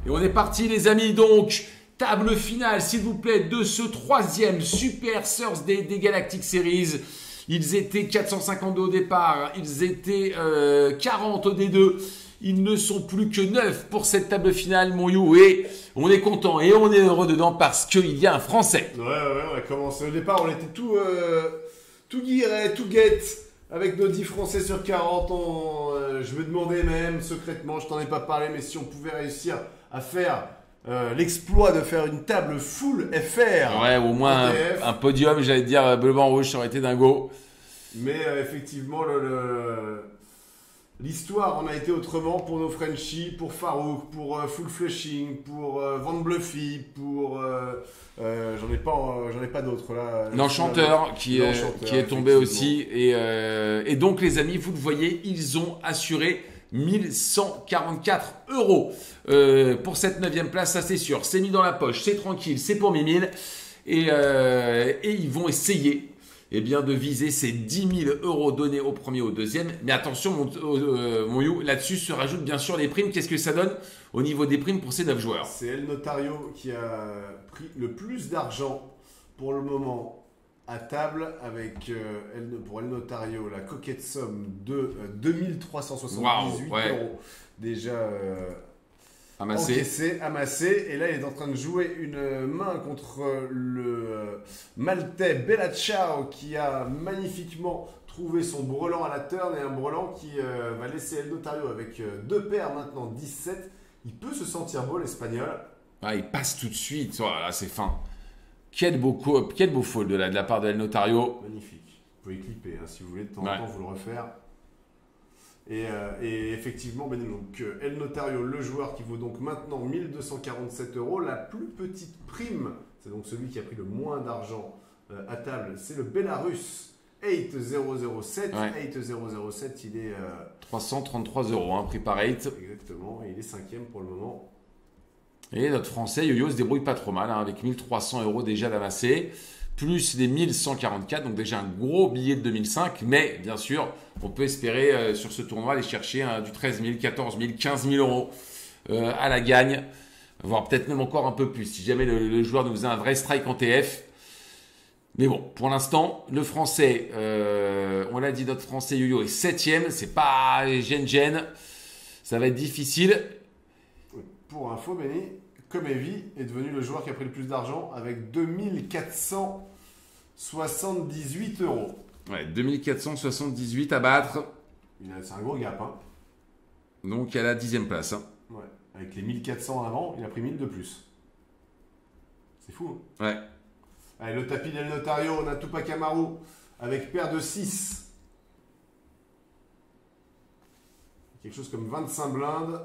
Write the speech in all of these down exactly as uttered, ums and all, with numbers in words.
Et on est parti les amis, donc table finale s'il vous plaît de ce troisième Super Thursday des Galactic Series. Ils étaient quatre cent cinquante-deux au départ, ils étaient euh, quarante au D deux. Ils ne sont plus que neuf pour cette table finale, mon you. Et on est content et on est heureux dedans parce qu'il y a un Français. Ouais, ouais, on a commencé. Au départ, on était tout, euh, tout guiré, tout guette. Avec nos dix Français sur quarante, on, euh, je me demandais même secrètement, je t'en ai pas parlé, mais si on pouvait réussir à faire euh, l'exploit de faire une table full F R. Ouais, au moins un, un podium, j'allais te dire bleu, blanc, rouge, ça aurait été dingo. Mais euh, effectivement, le, le, l'histoire en a été autrement pour nos Frenchies, pour Farouk, pour euh, Full Flushing, pour euh, Van Bluffy, pour... Euh, euh, j'en ai pas, euh, j'en ai pas d'autres là. L'Enchanteur qui, euh, qui est tombé aussi. Et, euh, et donc les amis, vous le voyez, ils ont assuré mille cent quarante-quatre euros euh, pour cette neuvième place, ça c'est sûr. C'est mis dans la poche, c'est tranquille, c'est pour Mimile. Et, euh, et ils vont essayer eh bien, de viser ces dix mille euros donnés au premier ou au deuxième. Mais attention, mon, euh, mon you, là-dessus se rajoutent bien sûr les primes. Qu'est-ce que ça donne au niveau des primes pour ces neuf joueurs? C'est El Notario qui a pris le plus d'argent pour le moment à table avec euh, El, pour El Notario la coquette somme de euh, deux mille trois cent soixante-dix-huit wow, ouais. euros déjà euh, amassé. encaissé, amassé. Et là, il est en train de jouer une main contre le Maltais Bella Ciao qui a magnifiquement trouvé son brelan à la turn et un brelan qui euh, va laisser El Notario avec euh, deux paires maintenant dix-sept. Il peut se sentir beau l'Espagnol. Ah, il passe tout de suite. Oh là, c'est fin. Quel beau, quel beau fold de la, de la part de El Notario. Magnifique. Vous pouvez clipper hein, si vous voulez de temps ouais. en temps vous le refaire. Et, euh, et effectivement, ben, donc, El Notario, le joueur qui vaut donc maintenant mille deux cent quarante-sept euros. La plus petite prime, c'est donc celui qui a pris le moins d'argent euh, à table, c'est le Bélarus huit zéro zéro sept. Ouais. huit zéro zéro sept, il est... Euh, trois cent trente-trois euros, hein, prix par eight. Exactement, et il est cinquième pour le moment. Et notre Français, Yo-Yo, se débrouille pas trop mal, hein, avec mille trois cents euros déjà d'amassé, plus les mille cent quarante-quatre, donc déjà un gros billet de deux mille cinq. Mais bien sûr, on peut espérer euh, sur ce tournoi aller chercher hein, du treize mille, quatorze mille, quinze mille euros euh, à la gagne, voire peut-être même encore un peu plus, si jamais le, le joueur nous faisait un vrai strike en T F. Mais bon, pour l'instant, le Français, euh, on l'a dit, notre Français Yo-Yo est septième, c'est pas gêne-gêne, ça va être difficile. Pour info, Benny, Comevi est devenu le joueur qui a pris le plus d'argent avec deux mille quatre cent soixante-dix-huit euros. Ouais, deux mille quatre cent soixante-dix-huit à battre. C'est un gros gap, hein. Donc à la dixième place. Hein. Ouais, avec les mille quatre cents en avant, il a pris mille de plus. C'est fou, hein. Ouais. Allez, le tapis d'El Notario, on a Tupac Amaru avec paire de six. Quelque chose comme vingt-cinq blindes.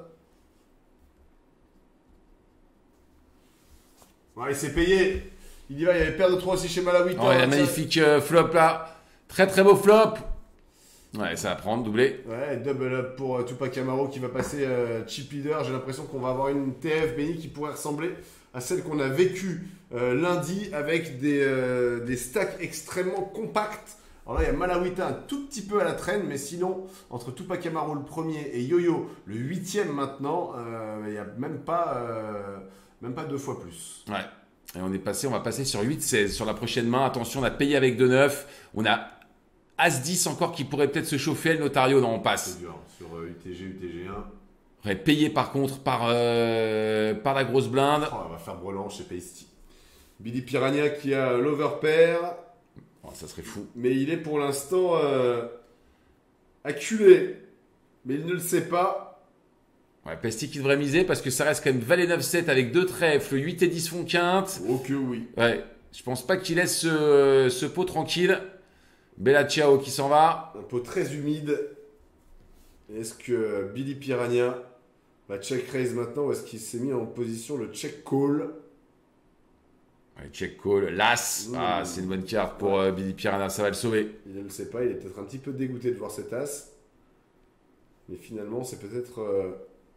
Ouais, il s'est payé. Il y va, il y avait paire de trois aussi chez Malawi. Oh, il y a un magnifique euh, flop là. Très très beau flop. Ouais, ça va prendre, doublé. Ouais, double up pour euh, Tupac Amaru qui va passer euh, chip leader. J'ai l'impression qu'on va avoir une T F Benny qui pourrait ressembler à celle qu'on a vécue euh, lundi avec des, euh, des stacks extrêmement compacts. Alors là, il y a Malawita un tout petit peu à la traîne, mais sinon, entre Tupac Amaru le premier et Yo-Yo le huitième maintenant, euh, il n'y a même pas, euh, même pas deux fois plus. Ouais. Et on est passé, on va passer sur huit seize sur la prochaine main. Attention, on a payé avec deux neuf. On a As dix encore qui pourrait peut-être se chauffer. Le Notario, non, on passe. C'est dur. Sur euh, U T G, U T G un. On est payé par contre par, euh, par la grosse blinde. Oh, on va faire brelan chez Pasty. Billy Piranha qui a l'overpair. Oh, ça serait fou. Mais il est pour l'instant euh, acculé. Mais il ne le sait pas. Ouais, Pesty qui devrait miser parce que ça reste quand même Valet neuf sept avec deux trèfles, huit et dix font quinte. Oh que oui. Ouais, je pense pas qu'il laisse ce, ce pot tranquille. Bella Ciao qui s'en va. Un pot très humide. Est-ce que Billy Piranha va check raise maintenant ou est-ce qu'il s'est mis en position le check call? Ouais, check call, l'As. Mmh. Ah, c'est une bonne carte pour ouais. euh, Billy Piranha, ça va le sauver. Il ne le sait pas, il est peut-être un petit peu dégoûté de voir cet As. Mais finalement, c'est peut-être euh,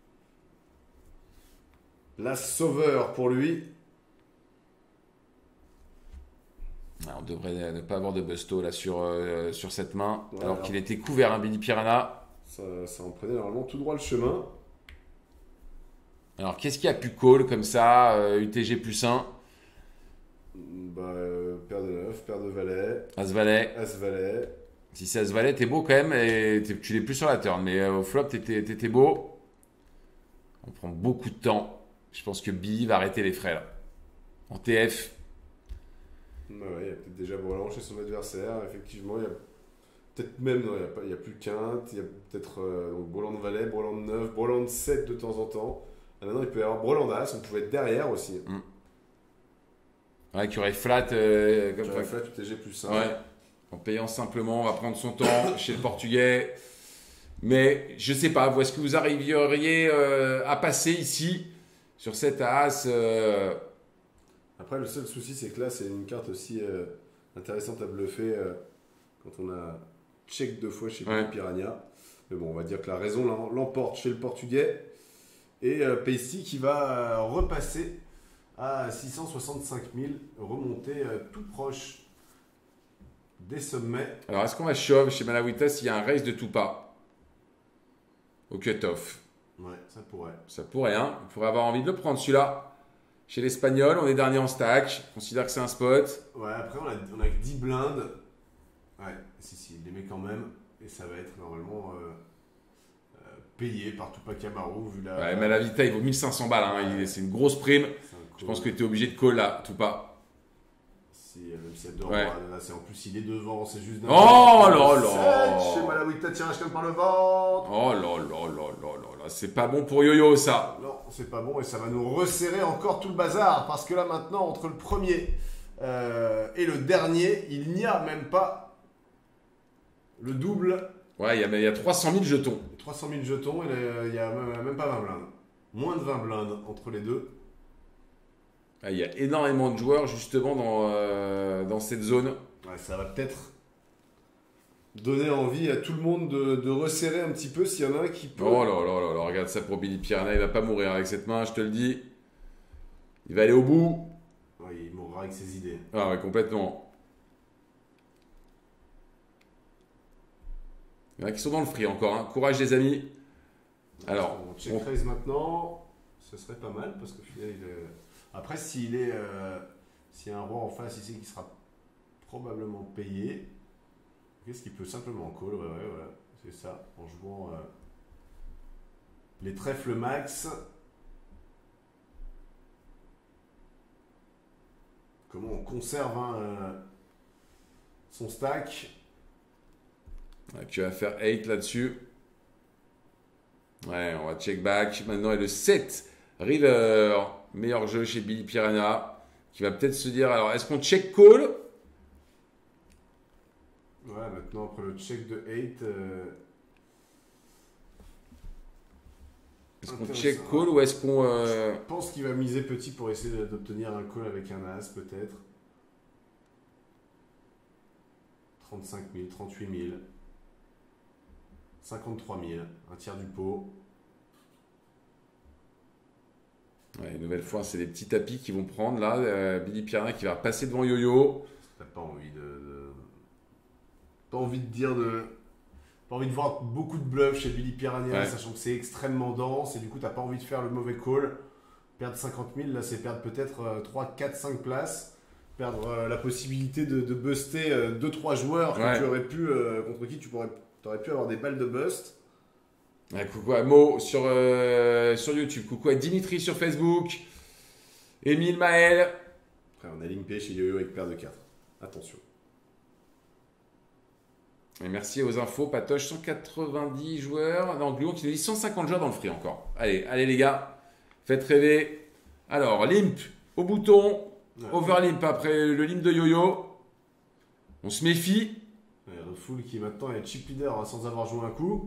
l'As sauveur pour lui. Alors, on devrait ne pas avoir de busto là sur, euh, sur cette main, ouais, alors, alors qu'il était couvert, hein, Billy Piranha. Ça, ça en prenait normalement tout droit le chemin. Alors, qu'est-ce qu'il y a plus call comme ça, euh, U T G plus un, Bah, euh, paire de neuf, paire de valet, As-Valet. As-Valet. Si c'est As-Valet, t'es beau quand même, et t'es- tu l'es plus sur la turn, mais euh, au flop, t'étais t'étais beau. On prend beaucoup de temps. Je pense que Billy va arrêter les frais là. En T F, Ouais, ouais, il y a peut-être déjà Brelan chez son adversaire. Effectivement, il y a peut-être même, non, il n'y a, pas- il y a plus quinte. Il y a peut-être euh, donc Brelan de valet, Brelan de neuf, Brelan de sept de temps en temps. Ah, maintenant, il peut y avoir Brelan d'As. On pouvait être derrière aussi. ouais, qui aurait flat euh, comme J'aurais fait U T G plus cinq. Ouais. En payant simplement, on va prendre son temps chez le Portugais. Mais je sais pas, est-ce que vous arriveriez euh, à passer ici sur cette As euh, Après, le seul souci, c'est que là, c'est une carte aussi euh, intéressante à bluffer euh, quand on a check deux fois chez Ouais. Piranha. Mais bon, on va dire que la raison l'em- l'emporte chez le Portugais. Et euh, Pasty qui va euh, repasser à six cent soixante-cinq mille, remonter euh, tout proche des sommets. Alors, est-ce qu'on va shove chez Malawita s'il y a un race de tout pas au cut-off? Ouais, ça pourrait. Ça pourrait, hein. On pourrait avoir envie de le prendre celui-là. Chez l'Espagnol, on est dernier en stack. On considère que c'est un spot. Ouais, après, on a, on a que dix blindes. Ouais, si, si, il les met quand même. Et ça va être normalement euh, euh, payé par Tupac Amaru, vu la. Ouais, Malavita, il vaut mille cinq cents balles. Hein. Il- C'est une grosse prime. C'est un Je call. pense que tu es obligé de call là, tout pas. Si, euh, même s'il y a deux Ouais. rois, là, c'est en plus, il est devant, c'est juste. Oh là là. sept chez Malawita, tirage comme par le ventre. Oh là là là là là là. C'est pas bon pour Yo-Yo ça. Non, c'est pas bon et ça va nous resserrer encore tout le bazar parce que là maintenant, entre le premier euh, et le dernier, il n'y a même pas le double. Ouais, il y a, il y a trois cent mille jetons. trois cent mille jetons et là, il n'y a même, même pas vingt blindes. Moins de vingt blindes entre les deux. Ah, il y a énormément de joueurs justement dans, euh, dans cette zone. Ouais, ça va peut-être donner envie à tout le monde de, de resserrer un petit peu s'il y en a un qui peut. Oh là là là là, regarde ça pour Billy Piranha, il va pas mourir avec cette main, je te le dis. Il va aller au bout. Ouais, il mourra avec ses idées. Ah ouais, complètement. Il y en a qui sont dans le free encore, hein. Courage les amis. Alors, on check on- raise maintenant, ce serait pas mal parce qu'au final, il est... après, s'il est, euh, s'il y a un roi en face ici qui sera probablement payé, qu'est-ce qu'il peut simplement call? Ouais, ouais, voilà, c'est ça, en jouant euh, les trèfles max. Comment on conserve hein, euh, son stack. ouais, tu vas faire huit là-dessus. Ouais, on va check back. Maintenant, et le sept, River. Meilleur jeu chez Billy Piranha. Qui va peut-être se dire, alors, est-ce qu'on check call? Ouais, maintenant après le check de huit, euh, Est-ce qu'on intéressant. check call ou est-ce qu'on... euh, Je pense qu'il va miser petit pour essayer d'obtenir un call avec un as peut-être. trente-cinq mille, trente-huit mille, cinquante-trois mille, un tiers du pot. Ouais, une nouvelle fois, c'est des petits tapis qui vont prendre là. Euh, Billy Piranha qui va passer devant Yo-Yo. T'as pas envie de, de- Pas envie de dire de. Pas envie de voir beaucoup de bluffs chez Billy Piranha, Ouais. sachant que c'est extrêmement dense et du coup t'as pas envie de faire le mauvais call. Perdre cinquante mille, là c'est perdre peut-être euh, trois, quatre, cinq places. Perdre euh, la possibilité de, de buster deux trois joueurs que Ouais. tu aurais pu, euh, contre qui tu pourrais, aurais pu avoir des balles de bust. Ouais, coucou à Mo sur, euh, sur YouTube. Coucou à Dimitri sur Facebook. Émile Maël. Après on a limpé chez Yo-Yo avec paire de quatre. Attention. Et merci aux infos. Patoche, cent quatre-vingt-dix joueurs. Non, Gluon qui nous dit cent cinquante joueurs dans le free encore. Allez, allez les gars. Faites rêver. Alors, limp au bouton. Ouais. Overlimp après le limp de Yo-Yo. On se méfie. Ouais, Refoul qui maintenant est chip leader hein, sans avoir joué un coup.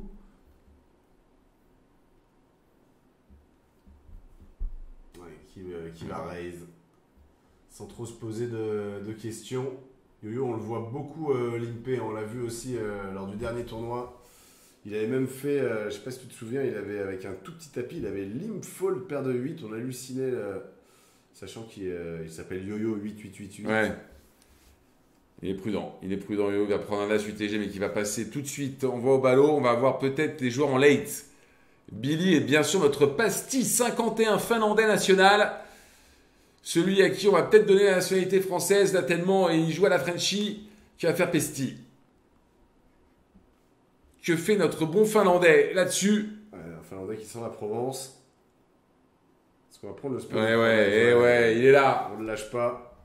Ouais, qui, euh, qui va raise. Sans trop se poser de, de questions. Yo-Yo, on le voit beaucoup euh, limper. On l'a vu aussi euh, lors du dernier tournoi. Il avait même fait, euh, je sais pas si tu te souviens, il avait avec un tout petit tapis, il avait limp fold paire de huit. On hallucinait, euh, sachant qu'il euh, il s'appelle Yo-Yo huit huit huit huit. Ouais. Il est prudent. Il est prudent. Yo, il va prendre un as U T G, mais qui va passer tout de suite. On va au ballot. On va avoir peut-être des joueurs en late Billy est bien sûr notre pastille cinquante et un finlandais national. Celui à qui on va peut-être donner la nationalité française, là tellement il joue à la Frenchie, qui va faire pastille. Que fait notre bon finlandais là-dessus? Ouais, un finlandais qui sent la Provence. Est-ce qu'on va prendre le sport? Ouais, ouais, eh ouais, il est là. On ne le lâche pas.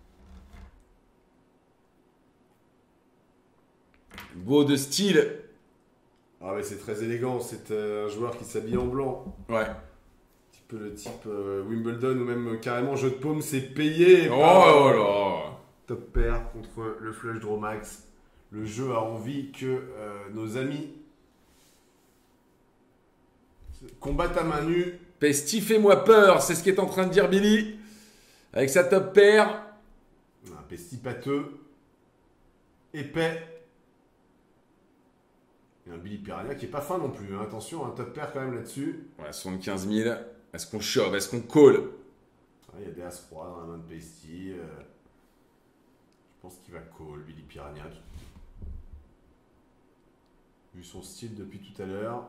Go de style. Ah ouais, c'est très élégant. C'est euh, un joueur qui s'habille en blanc. Ouais. Un petit peu le type euh, Wimbledon ou même euh, carrément jeu de paume, c'est payé. Oh par, là là. Top pair contre le Flush Draw Max. Le jeu a envie que euh, nos amis combattent à main nue. Pesti, fais-moi peur, c'est ce qu'est en train de dire Billy. Avec sa top pair. Un Pesti pâteux, épais. Et un Billy Piranha qui est pas fin non plus. Hein. Attention, un top pair quand même là-dessus. Ouais, soixante-quinze mille. Est-ce qu'on shove? Est-ce qu'on call? Il y a des As-Roi dans la main de Pesti. Euh, je pense qu'il va call, Billy Piranha. Vu son style depuis tout à l'heure.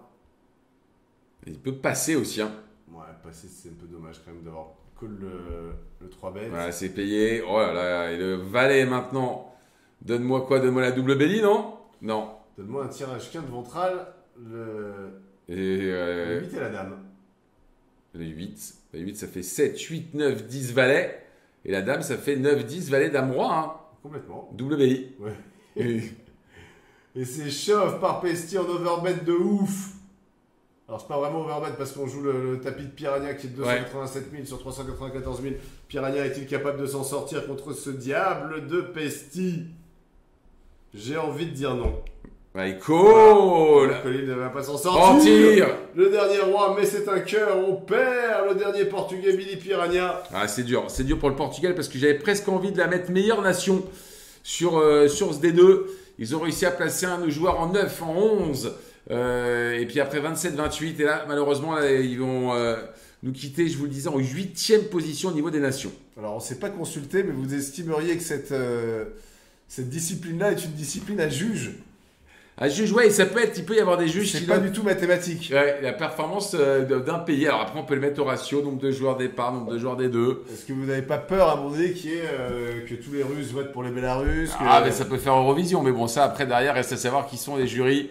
Il peut passer aussi. Hein. Ouais, passer, c'est un peu dommage quand même d'avoir call le, le trois bêtes. Voilà, c'est payé. Oh là là, et le valet maintenant. Donne-moi quoi? Donne-moi la double belly, non? Non. Donne-moi un tirage quinte ventral. Le, Et euh, le huit et la dame. le huit. Le huit, ça fait sept, huit, neuf, dix valet. Et la dame, ça fait neuf, dix valet dame roi. Hein. Complètement. Double belly. Ouais. Et... Et c'est chauffe par Pesti en overbet de ouf. Alors c'est pas vraiment overbet parce qu'on joue le, le tapis de Piranha qui est de deux cent quatre-vingt-sept mille sur trois cent quatre-vingt-quatorze mille. Piranha est-il capable de s'en sortir contre ce diable de Pesti? J'ai envie de dire non. Ouais, cool. Colin ne va pas s'en sortir. Sortir. Le dernier roi, mais c'est un cœur. On perd le dernier portugais Billy Piranha. Ah, c'est dur. C'est dur pour le Portugal parce que j'avais presque envie de la mettre meilleure nation sur, euh, sur ce D deux. Ils ont réussi à placer un de nos joueurs en neuf, en onze. Euh, et puis après vingt-sept vingt-huit. Et là, malheureusement, là, ils vont euh, nous quitter, je vous le disais, en huitième position au niveau des nations. Alors, on ne s'est pas consulté, mais vous estimeriez que cette, euh, cette discipline-là est une discipline à juge? Un juge, ouais, ça peut être, il peut y avoir des juges C'est qui pas donnent- du tout mathématique. Ouais, la performance euh, de- d'un pays. Alors après, on peut le mettre au ratio, nombre de joueurs départ, nombre de joueurs des deux. Est-ce que vous n'avez pas peur à un moment donné qu'il y ait, euh, que tous les Russes votent pour les Bélarusses que... Ah, mais ça peut faire Eurovision. Mais bon, ça, après, derrière, reste à savoir qui sont les jurys.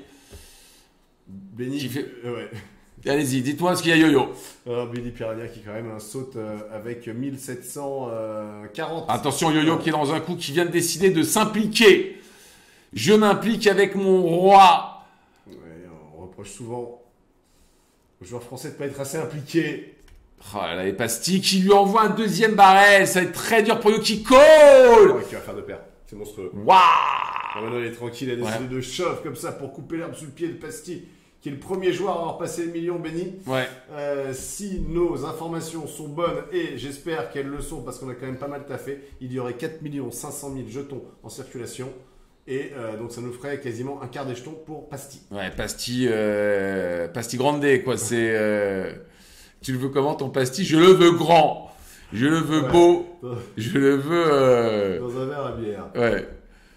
Benny Qui fait- euh, ouais. Allez-y, dites-moi ce qu'il y a yo-yo. Alors, Billy Piranha qui quand même un saute euh, avec mille sept cent quarante. Attention, yo-yo qui est dans un coup, qui vient de décider de s'impliquer. Je m'implique avec mon roi. Ouais, on reproche souvent aux joueurs français de ne pas être assez impliqués. Oh là là, les pastilles qui lui envoie un deuxième barrel. Ça va être très dur pour Yo qui call. Ouais, qui va faire de paire. C'est monstrueux. Waouh. Ah, maintenant, il est tranquille, il a décidé de shove comme ça pour couper l'herbe sous le pied de Pasti, qui est le premier joueur à avoir passé le million, Benny. Ouais. Euh, si nos informations sont bonnes, et j'espère qu'elles le sont parce qu'on a quand même pas mal taffé, il y aurait quatre millions cinq cent mille jetons en circulation. Et euh, donc ça nous ferait quasiment un quart des jetons pour Pasti. Ouais, pastille, euh, pastille grande, quoi. C'est, euh, tu le veux comment ton pastille? Je le veux grand. Je le veux Ouais. beau. Je le veux. Euh, Dans un verre à bière. ouais.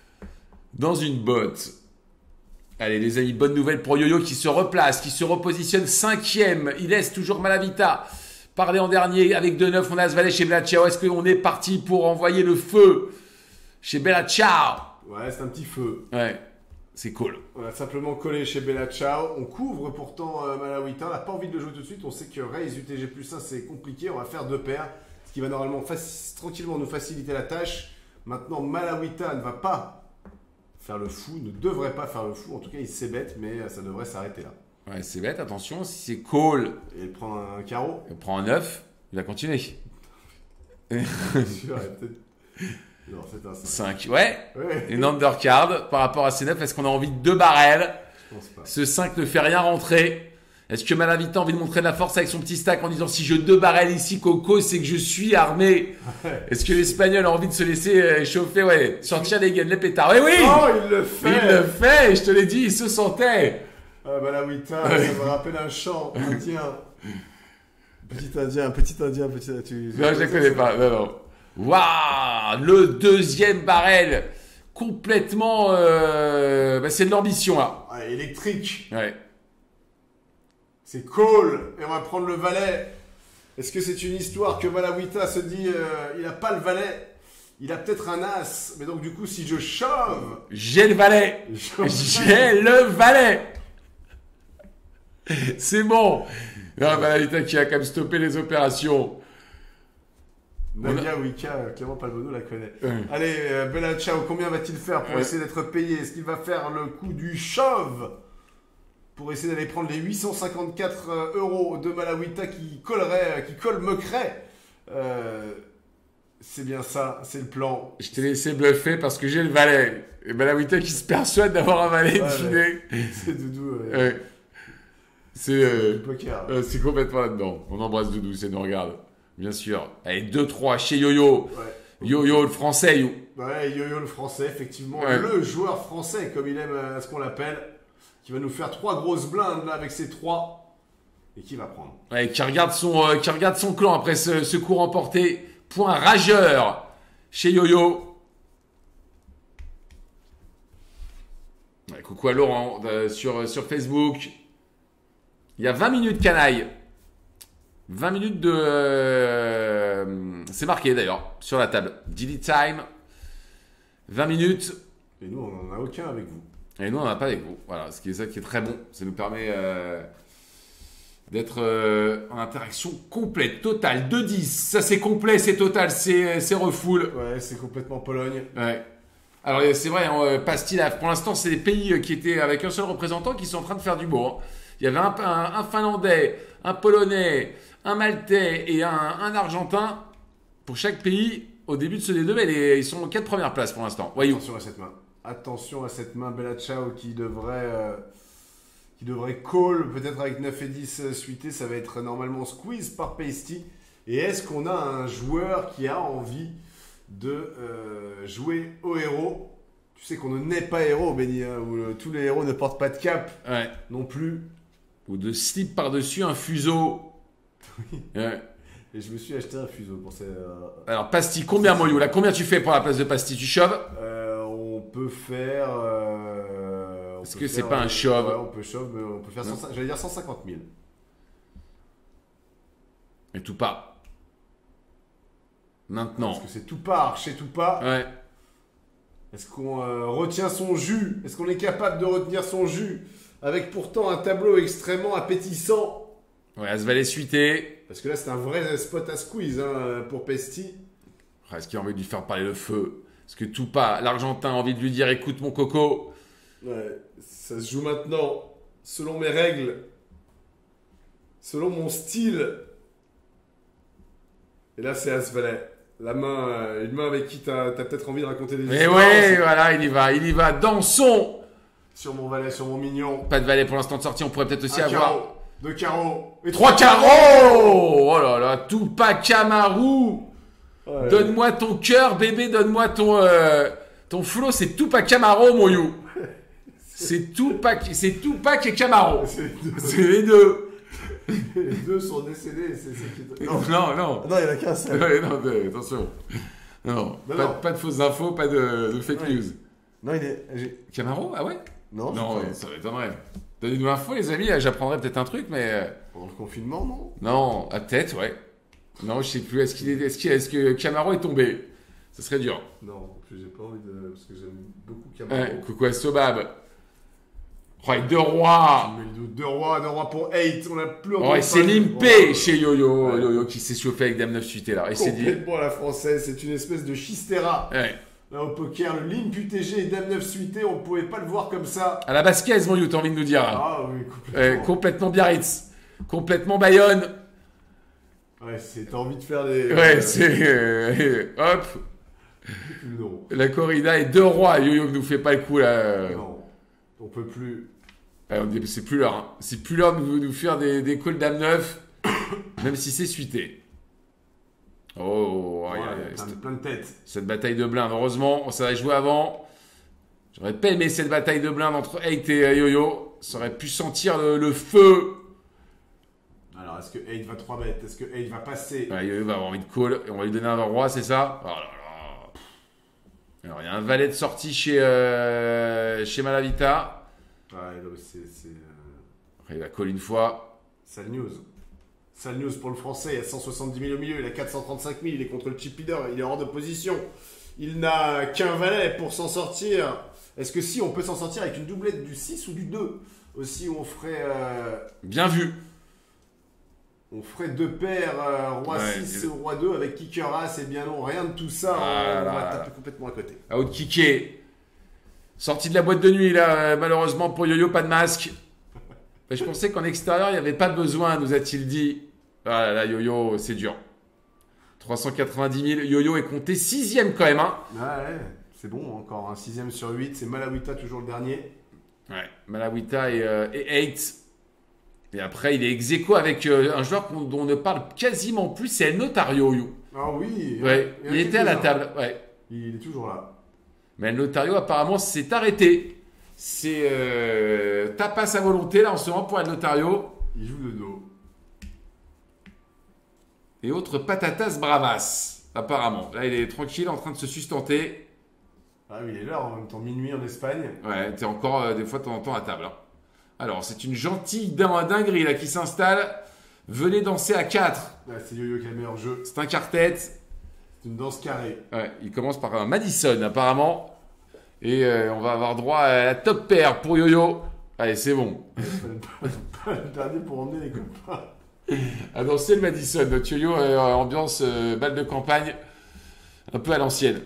Dans une botte. Allez, les amis, bonne nouvelle pour Yo-Yo qui se replace, qui se repositionne cinquième. Il laisse toujours Malavita parler en dernier avec deux neuf. On a Asvalet chez Bella Ciao. Est-ce qu'on est parti pour envoyer le feu chez Bella Ciao? Ouais, c'est un petit feu. Ouais, c'est cool. On a simplement collé chez Bella Ciao. On couvre pourtant euh, Malawita. On n'a pas envie de le jouer tout de suite. On sait que Raise U T G plus un, c'est compliqué. On va faire deux paires. Ce qui va normalement faci- tranquillement nous faciliter la tâche. Maintenant, Malawita ne va pas faire le fou. Ne devrait pas faire le fou. En tout cas, il s'ébête, mais ça devrait s'arrêter là. Ouais, c'est bête, attention. Si c'est call, Et il prend un carreau. il prend un neuf, il va continuer. Sûr, ouais, peut-être. Non, c'est un cinq. cinq, ouais. Ouais, Une undercard par rapport à ces neuf. Est-ce qu'on a envie de deux barrels? je pense pas. Ce cinq ne fait rien rentrer. Est-ce que Malavita a envie de montrer de la force avec son petit stack en disant si je deux barrels ici, Coco, c'est que je suis armé? Ouais. Est-ce que l'Espagnol a envie de se laisser euh, chauffer? Ouais, sortir les gueules, les pétards. Oui, oui! Oh, il le fait. Il le fait, je te l'ai dit, il se sentait. Ah, Malawita, ça me rappelle un chant indien. Petit indien, petit indien, petit indien. Tu... Non, je ne connais pas. Non, non. Waouh! Le deuxième barrel. Complètement. Euh... Bah, c'est de l'ambition, là. Ah, électrique. Ouais. C'est call. Et on va prendre le valet. Est-ce que c'est une histoire que Malawita se dit, euh, il n'a pas le valet? Il a peut-être un as. Mais donc, du coup, si je shove... J'ai le valet. J'ai le valet. C'est bon. Non, Malawita qui a quand même stoppé les opérations. Nadia Wika, Clément Palbono la connaît. Ouais. Allez, euh, Bella Ciao, combien va-t-il faire pour Ouais. essayer d'être payé? Est-ce qu'il va faire le coup du shove pour essayer d'aller prendre les huit cent cinquante-quatre euros de Malawita qui collerait, qui colle moquerait euh, C'est bien ça, c'est le plan. Je t'ai laissé bluffer parce que j'ai le valet. Et Malawita qui se persuade d'avoir un valet Ouais, ouais, C'est Doudou. euh, ouais. C'est euh, du poker. euh, c'est complètement là-dedans. On embrasse Doudou, c'est nous regarde. Bien sûr. Allez, deux trois chez Yo-Yo. Ouais. Yo-Yo, le français. Yo. Ouais, Yo-Yo le français, effectivement. Ouais. Le joueur français, comme il aime euh, à ce qu'on l'appelle, qui va nous faire trois grosses blindes là avec ses trois. Et qui va prendre? Ouais, qui regarde son, euh, qui regarde son clan après ce, ce coup remporté. Point rageur chez Yo-Yo. Ouais, coucou à Laurent euh, sur, sur Facebook. Il y a vingt minutes canaille. vingt minutes de... euh, c'est marqué d'ailleurs sur la table. Daily time. vingt minutes. Et nous, on n'en a aucun avec vous. Et nous, on n'en a pas avec vous. Voilà, ce qui est ça qui est très bon. Ça nous permet euh, d'être euh, en interaction complète, totale. deux dix. Ça, c'est complet, c'est total, c'est, c'est refoule. Ouais, c'est complètement Pologne. Ouais. Alors, c'est vrai, hein, euh, Pastille, pour l'instant, c'est des pays qui étaient avec un seul représentant qui sont en train de faire du beau. Hein. Il y avait un, un, un Finlandais, un Polonais, un Maltais et un, un Argentin pour chaque pays au début de ce D deux, mais les, ils sont aux quatre premières places pour l'instant. Voyons. Attention à cette main. Attention à cette main Bella Ciao qui devrait, euh, qui devrait call, peut-être avec neuf et dix euh, suité. Ça va être normalement squeeze par Pasty. Et est-ce qu'on a un joueur qui a envie de euh, jouer au héros? Tu sais qu'on ne naît pas héros, Benny, hein, où euh, tous les héros ne portent pas de cap Ouais. non plus. Ou de slip par-dessus un fuseau. Ouais. Et je me suis acheté un fuseau pour ces... euh, Alors, Pastille, combien, Moyou là? Combien tu fais pour la place de Pastille? Tu choves? euh, on peut faire... Euh, on Est-ce peut que c'est faire, pas un euh, shove? Ouais, on peut shove, mais on peut faire... Non. cent, j'allais dire cent cinquante mille. Et tout pas. Maintenant. Est-ce que c'est tout part chez tout pas? Ouais. Est-ce qu'on euh, retient son jus? Est-ce qu'on est capable de retenir son jus? Avec pourtant un tableau extrêmement appétissant. Ouais, As-Valet suité. Parce que là, c'est un vrai spot à squeeze hein, pour Pasty. Est-ce qu'il a envie de lui faire parler le feu? Est-ce que tout pas, l'Argentin a envie de lui dire écoute mon coco? Ouais, ça se joue maintenant selon mes règles, selon mon style. Et là, c'est As-Valet. La main, euh, une main avec qui t'as as, peut-être envie de raconter des Mais histoires. ouais, voilà, il y va, il y va. Dansons. Sur mon valet, sur mon mignon. Pas de valet pour l'instant de sortie, on pourrait peut-être aussi Un avoir... carreau, deux carreaux. Et Trois carreaux. Oh là là, tout pas Kamaru. Ouais. Donne-moi ton cœur, bébé, donne-moi ton... Euh, ton flow, c'est tout pas Camaro, mon you. C'est tout pas, c'est tout pas et Camaro. C'est les deux. C'est les deux. Les deux sont décédés. C'est ça qui est... Non, non, non. Non, il y en a qu'un seul. Ouais, non, de- attention. Non, non, Non, pas, non. pas de fausses infos, pas de, de fake Ouais. news. Non, il est... j'ai- Camaro, ah ouais? Non, je Non, crois. ouais, ça m'étonnerait. Donnez-nous l'info, les amis, j'apprendrai peut-être un truc, mais... euh, Pendant le confinement, non? Non, à peut-être, ouais. Non, je sais plus. Est-ce qu'il est, est-ce qu'il- est-ce que Camaro est tombé? Ça serait dur. Non, en plus, j'ai pas envie de... Parce que j'aime beaucoup Camaro. Ouais, coucou à Sobab. Oh, et deux rois. Mais deux, deux rois, deux rois pour eight. On a plus Oh, et c'est limpé chez Yo-Yo. Ouais. Yo-Yo qui s'est chauffé avec Dame neuf suité, là. Et c'est dit. Complètement à la française. C'est une espèce de chistera. Ouais. Là, au poker, le limp U T G et Dame neuf suité, on ne pouvait pas le voir comme ça. À la basquez, mon You, t'as envie de nous dire. Hein. Ah oui, complètement. Ouais, complètement Biarritz. Complètement Bayonne. Ouais, c'est t'as envie de faire des... Ouais, euh, c'est... euh, hop. Non. La corrida et deux rois. Yo-Yo ne nous fait pas le coup, là. Non. On peut plus... Ouais, on dit, c'est plus l'heure. Hein. C'est plus l'heure de nous, nous faire des, des calls Dame neuf. Même si c'est suité. Oh, Ouais, aïe, aïe, aïe, plein, de- cette, plein de têtes. cette bataille de blindes. Heureusement, on s'avait joué avant. J'aurais pas aimé cette bataille de blindes entre eight et euh, Yo-Yo. Ça aurait pu sentir le, le feu. Alors, est-ce que eight va trois bêtes? Est-ce que eight va passer? Ouais, Yo-Yo va avoir envie de call. Et on va lui donner un roi, c'est ça? Oh là là. Alors, il y a un valet de sortie chez, euh, chez Malavita. Ouais, non, mais c'est... c'est, euh, Après, il va call une fois. Sale news. Sale news pour le français. Il y a cent soixante-dix mille au milieu. Il a quatre cent trente-cinq mille. Il est contre le chip leader. Il est hors de position. Il n'a qu'un valet pour s'en sortir. Est-ce que si on peut s'en sortir avec une doublette du six ou du deux aussi, où on ferait. Euh... Bien vu. On ferait deux paires, euh, roi Ouais, six et ou roi deux avec kicker as, et bien non, rien de tout ça, Ah on, là on va là. taper complètement à côté. Out kické. Sorti de la boîte de nuit, là, euh, malheureusement pour Yo-Yo, pas de masque. Mais je pensais qu'en extérieur, il n'y avait pas besoin, nous a-t-il dit. Ah là là, Yo-Yo, c'est dur. trois cent quatre-vingt-dix mille, Yo-Yo est compté sixième quand même. Hein. Ouais, ouais, c'est bon, encore un sixième sur huit, c'est Malawita toujours le dernier. Ouais, Malawita et, euh, et eight. Et après, il est ex aequo avec euh, un joueur qu'on- dont on ne parle quasiment plus, c'est El Notario. You. Ah oui, Ouais, il y en a il était à la quelques-uns. table. Ouais. Il est toujours là. Mais El Notario, apparemment, s'est arrêté. C'est euh, tapas à volonté, là, en ce moment, pour El Notario. Il joue de dos. Et autre patatas bravas, apparemment. Là, il est tranquille, en train de se sustenter. Ah oui, il est là en même temps, minuit en Espagne. Ouais, t'es encore euh, des fois de temps en temps à table. Hein. Alors, c'est une gentille din- dinguerie là qui s'installe. Venez danser à quatre. Ouais, c'est Yo-Yo qui a le meilleur jeu. C'est un quartet. C'est une danse carrée. Ouais, il commence par un Madison apparemment. Et euh, on va avoir droit à la top pair pour Yo-Yo. Allez, c'est bon. Pas le- pas le dernier pour emmener les copains. À danser le Madison. Notre Yo-Yo, euh, ambiance euh, balle de campagne. Un peu à l'ancienne.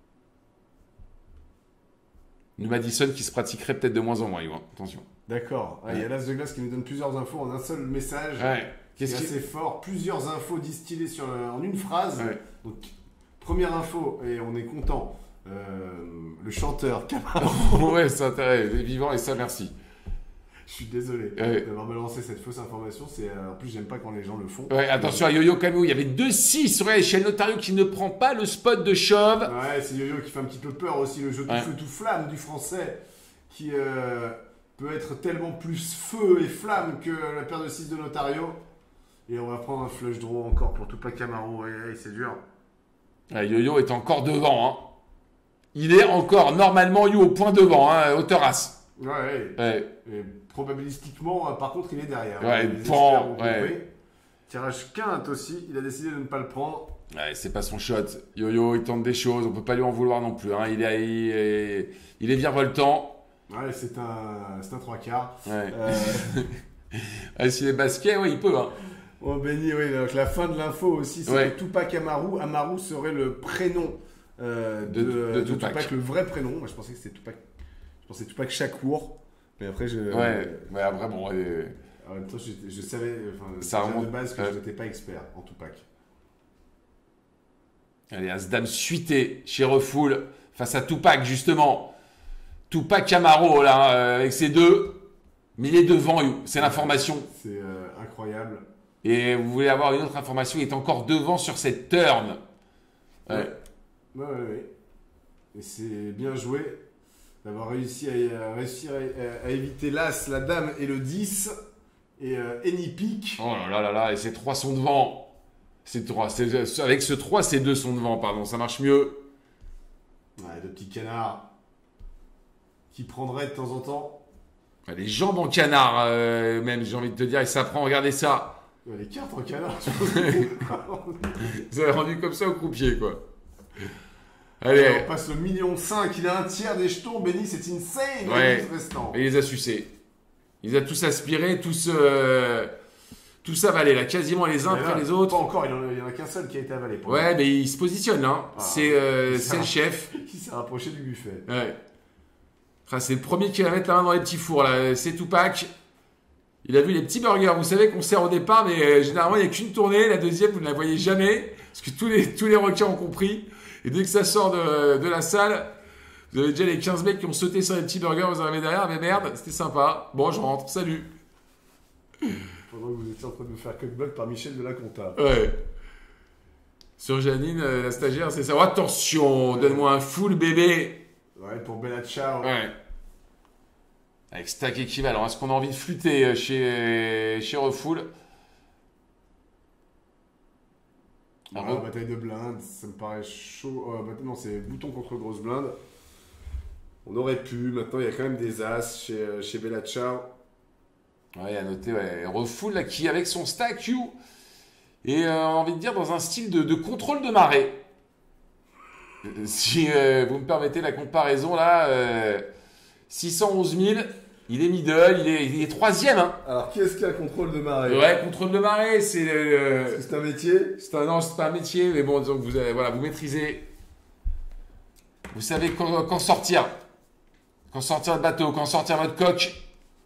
Une Madison qui se pratiquerait peut-être de moins en moins, Yo, hein. Attention. D'accord. Ah, il y a l'As de glace qui nous donne plusieurs infos en un seul message. Ouais. Qu'est-ce Qu'est-ce qui est qui... assez fort, plusieurs infos distillées sur le- en une phrase. Ouais. Donc, première info, et on est content. Euh, le chanteur Camaro. ouais, c'est intéressant. Il est vivant et ça, merci. Je suis désolé Ouais. d'avoir balancé cette fausse information. C'est euh, en plus j'aime pas quand les gens le font. Ouais, attention à Yo-Yo Camou. Il y avait deux six ouais, chez le Notario qui ne prend pas le spot de chauve. Ouais, c'est Yo-Yo qui fait un petit peu peur aussi, le jeu tout Ouais. feu tout flamme du français, qui euh, peut être tellement plus feu et flamme que la paire de six de Notario. Et on va prendre un flush draw encore pour Tupac Camaro. Ouais, ouais, c'est dur. Ouais, Yo-Yo est encore devant. Hein. Il est encore normalement You au point devant, hein, hauteur as. Ouais, ouais. Ouais. Et probabilistiquement, euh, par contre, il est derrière. Ouais, Les pan, experts ont ouais. compris. Tirage quinte aussi, il a décidé de ne pas le prendre. Ouais, c'est pas son shot. Yo-Yo, il tente des choses. On peut pas lui en vouloir non plus. Hein. Il, est, il, est, il est virevoltant. Ouais, c'est un, c'est un trois quarts. Ouais. Euh, Ah, s'il est basket, ouais, il peut. Hein. oh, Benny, oui, donc la fin de l'info aussi, c'est Ouais. que Tupac Amaru. Amaru serait le prénom euh, de, De- de de Tupac. Tupac. le vrai prénom. Moi, je pensais que c'était Tupac. Je pensais Tupac Shakur. Mais après, je. Ouais, ouais, vraiment. ouais. En même temps, je, je savais enfin, Ça déjà remonte. de base que Ouais. je n'étais pas expert en Tupac. Allez, As-Dame suité chez Refoul face à Tupac, justement. Tupac Camaro, là, euh, avec ses deux. Mais il est devant, You. C'est l'information. C'est euh, incroyable. Et vous voulez avoir une autre information, il est encore devant sur cette turn. Ouais. Ouais. Ouais, ouais, ouais. Et c'est bien joué d'avoir réussi à, à réussir à, à éviter l'As, la Dame et le dix. Et euh, Any Pique. Oh là là là là, et ces trois sont devant. Ces trois, c'est- avec ce trois, ces deux sont devant, pardon, ça marche mieux. Ouais, de petits canards qui prendraient de temps en temps. Ouais, les jambes en canard, euh, même, j'ai envie de te dire, et ça prend, regardez ça. Ouais, les cartes en canard. Vous avez rendu comme ça au croupier, quoi. Allez, Allez, on passe le million cinq. Il a un tiers des jetons. Benny, c'est insane. Ouais. Les douze restants. et il les a sucés. Il les a tous aspirés, tous, euh, tous avalés, là, quasiment les uns Mais après là, les autres. Pas encore. Il n'y en, en a qu'un seul qui a été avalé. Pour Ouais, mais il se positionne, hein. Ah, c'est euh, c'est c'est le ça. chef. lui. Qui s'est rapproché du buffet. Ouais. Ah, c'est le premier qui va mettre la main dans les petits fours, là. C'est Tupac. Il a vu les petits burgers, vous savez qu'on sert au départ, mais euh, généralement il n'y a qu'une tournée. La deuxième, vous ne la voyez jamais, parce que tous les, tous les requins ont compris. Et dès que ça sort de, de la salle, vous avez déjà les quinze mecs qui ont sauté sur les petits burgers, vous arrivez derrière, mais merde, c'était sympa. Bon, je rentre, salut. Pendant que vous étiez en train de me faire cockblock par Michel de la Compta. Ouais. Sur Janine, euh, la stagiaire, c'est ça. Oh, attention, donne-moi un full bébé. Ouais, pour Bella Ciao. Ouais. Avec stack équivalent. Est-ce qu'on a envie de flûter euh, chez, chez Refoul? Ah, Ah bon. bataille de blindes, ça me paraît chaud. Euh, bah, non, c'est bouton contre grosse blinde. On aurait pu. Maintenant, il y a quand même des as chez, euh, chez Bella Ciao. Ouais, à noter, ouais. Refoul là, qui, avec son stack, you, et euh, envie de dire dans un style de, de contrôle de marée. Si euh, vous me permettez la comparaison, là, euh, six cent onze mille, il est middle, il est, il est troisième. Hein. Alors, qu'est-ce qu'un contrôle de marée? Ouais, contrôle de marée, c'est... Euh, c'est un métier? C'est un, non, c'est pas un métier, mais bon, disons que vous, avez, voilà, vous maîtrisez. Vous savez quand, quand sortir. Quand sortir le bateau, quand sortir votre coque.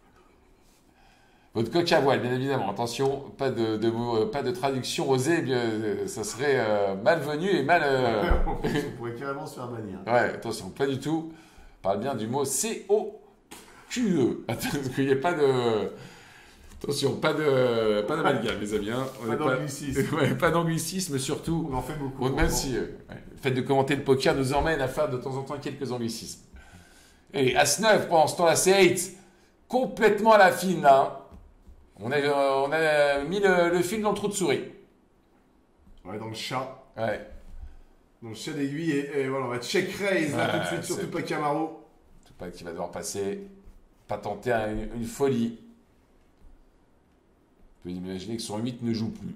Votre coque à voile, bien évidemment. Attention, pas de, de, de pas de traduction osée, bien, ça serait euh, malvenu et mal... Euh... On pourrait carrément se faire bannir. Ouais, attention, pas du tout. On parle bien du mot C O Q E. Attention, qu'il n'y ait pas de... Attention, pas de pas d'amalgame, mes amis. Hein. On pas d'anglicisme. Pas, ouais, pas d'anglicisme, surtout. On en fait beaucoup. On, même si euh, ouais, le fait de commenter le poker nous emmène à faire de temps en temps quelques anglicismes. Et As neuf, pendant ce temps-là, c'est huit. Complètement à la fine, là. Hein. On, a, on a mis le, le fil dans le trou de souris. Ouais, dans le chat. Ouais. Dans le chat d'aiguille. Et, et voilà, on va check raise là, ouais, tout de suite sur Tupac Amaru. Tupac qui va devoir passer. Pas tenter une, une folie. On peut imaginer que son huit ne joue plus.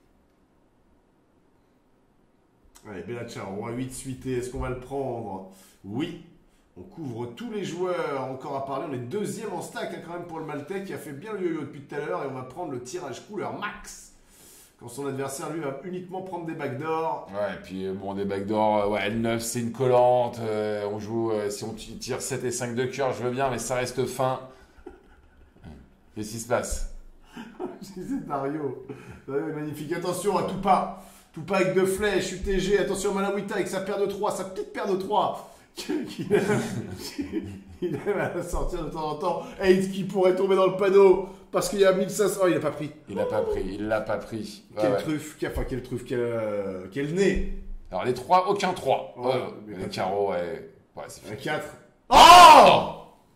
Allez, Bellaccia, roi huit suité. Est-ce qu'on va le prendre? Oui. On couvre tous les joueurs, encore à parler. On est deuxième en stack hein, quand même pour le Maltais qui a fait bien le yo-yo depuis tout à l'heure. Et on va prendre le tirage couleur max. Quand son adversaire, lui, va uniquement prendre des backdoors. Ouais, et puis bon, des backdoors, ouais, L neuf, c'est une collante. Euh, on joue, euh, si on tire sept et cinq de cœur, je veux bien, mais ça reste fin. Qu'est-ce qui se passe? C'est Dario. Dario est magnifique. Attention à Tupac. Tupac avec deux flèches, U T G. Attention Malawita avec sa paire de trois, sa petite paire de trois. Il aime, il aime à la sortir de temps en temps. eight qui pourrait tomber dans le panneau parce qu'il y a mille cinq cents. Oh, il n'a pas pris. Il n'a pas pris, il l'a pas pris. Ouais, quelle ouais. truffe, enfin quelle truffe, quel, euh, quel nez. Alors les trois, aucun trois. Ouais, Oh, les carreaux, ouais. Ouais, c'est fini. Un quatre. Oh!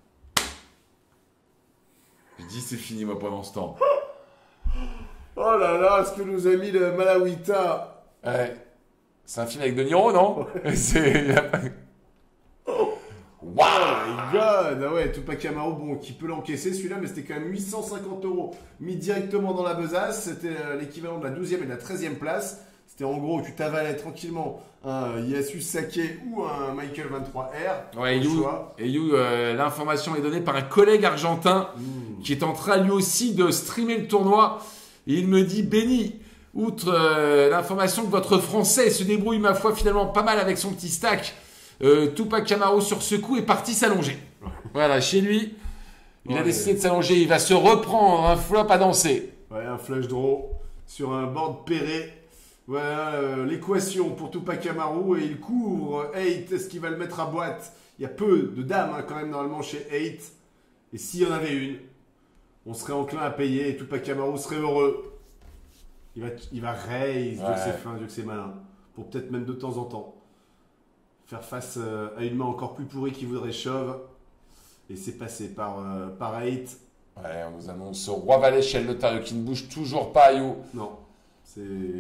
Je dis c'est fini moi pendant ce temps. Oh là là, ce que nous a mis le Malawita. Ouais. C'est un film avec De Niro, non? C'est... Waouh, my god! Ah ouais, Tupac Amaru, bon, qui peut l'encaisser celui-là, mais c'était quand même huit cent cinquante euros mis directement dans la besace. C'était euh, l'équivalent de la douzième et de la treizième place. C'était en gros, tu t'avalais tranquillement un Yasu Sake ou un Michael vingt-trois R. Ouais, You, et You, euh, l'information est donnée par un collègue argentin mmh. qui est en train lui aussi de streamer le tournoi. Et il me dit, Benny, outre euh, l'information que votre Français se débrouille, ma foi, finalement pas mal avec son petit stack, euh, Tupac Amaru sur ce coup est parti s'allonger. Voilà, chez lui, il ouais, a décidé ouais. de s'allonger. Il va se reprendre un flop à danser. Ouais, un flush draw sur un board pairé. Voilà euh, l'équation pour Tupac Amaru et il couvre huit. Est-ce qu'il va le mettre à boîte? Il y a peu de dames hein, quand même normalement chez huit. Et s'il y en avait une, on serait enclin à payer et Tupac Amaru serait heureux. Il va, il va raise, ouais. Dieu que c'est fin, Dieu que c'est malin. Pour peut-être même de temps en temps faire face euh, à une main encore plus pourrie qui voudrait shove. Et c'est passé par, euh, par huit. Ouais, on nous annonce Roi Valet chez le notaire qui ne bouge toujours pas, You. Non, c'est...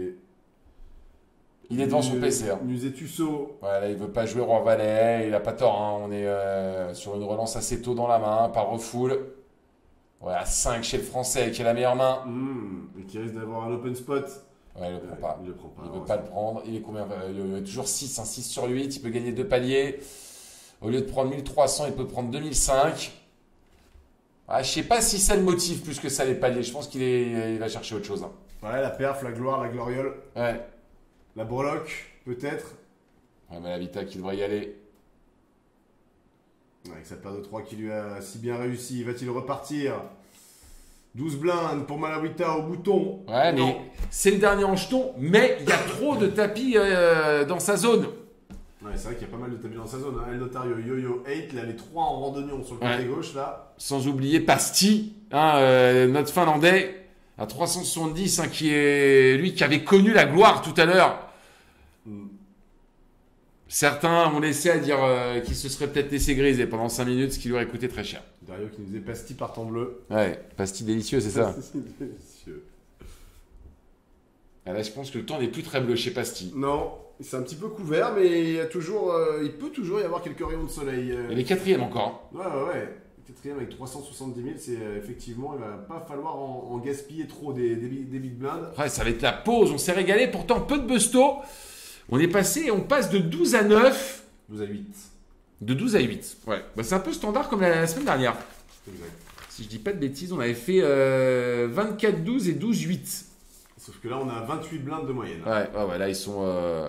Il est devant son P C. Hein. Musée Tussaud. Voilà, il veut pas jouer Roi Valet, il a pas tort. Hein. On est euh, sur une relance assez tôt dans la main, par refoule. Ouais, à cinq chez le Français, qui est la meilleure main. Mmh, et qui risque d'avoir un open spot. Ouais, il le prend pas. Il le prend pas. Il veut pas le prendre. Il est combien? Il est toujours six, hein, six sur huit. Il peut gagner deux paliers. Au lieu de prendre mille trois cents, il peut prendre deux mille cinq. Ah, je sais pas si ça le motive plus que ça les paliers. Je pense qu'il est, il va chercher autre chose. Hein. Ouais, la perf, la gloire, la gloriole. Ouais. La breloque, peut-être. Ouais, mais la Vita qui devrait y aller. Avec sa paire de trois qui lui a si bien réussi, va-t-il repartir? douze blindes pour Malawita au bouton. Ouais, non. Mais c'est le dernier en jeton, mais il y a trop de tapis euh, dans sa zone. Ouais, c'est vrai qu'il y a pas mal de tapis dans sa zone. Hein. El Notario, Yo-Yo, huit, là, les trois en randonnion sur le côté ouais. gauche, là. Sans oublier Pasti, hein, euh, notre Finlandais, à trois cent soixante-dix, hein, qui est lui qui avait connu la gloire tout à l'heure. Mm. Certains ont laissé à dire euh, qu'il se serait peut-être laissé griser pendant cinq minutes, ce qui lui aurait coûté très cher. Dario qui nous disait Pasti par temps bleu. Ouais, Pasti délicieux, c'est ça. Pasti délicieux. Ah là, je pense que le temps n'est plus très bleu chez Pasti. Non, c'est un petit peu couvert, mais il, y a toujours, euh, il peut toujours y avoir quelques rayons de soleil. Euh... Il est quatrième encore. Ouais, ouais, ouais. Quatrième avec trois cent soixante-dix mille, c'est euh, effectivement, il va pas falloir en, en gaspiller trop des, des, big- des big blinds. Ouais, ça va être la pause. On s'est régalé. Pourtant, peu de busto. On est passé, on passe de douze à neuf. douze à huit. De douze à huit. Ouais. Bah, c'est un peu standard comme la, la semaine dernière. Exact. Si je dis pas de bêtises, on avait fait euh, vingt-quatre douze et douze huit. Sauf que là, on a vingt-huit blindes de moyenne. Ouais, ouais, ouais, là, ils sont. euh,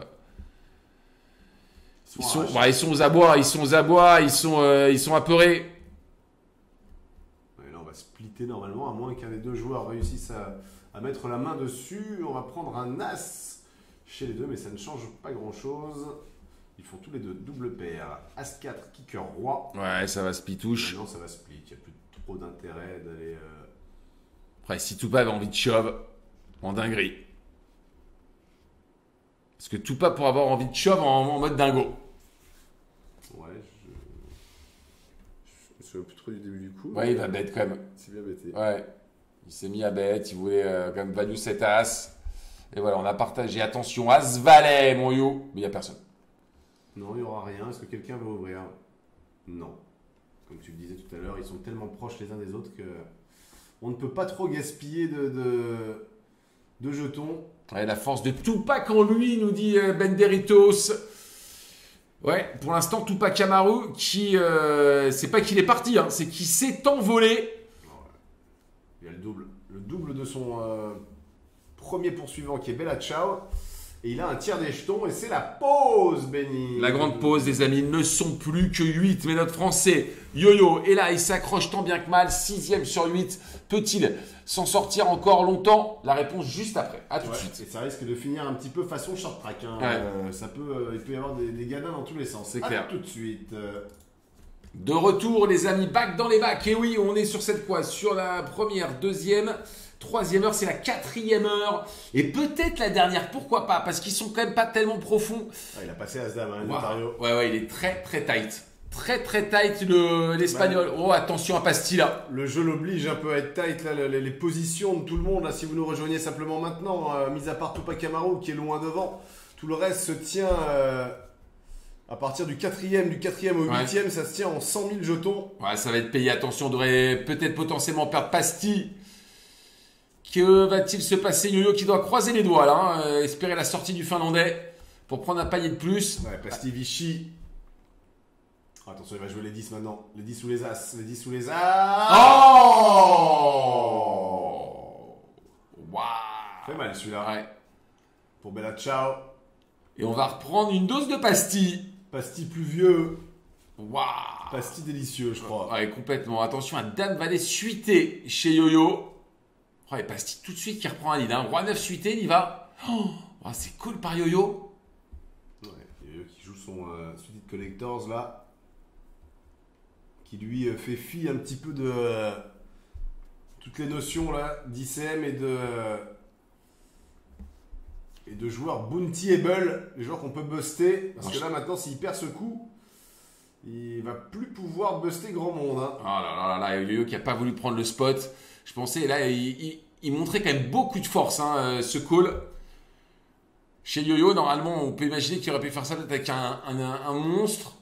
Ils Ils sont sont, arrachés. bah, ils sont aux abois, ils sont aux abois, ils sont, euh, ils sont apeurés. Ouais, là, on va splitter normalement, à moins qu'un des deux joueurs réussisse à, à mettre la main dessus. On va prendre un as chez les deux, mais ça ne change pas grand-chose. Ils font tous les deux double paire. as quatre, kicker roi. Ouais, ça va se pitouche. Maintenant, ça va split. Il n'y a plus trop d'intérêt d'aller... euh, Après, si Tupa avait envie de shove, en dinguerie. Parce que Tupa pour avoir envie de shove en, en mode dingo. Ouais, je... Je me souviens plus trop du début du coup. Ouais, il va bête quand même. C'est bien bêté. Ouais. Il s'est mis à bête, il voulait euh, quand même value cet as. Et voilà, on a partagé. Attention, as valet, mon you. Mais il n'y a personne. Non, il n'y aura rien. Est-ce que quelqu'un veut ouvrir? Non. Comme tu le disais tout à l'heure, ils sont tellement proches les uns des autres que on ne peut pas trop gaspiller de, de, de jetons. Ouais, la force de Tupac en lui, nous dit euh, Benderitos. Ouais, pour l'instant, Tupac Amaru, qui, euh, c'est pas qu'il est parti, hein, c'est qu'il s'est envolé. Il y a le double. Le double de son euh, premier poursuivant qui est Bella Ciao. Et il a un tiers des jetons et c'est la pause, Benny. La grande pause, les amis, ne sont plus que huit. Mais notre Français, Yo-Yo, est là, il s'accroche tant bien que mal. sixième sur huit. Peut-il s'en sortir encore longtemps? La réponse juste après. À tout Ouais, de suite. et ça risque de finir un petit peu façon short track. Hein. Ouais. Euh, ça peut, euh, il peut y avoir des, des gadins dans tous les sens. C'est À clair. tout de suite. Euh, De retour, les amis, back dans les bacs. Et oui, on est sur cette quoi? Sur la première, deuxième, troisième heure, c'est la quatrième heure. Et peut-être la dernière, pourquoi pas? Parce qu'ils sont quand même pas tellement profonds. ah, il a passé As-Dame, hein, Wow. Notario. Ouais, ouais, il est très, très tight. Très, très tight, le- l'espagnol. Oh, attention à Pastilla. Le jeu l'oblige un peu à être tight, là, les, les positions de tout le monde. Là, si vous nous rejoignez simplement maintenant, euh, mis à part Tupac Amaru qui est loin devant, tout le reste se tient euh, à partir du quatrième, du quatrième au Ouais. huitième, ça se tient en cent mille jetons. Ouais, ça va être payé. Attention, on devrait peut-être potentiellement perdre Pastille. Que va-t-il se passer? Yo-Yo qui doit croiser les doigts, là. Hein, euh, espérer la sortie du Finlandais pour prendre un palier de plus. Ouais, Pasti Vichy. Oh, attention, il va jouer les dix maintenant. Les dix ou les As. Les dix ou les As. Oh Waouh. Fait mal celui-là. Ouais. Pour Bella Ciao. Et on va reprendre une dose de pastilles. Pasti pluvieux. Waouh. Pasti délicieux, je crois. Ouais, complètement. Attention à Dame Valet suité chez Yo-Yo. Oh, et Pastille tout de suite qui reprend un lead. Hein. Roi neuf suité, il y va. Oh, oh, c'est cool par Yo-Yo. Ouais, il y a eux qui joue son euh, Suited Collectors là. Qui lui euh, fait fi un petit peu de euh, toutes les notions là d'I C M et de euh, et de joueurs bountyable, les joueurs qu'on peut buster. Parce que là maintenant, s'il perd ce coup, il va plus pouvoir buster grand monde. Hein. Oh là là là là, Yo-Yo qui a pas voulu prendre le spot. Je pensais, là, il, il, il montrait quand même beaucoup de force, hein, euh, ce call. Chez Yo-Yo, normalement, on peut imaginer qu'il aurait pu faire ça peut-être avec un, un, un monstre.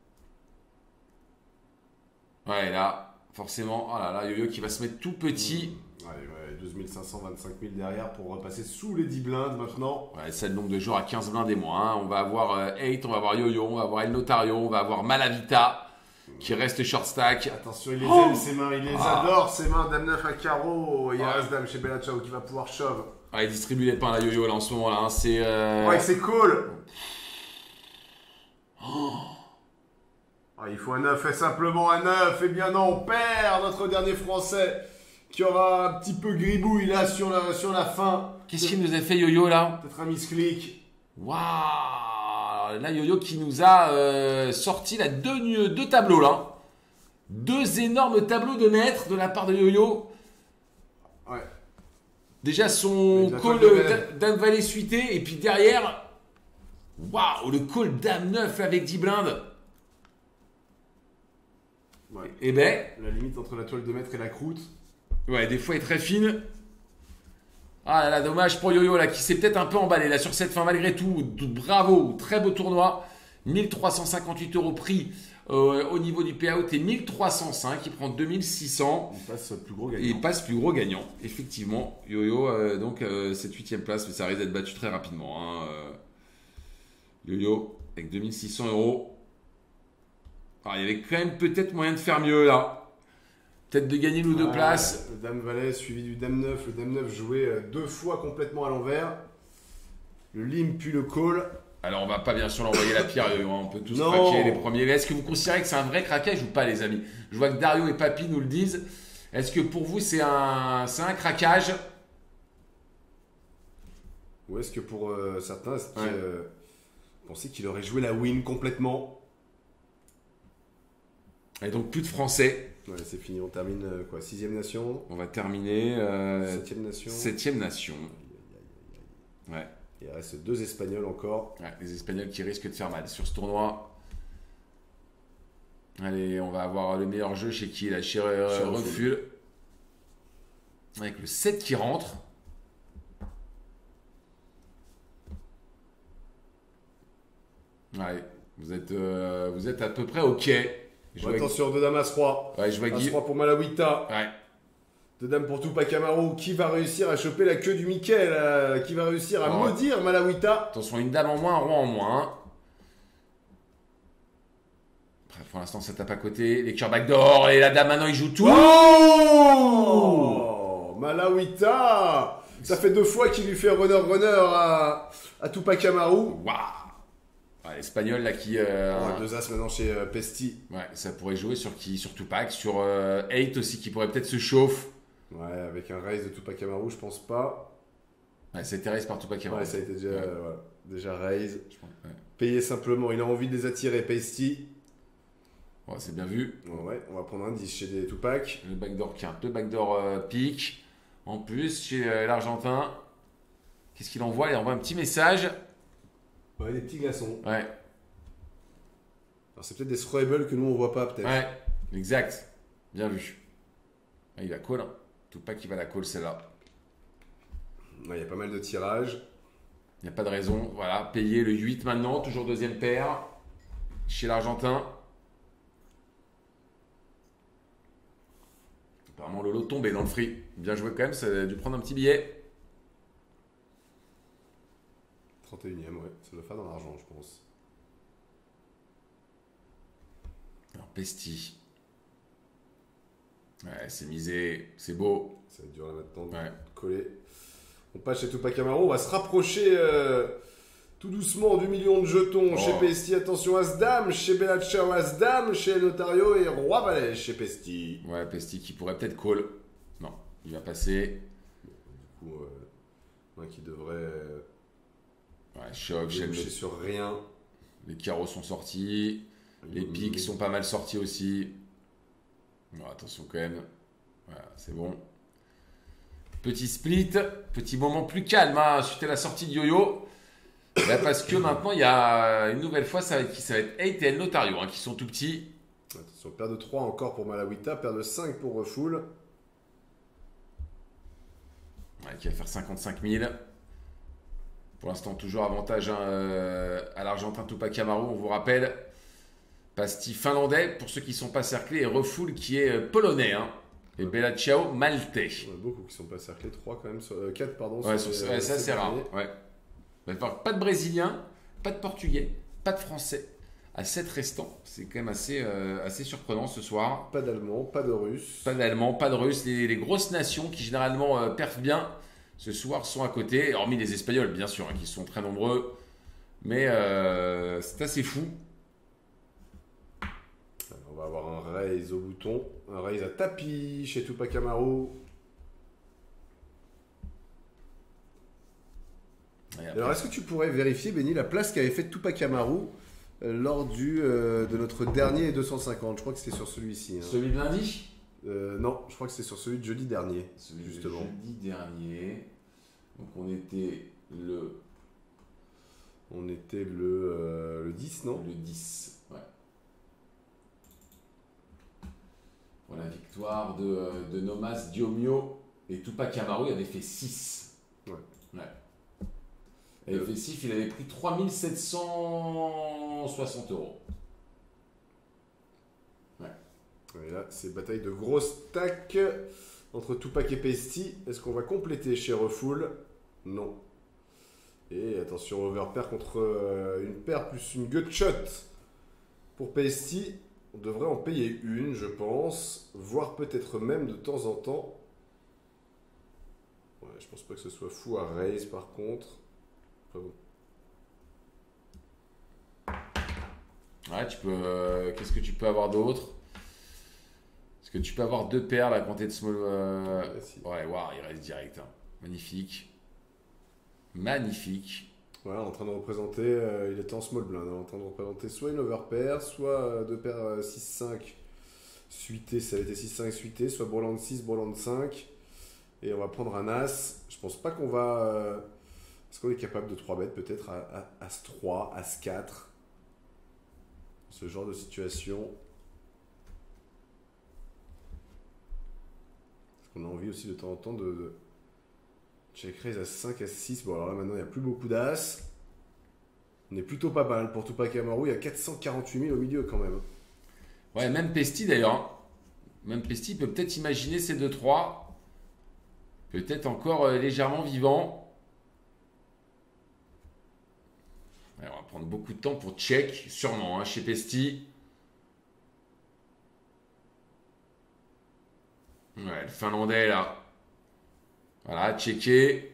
Ouais, là, forcément, oh là là, Yo-Yo qui va se mettre tout petit. Mmh. Ouais, ouais, douze mille cinq cents, vingt-cinq mille derrière pour repasser sous les dix blindes maintenant. Ouais, c'est le nombre de joueurs à quinze blindes et moins. Hein. On va avoir euh, eight, on va avoir Yo-Yo, on va avoir El Notario, on va avoir Malavita qui reste short stack. Attention, il les Oh aime, ses mains, il les Ah. adore, ses mains. Dame neuf à carreau. Il y a Ouais. As-Dame chez Bella Ciao qui va pouvoir shove. Ouais, il distribue les pains là, Yo-Yo, là, en ce moment là. Hein. C'est. euh, Ouais, c'est cool. Ah, il faut un neuf et simplement un neuf. Et bien non, on perd notre dernier Français qui aura un petit peu gribouille là sur la, sur la fin. Qu'est-ce qu'il nous a fait Yo-Yo là? Peut-être un misclick. Waouh! Là, Yo-Yo qui nous a euh, sorti là, deux, deux tableaux là. Deux énormes tableaux de maître de la part de Yo-Yo. Ouais. Déjà Mais son de la call toile de euh, Belle. Dame Dame Valet suité. Et puis derrière, waouh, le call Dame neuf avec dix blindes. Ouais. Et ben, La limite entre la toile de maître et la croûte. ouais, des fois elle est très fine. Ah là là, dommage pour Yo-Yo là qui s'est peut-être un peu emballé là sur cette fin malgré tout. Bravo, très beau tournoi. mille trois cent cinquante-huit euros pris Euh, au niveau du payout, est mille trois cent cinq, il prend deux mille six cents. Il passe plus gros Et gagnant. il passe plus gros gagnant, effectivement. Yo-Yo, euh, donc euh, cette huitième place, mais ça risque d'être battu très rapidement. Hein, euh. Yo-Yo, avec deux mille six cents euros. Alors, il y avait quand même peut-être moyen de faire mieux là. Peut-être de gagner une ou deux Ah, places. Le Dame Valet suivi du Dame neuf. Le Dame neuf joué euh, deux fois complètement à l'envers. Le Lim puis le Call. Alors, on va pas bien sûr l'envoyer la pierre, Yo-Yo, hein. On peut tous Non. craquer les premiers. Mais est-ce que vous considérez que c'est un vrai craquage ou pas, les amis? Je vois que Dario et Papy nous le disent. Est-ce que pour vous, c'est un, c'est un craquage? Ou est-ce que pour euh, certains, est-ce Ouais. qu'ils euh, pensaient qu'il aurait joué la win complètement? Et donc, plus de Français. Ouais, c'est fini. On termine euh, quoi? Sixième nation, On va terminer. Euh, septième nation. septième nation. Ouais. Il reste deux Espagnols encore. Ouais, les Espagnols qui risquent de faire mal sur ce tournoi. Allez, on va avoir le meilleur jeu chez qui là? Chez euh, Chez Reful. Avec le sept qui rentre. Ouais, vous êtes, euh, vous êtes à peu près OK. Je vois, Attention, deux dames As-Roi. ouais, je vois Guy. As-Roi pour Malawita. Ouais, Deux dames pour Tupac Amaru. Qui va réussir à choper la queue du Mickey là? Qui va réussir à Oh. maudire Malawita? attention, une dame en moins, un roi en moins. hein. Bref, pour l'instant, ça tape à côté. Les cœurs backdoor et la dame maintenant, il joue tout. Oh, Malawita. Ça fait deux fois qu'il lui fait runner-runner à, à Tupac Amaru. Waouh! Ouais, L'Espagnol là qui. euh, On a deux as maintenant chez euh, Pesti. Ouais, ça pourrait jouer sur qui? Sur Tupac, sur euh, eight aussi qui pourrait peut-être se chauffer. Ouais, avec un raise de Tupac Amaru, je pense pas. Ouais, c'est Thérèse par Tupac Amaru. Ouais, ça a été déjà, Ouais. euh, voilà, déjà raise. Je pense, ouais. Payé simplement, il a envie de les attirer, Pesti. Ouais, c'est bien vu. Ouais, on va prendre un dix chez des Tupac. Le backdoor quinte, le backdoor euh, pique. En plus, chez euh, l'Argentin, qu'est-ce qu'il envoie? Il envoie un petit message. Ouais, des petits glaçons. Ouais, Alors c'est peut-être des throwable que nous on voit pas peut-être. ouais, exact. Bien vu. Ah, il va call. Hein. Tupac, il va la call celle-là. Ouais, il y a pas mal de tirages. Il n'y a pas de raison. Voilà, payer le huit maintenant, toujours deuxième paire. Chez l'Argentin. Apparemment, Lolo tombé dans le free. Bien joué quand même, ça a dû prendre un petit billet. trente et unième, ouais. Ça doit faire dans l'argent, je pense. Alors, Pesti. Ouais, c'est misé, c'est beau. Ça va être dur là maintenant de Ouais. coller. On passe chez Tupac Amaru. On va se rapprocher euh, tout doucement du million de jetons. Oh. Chez Pesti, attention, As-Dame. Chez Bellacciao, As-Dame. Chez Notario et Roi Valet chez Pesti. Ouais, Pesti qui pourrait peut-être call. Non, il va passer. Du coup, euh, un qui devrait euh, Ouais, choc, chaîne déboucher de- sur rien. Les carreaux sont sortis. Les pics sont pas mal sortis aussi. Bon, attention quand même. Voilà, c'est bon. Petit split, petit moment plus calme hein, suite à la sortie de Yo-Yo. Bah, parce que maintenant, il y a une nouvelle fois, ça va être, ça va être eight et El Notario hein, qui sont tout petits. Attention, paire de trois encore pour Malawita. Paire de cinq pour Refoul. Ouais, qui va faire cinquante-cinq mille. Pour l'instant, toujours avantage hein, euh, à l'Argentin Tupac Amaru. On vous rappelle, Pasti finlandais pour ceux qui ne sont pas cerclés et Refoul qui est euh, polonais. Hein, et Bellacciao maltais. On a beaucoup qui sont pas cerclés. trois quand même. Sur, euh, quatre, pardon. Ouais, sur sur- les- ouais, ça les c'est sept rare. derniers. Ouais. Bah, par- pas de Brésilien, pas de Portugais, pas de Français. À sept restants, c'est quand même assez, euh, assez surprenant ce soir. Pas d'Allemand, pas de Russe. Pas d'Allemands, pas de Russes. Les, les grosses nations qui généralement euh, perfent bien ce soir sont à côté, hormis les Espagnols bien sûr, hein, qui sont très nombreux. Mais euh, c'est assez fou. Alors, on va avoir un raise au bouton, un raise à tapis chez Tupac Amaru. Et après, Alors, est-ce que tu pourrais vérifier, Benny, la place qu'avait fait Tupac Amaru euh, lors du, euh, de notre dernier deux cent cinquante? Je crois que c'était sur celui-ci. hein. celui de lundi Euh, non, je crois que c'était sur celui de jeudi dernier. Celui Justement. de jeudi dernier. Donc on était le, On était le, euh, le dix, non? le dix. Ouais. Pour la victoire de, euh, de Nomas Diomio et Tupac Amaru, il avait fait six. Ouais. Ouais. Et Euh. fait six, il avait pris trois mille sept cent soixante euros. Et là, c'est bataille de gros stacks entre Tupac et Pesty. Est-ce qu'on va compléter chez Refoul? Non. Et attention, overpair contre euh, une paire plus une gutshot pour Pesty. On devrait en payer une, je pense. Voire peut-être même de temps en temps. Ouais, je pense pas que ce soit fou à raise par contre. Enfin, bon. Ouais, tu peux. Euh, Qu'est-ce que tu peux avoir d'autre? Est-ce que tu peux avoir deux paires là quand t'es de small. Euh... Ouais, si. Ouais, waouh, il reste direct. Hein. Magnifique. Magnifique. Voilà, en train de représenter, euh, il était en small blind, hein, en train de représenter soit une overpair, soit euh, deux paires euh, six cinq suitées, ça a été six cinq suitées, soit Breland six, Breland cinq. Et on va prendre un As. Je pense pas qu'on va. Euh, Est-ce qu'on est capable de trois bêtes peut-être à, à As trois, As quatre? Ce genre de situation. Est-ce qu'on a envie aussi de temps en temps de. de check raise à cinq, à six. Bon, alors là maintenant il n'y a plus beaucoup d'As. On est plutôt pas mal. Pour Tupac Amaru, il y a quatre cent quarante-huit mille au milieu quand même. Ouais, même Pesty d'ailleurs. Hein. Même Pesty peut peut-être imaginer ces deux trois. Peut-être encore euh, légèrement vivant. Ouais, on va prendre beaucoup de temps pour check, sûrement, hein, chez Pesty. Ouais, le Finlandais là. Voilà, checker.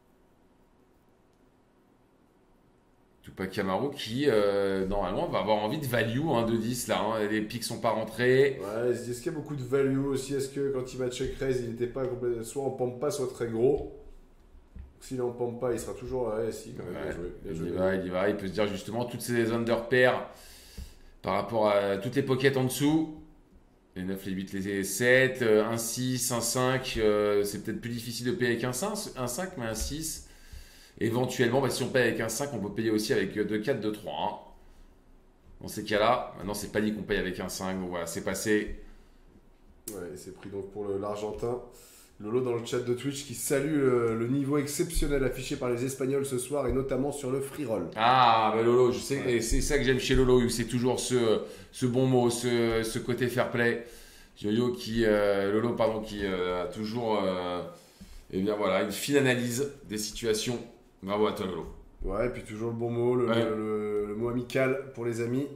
Tupac Amaru qui, euh, normalement, va avoir envie de value hein, de dix là. Hein. Les pics sont pas rentrés. Ouais, est-ce qu'il y a beaucoup de value aussi? Est-ce que quand il va check raise, il n'était pas complètement, soit en pampa, soit très gros? S'il est en pampa, il sera toujours. Ouais, si, quand même, Ouais, bien joué. Bien il joué. y va, il y va. Il peut se dire justement toutes ces under pairs par rapport à toutes les pockets en dessous. Les neuf, les huit, les sept, un six, un cinq, euh, c'est peut-être plus difficile de payer avec un cinq, un cinq mais un six. Éventuellement, bah, si on paye avec un cinq, on peut payer aussi avec deux quatre, deux trois. Hein. Dans ces cas-là, maintenant c'est pas dit qu'on paye avec un cinq, donc voilà, c'est passé. Ouais, c'est pris donc pour le- l'Argentin. Lolo dans le chat de Twitch qui salue le, le niveau exceptionnel affiché par les Espagnols ce soir et notamment sur le free roll. Ah, bah Lolo, je sais, Ouais. et c'est ça que j'aime chez Lolo, c'est toujours ce, ce bon mot, ce, ce côté fair play. Yo-Yo qui, euh, Lolo, pardon, qui euh, a toujours euh, eh bien, voilà, une fine analyse des situations. Bravo à toi, Lolo. Ouais, et puis toujours le bon mot, le, Ouais. le- le- le mot amical pour les amis.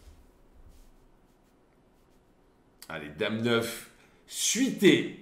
Allez, Dame neuf, suité.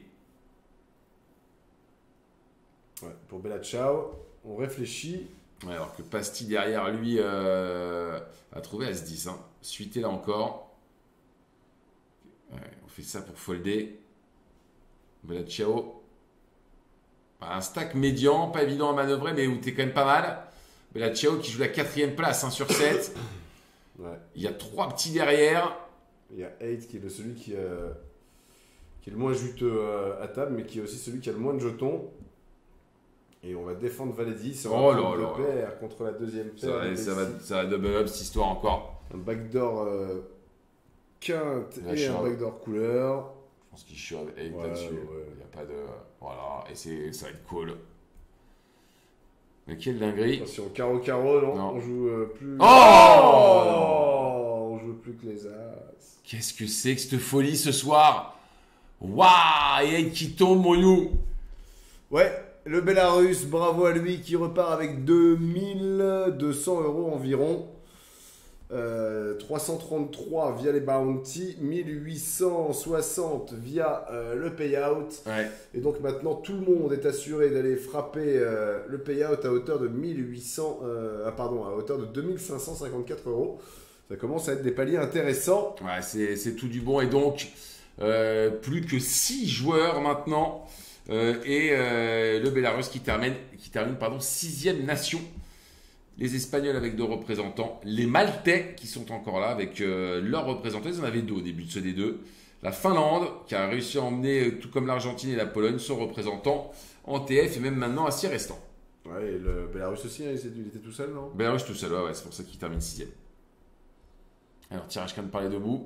Ouais, pour Bella Ciao, on réfléchit. Ouais, alors que Pasti derrière lui euh, a trouvé As dix. Hein. Suité là encore. Ouais, on fait ça pour folder. Bella Ciao. Un stack médian, pas évident à manœuvrer, mais où t'es quand même pas mal. Bella Ciao qui joue la quatrième place hein, sur sept. Ouais. Il y a trois petits derrière. Il y a eight qui est le, celui qui, euh, qui est le moins juteux euh, à table, mais qui est aussi celui qui a le moins de jetons. Et on va défendre Valet dix. On Oh va là prendre là deux là. paires contre la deuxième paire. Ça va, de ça, va, Pesty. ça va double up cette histoire encore. Un backdoor euh, quinte La et un chave. backdoor couleur. Je pense qu'il shove eight Ouais, là-dessus. ouais. Il n'y a pas de. Voilà, et c'est, ça va être cool. Mais quelle dinguerie. Attention, carreau carreau, non, Non. on joue euh, plus. Oh Oh on joue plus que les as. Qu'est-ce que c'est que cette folie ce soir? Waouh! Et qui tombe, mon you! Ouais, le Belarus, bravo à lui qui repart avec deux mille deux cents euros environ. Euh, trois cent trente-trois via les bounty, mille huit cent soixante via euh, le payout. Ouais. Et donc maintenant tout le monde est assuré d'aller frapper euh, le payout à hauteur de mille huit cents, euh, ah, pardon, à hauteur de deux mille cinq cent cinquante-quatre euros. Ça commence à être des paliers intéressants. Ouais, c'est, c'est tout du bon. Et donc, euh, plus que six joueurs maintenant. Euh, et euh, le Belarus qui termine, qui termine pardon, sixième nation. Les Espagnols avec deux représentants. Les Maltais qui sont encore là avec euh, leurs représentants. Ils en avaient deux au début de ce D deux. La Finlande qui a réussi à emmener, tout comme l'Argentine et la Pologne, son représentant en T F et même maintenant à six restants. Ouais, et le Belarus aussi, hein, il était il était tout seul, non? Belarus tout seul, ouais, ouais, c'est pour ça qu'il termine sixième. Alors, tirage quand même par les deux bouts.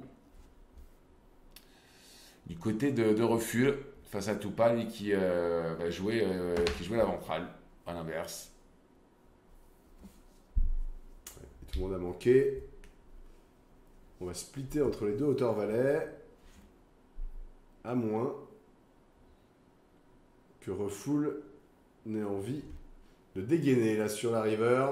Du côté de, de Reful, face à Tupa, lui qui euh, va jouer, euh, qui jouait la ventrale, à l'inverse. Et tout le monde a manqué. On va splitter entre les deux hauteurs valets. à moins que Refoul n'ait envie de dégainer là sur la river.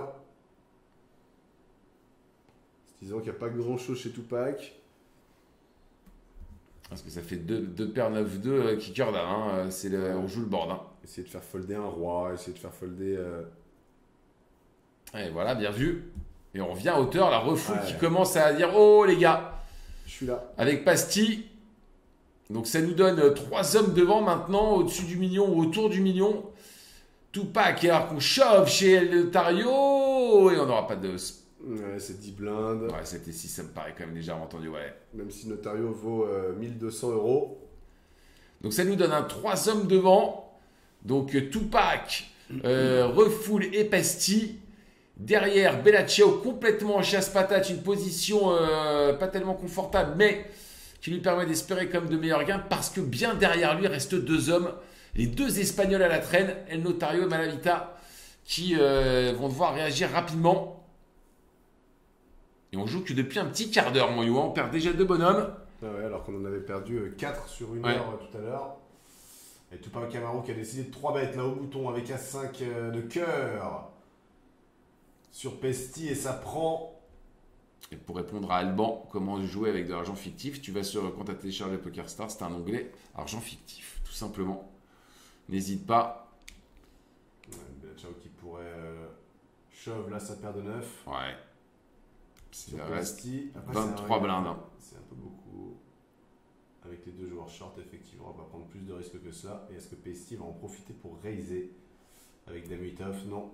Disons qu'il n'y a pas grand chose chez Tupac. Parce que ça fait deux, deux paires neuf deux euh, kicker d'âme. Hein. C'est le, on joue le board. Hein. Essayer de faire folder un roi, essayer de faire folder. Euh... Et voilà, bien vu. Et on revient à hauteur, la Refoul Ouais. qui commence à dire oh les gars, Je suis là. avec Pasti. Donc ça nous donne trois hommes devant maintenant, au-dessus du million ou autour du million. Tupac, alors qu'on chauffe chez El Tario, et on n'aura pas de. Ouais, c'est dix blindes. Ouais, c'était six, ça me paraît quand même légèrement entendu, ouais. Même si Notario vaut euh, mille deux cents euros. Donc ça nous donne un trois hommes devant. Donc euh, Tupac, euh, Refoul et Pasti. Derrière, Bella Ciao complètement en chasse-patate, une position euh, pas tellement confortable, mais qui lui permet d'espérer comme de meilleurs gains parce que bien derrière lui restent deux hommes, les deux Espagnols à la traîne, El Notario et Malavita, qui euh, vont devoir réagir rapidement. Et on joue que depuis un petit quart d'heure, mon You, on perd déjà deux bonhommes. Ah ouais, alors qu'on en avait perdu quatre sur une Ouais. heure euh, tout à l'heure. Et Tupac Camaro qui a décidé de trois bêtes là au bouton avec As cinq euh, de cœur sur Pesti et ça prend. Et pour répondre à Alban, comment jouer avec de l'argent fictif, tu vas sur, quand tu as téléchargé PokerStars, c'est un onglet argent fictif, tout simplement. N'hésite pas. Ouais, Bella Ciao qui pourrait euh, shove là sa paire de neuf. Ouais. Sur Ça reste Pesti. Après, vingt-trois c'est un- blindes. hein. C'est un peu beaucoup. Avec les deux joueurs short, effectivement, on va prendre plus de risques que cela. Et est-ce que Pesti va en profiter pour raiser avec Dame huit off? Non.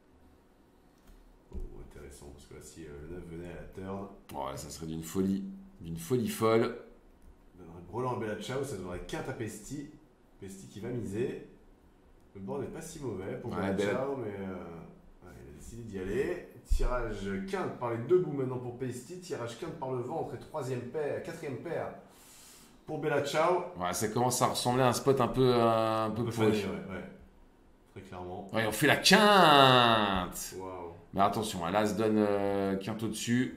Oh, intéressant, parce que là, si euh, le neuf venait à la turn, Ouais, ça serait d'une folie, d'une folie folle. on donnerait brelan à Bella Ciao, ça donnerait quinte à Pesti. Pesti qui va miser. Le board n'est pas si mauvais pour Ouais, Bella Bella- Ciao, mais euh, ouais, il a décidé d'y aller. Tirage quinte par les deux bouts maintenant pour Pesti. Tirage quinte par le ventre et troisième paire, quatrième paire pour Bella Ciao. Ouais, ça commence à ressembler à un spot un peu, un peu On peut pourri. faner, ouais, ouais. Très clairement. Ouais, on fait la quinte. Waouh. Mais attention, hein, là, se donne euh, quinte au-dessus.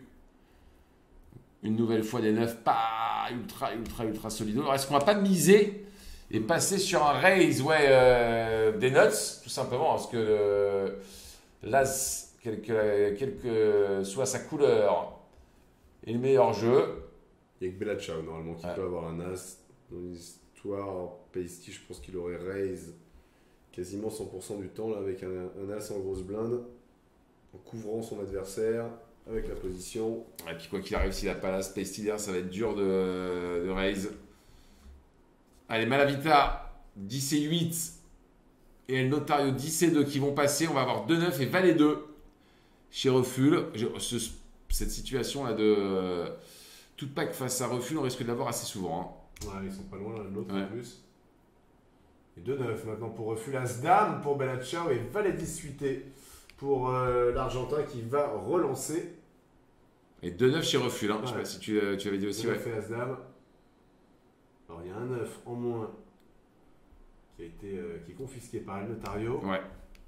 Une nouvelle fois des neufs, pas ultra, ultra, ultra solides. Alors, est-ce qu'on va pas miser et passer sur un raise, ouais, euh, des nuts, tout simplement, parce que euh, l'as, quelle que, quelle que soit sa couleur, est le meilleur jeu. Il n'y a que Bella Ciao normalement qui Ouais. peut avoir un as. Dans l'histoire, Pesti, je pense qu'il aurait raise quasiment cent pour cent du temps là, avec un, un as en grosse blinde, en couvrant son adversaire, avec la position. Et puis quoi qu'il arrive, s'il n'a pas la space leader, ça va être dur de, de raise. Allez, Malavita, dix et huit. Et El Notario, dix et deux qui vont passer. On va avoir deux neuf et Valet deux chez Refoul. Je- ce- cette situation-là de euh, Tupac face à Refoul, on risque de l'avoir assez souvent. hein. Ouais, ils sont pas loin l'un de l'autre Ouais. en plus. Et deux neuf maintenant pour Refoul, as dame pour Bella Ciao et Valet dix-huit pour euh, l'Argentin qui va relancer. Et deux neuf chez Refoul. Hein. Je sais Ouais. pas si tu, tu avais dit aussi. deux Ouais. neuf et as dame. Alors il y a un neuf en moins qui a été euh, qui est confisqué par El Notario. Ouais.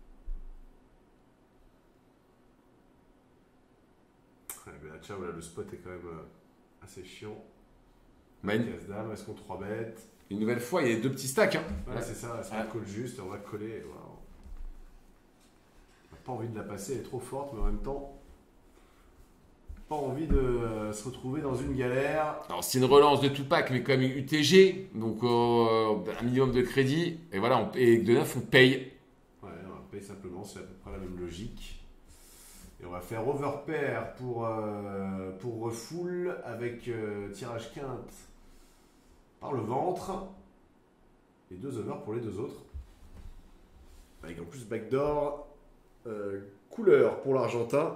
Ouais, Bella Ciao, là, le spot est quand même euh, assez chiant. Bah, Avec une, as dame, est-ce qu'on trois bêtes? une nouvelle fois, il y a deux petits stacks. hein. Ouais, Ouais. c'est ça, ça Ouais. colle juste, on va coller. Waouh. On n'a pas envie de la passer, elle est trop forte, mais en même temps, pas envie de euh, se retrouver dans une galère. Alors, c'est une relance de Tupac, mais comme U T G. Donc, euh, un minimum de crédit. Et voilà, on, et deux neuf, on paye. Ouais, on paye simplement, c'est à peu près la même logique. Et on va faire overpair pour, euh, pour Refoul avec euh, tirage quinte par le ventre. Et deux overs pour les deux autres. Avec en plus backdoor, euh, couleur pour l'Argentin.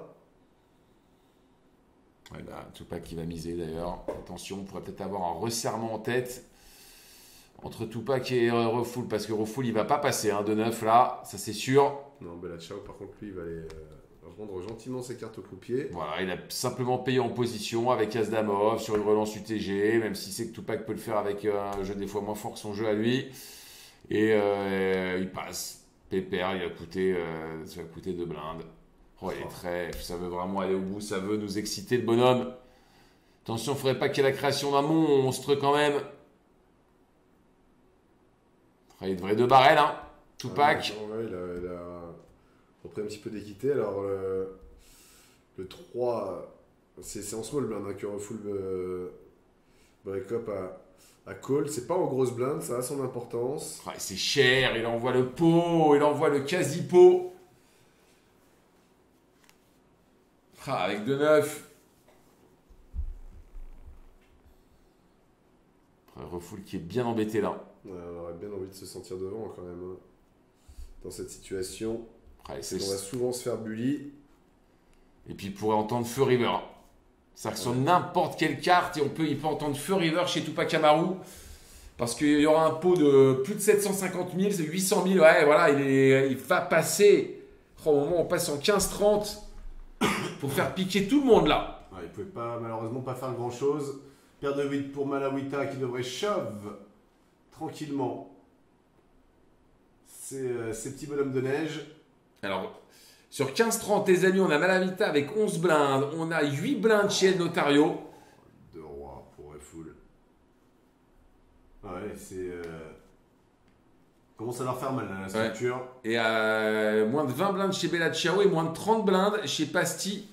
Ouais, bah, Tupac qui va miser d'ailleurs. Attention, on pourrait peut-être avoir un resserrement en tête entre Tupac et euh, Refoul, parce que Refoul il va pas passer hein, de neuf là, ça c'est sûr. Non, Bella Ciao, par contre, lui, il va aller euh, rendre gentiment ses cartes au croupier. Voilà, il a simplement payé en position avec As-Dame off sur une relance U T G, même si c'est que Tupac peut le faire avec euh, un jeu des fois moins fort que son jeu à lui. Et euh, il passe. Pépère, il a coûté, euh, ça va coûter deux blindes. Oh, il est très, ça veut vraiment aller au bout, ça veut nous exciter le bonhomme. Attention, il ne faudrait pas qu'il y ait la création d'un monstre quand même. Ah, il devrait deux barrels, hein. Tupac. Ah, ouais, il, a, il a repris un petit peu d'équité. Alors, le, le trois, c'est en small blind hein, que refoule le break-up à, à call. C'est pas en grosse blind, ça a son importance. Ah, c'est cher, il envoie le pot, il envoie le quasi-pot. Ah, avec deux neuf. Refoule qui est bien embêté là. Ouais, on aurait bien envie de se sentir devant quand même. Hein. Dans cette situation, ouais, on va souvent se faire bully. Et puis il pourrait entendre Feu River. C'est-à-dire que sur n'importe quelle carte, on peut, il peut entendre Feu River chez Tupac Amaru. Parce qu'il y aura un pot de plus de sept cent cinquante mille, c'est huit cent mille. Ouais, voilà, il, est, il va passer. Oh, au moment où on passe en quinze trente pour faire piquer tout le monde là. Ouais, il ne pouvait pas, malheureusement pas faire grand-chose. Paire de huit pour Malawita qui devrait shove tranquillement ces, euh, ces petits bonhommes de neige. Alors, sur quinze trente, les amis, on a Malawita avec onze blindes. On a huit blindes chez El Notario. Deux rois pour Refoul. Ouais, c'est... Euh... Commence à leur faire mal, là, la structure. Ouais. Et euh, moins de vingt blindes chez Bella Ciao et moins de trente blindes chez Pasti.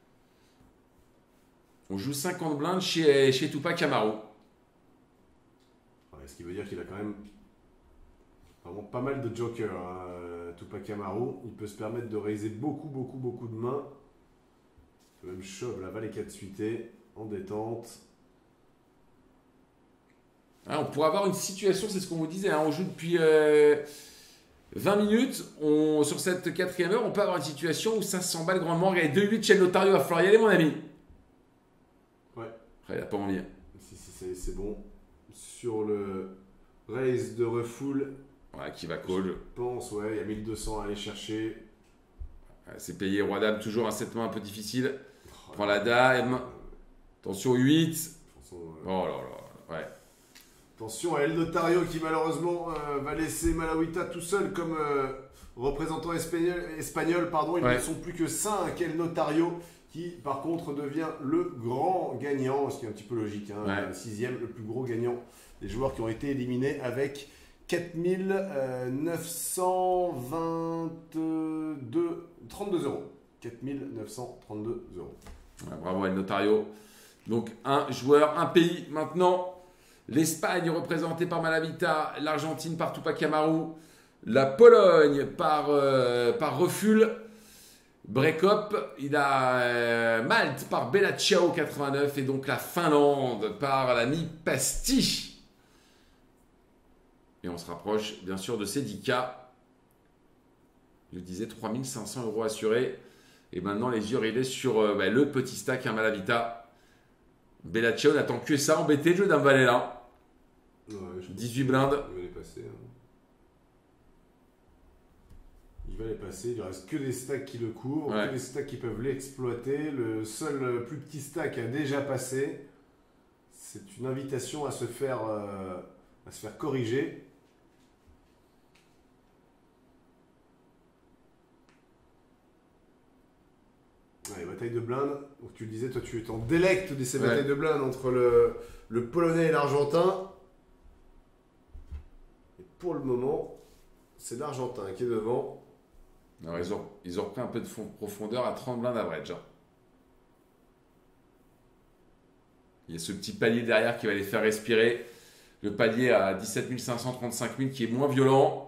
On joue cinquante blindes chez, chez Tupac Amaru. Ouais, ce qui veut dire qu'il a quand même vraiment pas mal de jokers, hein, Tupac Amaru. Il peut se permettre de raiser beaucoup, beaucoup, beaucoup de mains. Il peut même shove la valet quatre suité en détente. Hein, on pourrait avoir une situation, c'est ce qu'on vous disait, hein, on joue depuis euh, vingt minutes. On, sur cette quatrième heure, on peut avoir une situation où ça s'emballe grandement. Regardez, deux huit chez El Notario, il va falloir y aller, mon ami. Ouais. Après, il n'a pas envie. Si, si, c'est bon. Sur le raise de refoule. Ouais, qui va call. Je pense, ouais, il y a mille deux cents à aller chercher. Ouais, c'est payé, roi dame, toujours un sept mains un peu difficile. Oh, prend la dame. Attention, huit. Façon, euh... Oh là là, ouais. Attention à El Notario qui malheureusement euh, va laisser Malawita tout seul comme euh, représentant espagnol. espagnol pardon. Ils ouais. ne sont plus que cinq. El Notario qui par contre devient le grand gagnant, ce qui est un petit peu logique. Hein, ouais. Le sixième, le plus gros gagnant des joueurs qui ont été éliminés avec quatre mille neuf cent vingt-deux, trente-deux euros. quatre mille neuf cent trente-deux euros. Ouais, bravo El Notario. Donc un joueur, un pays maintenant. L'Espagne représentée par Malawita, l'Argentine par Tupac Amaru, la Pologne par, euh, par Refoule, Break-up, il a euh, Malte par Bella Ciao quatre-vingt-neuf et donc la Finlande par l'ami Pasti. Et on se rapproche bien sûr de ces dix K. Je disais trois mille cinq cents euros assurés. Et maintenant les yeux rivés sur euh, bah, le petit stack à Malawita. Bella Ciao n'attend que ça, embêté le jeu d'un valet là. Ouais, dix-huit blindes. Il va les passer. Hein. Il va les passer. Il ne reste que des stacks qui le couvrent, ouais. que des stacks qui peuvent l'exploiter. Le seul plus petit stack a déjà passé. C'est une invitation à se faire, euh, à se faire corriger. Ouais, bataille de blindes. Donc tu le disais, toi tu t'en délectes de ces ouais. batailles de blindes entre le, le Polonais et l'Argentin. Et pour le moment, c'est l'Argentin qui est devant. Alors, ils, ont, ils ont repris un peu de profondeur à trente blindes average. Hein. Il y a ce petit palier derrière qui va les faire respirer. Le palier à dix-sept mille cinq cents, trente-cinq mille qui est moins violent.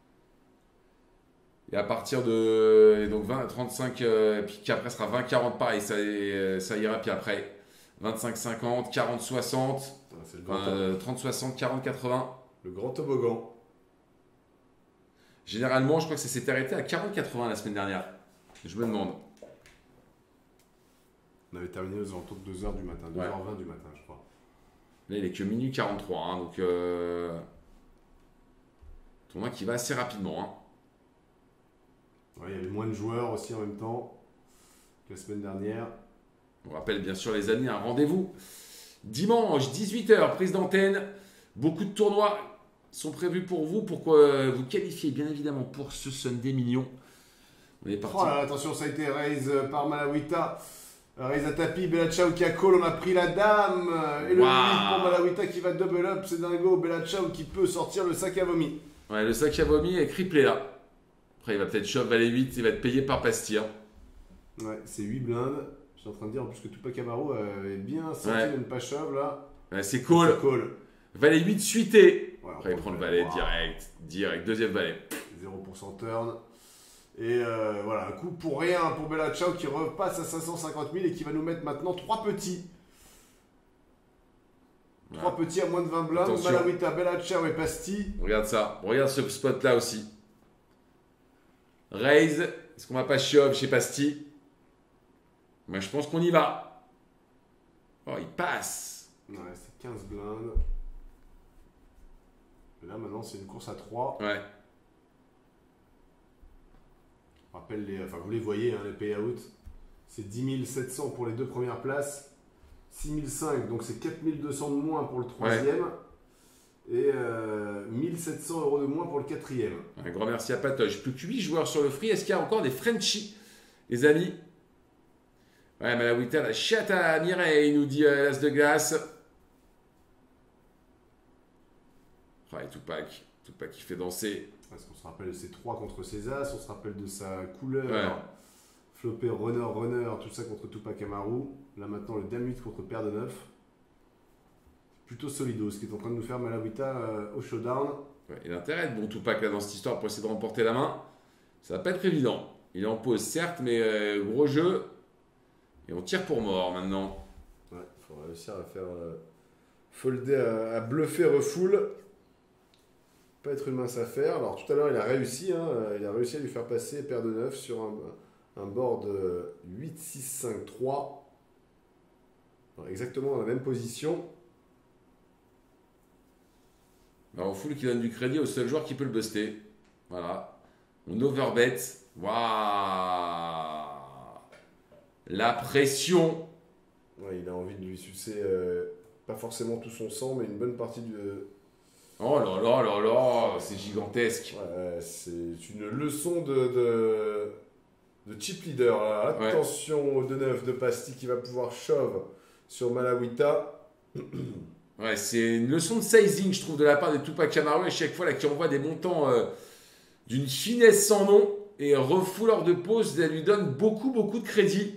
Et à partir de donc vingt, trente-cinq, euh, puis qu'après sera vingt, quarante, pareil, ça, euh, ça ira. Puis après, vingt-cinq, cinquante, quarante, soixante, ah, euh, trente, soixante, quarante, quatre-vingts. Le grand toboggan. Généralement, je crois que ça s'est arrêté à quarante, quatre-vingts la semaine dernière. Je me demande. On avait terminé aux alentours de deux heures du matin, deux heures vingt du matin, je crois. Là, il est que minuit quarante-trois, hein, donc euh... tournoi qui va assez rapidement. Hein. Ouais, il y avait moins de joueurs aussi en même temps que la semaine dernière. On rappelle bien sûr les amis, un rendez-vous dimanche dix-huit heures, prise d'antenne. Beaucoup de tournois sont prévus pour vous, pour que vous qualifiez bien évidemment pour ce Sunday million. On est parti. Oh là là, attention, ça a été raise par Malawita. Raise à tapis, Bella Ciao qui a call, on a pris la dame. Et le wow. huit pour Malawita qui va double up, c'est dingo. Bella Ciao qui peut sortir le sac à vomi. Ouais, le sac à vomi est criplé là. Après, il va peut-être shove valet huit, il va être payé par Pastille. Hein. Ouais, c'est huit blindes. Je suis en train de dire en plus que Tupac Amaru avait bien senti Ouais. de ne pas shove là. Ouais, c'est cool. C'est cool. Valet huit suité. Ouais, Après, il on prend le peut- valet wow. direct. Direct, deuxième valet. zéro pour cent turn. Et euh, voilà, un coup pour rien pour Bella Ciao qui repasse à cinq cent cinquante mille et qui va nous mettre maintenant trois petits. Trois Ouais. petits à moins de vingt blindes. Attention. Malawita, Bella Ciao et Pastille. Regarde ça. Regarde ce spot là aussi. Raise. Est-ce qu'on va pas shove chez Pastille? Moi, je pense qu'on y va. Oh, il passe. Ouais, c'est quinze blindes. Et là maintenant c'est une course à trois. Ouais. Je rappelle les, enfin vous les voyez, hein, les payouts. C'est dix mille sept cents pour les deux premières places. six mille cinq, donc c'est quatre mille deux cents de moins pour le troisième. Et euh, mille sept cents euros de moins pour le quatrième. Un grand merci à Patoche. Plus que huit joueurs sur le free. Est-ce qu'il y a encore des Frenchies, les amis? Ouais, Malawita, la chatte à Mireille, nous dit euh, l'as de glace. Ouais, Tupac. Tupac qui fait danser. Parce qu'on se rappelle de ses trois contre ses as, on se rappelle de sa couleur. Ouais. Flopper, runner, runner, tout ça contre Tupac Amaru. Là maintenant le dame huit contre paire de neuf. Plutôt solido, ce qui est en train de nous faire Malawita euh, au showdown. Ouais, et l'intérêt de bon Tupac là dans cette histoire pour essayer de remporter la main, ça va pas être évident. Il est en pause certes, mais euh, gros jeu. Et on tire pour mort maintenant. Ouais, il faut réussir à faire euh, folder, à, à bluffer refoul. Pas être une mince affaire. Alors tout à l'heure il a réussi, hein, il a réussi à lui faire passer paire de neuf sur un, un board huit six cinq trois. Alors, exactement dans la même position. Alors, full qui donne du crédit au seul joueur qui peut le buster. Voilà. On overbet. Waouh. La pression. Ouais, il a envie de lui sucer, euh, pas forcément tout son sang, mais une bonne partie du. Oh là là là là, c'est gigantesque. Ouais, c'est une leçon de, de, de chip leader. Là. Ouais. Attention au deux neuf de Pastille qui va pouvoir shove sur Malawita. Ouais, c'est une leçon de sizing, je trouve, de la part de Tupac Amaru à chaque fois là, qui envoie des montants euh, d'une finesse sans nom et refouleur de pause, ça lui donne beaucoup, beaucoup de crédit.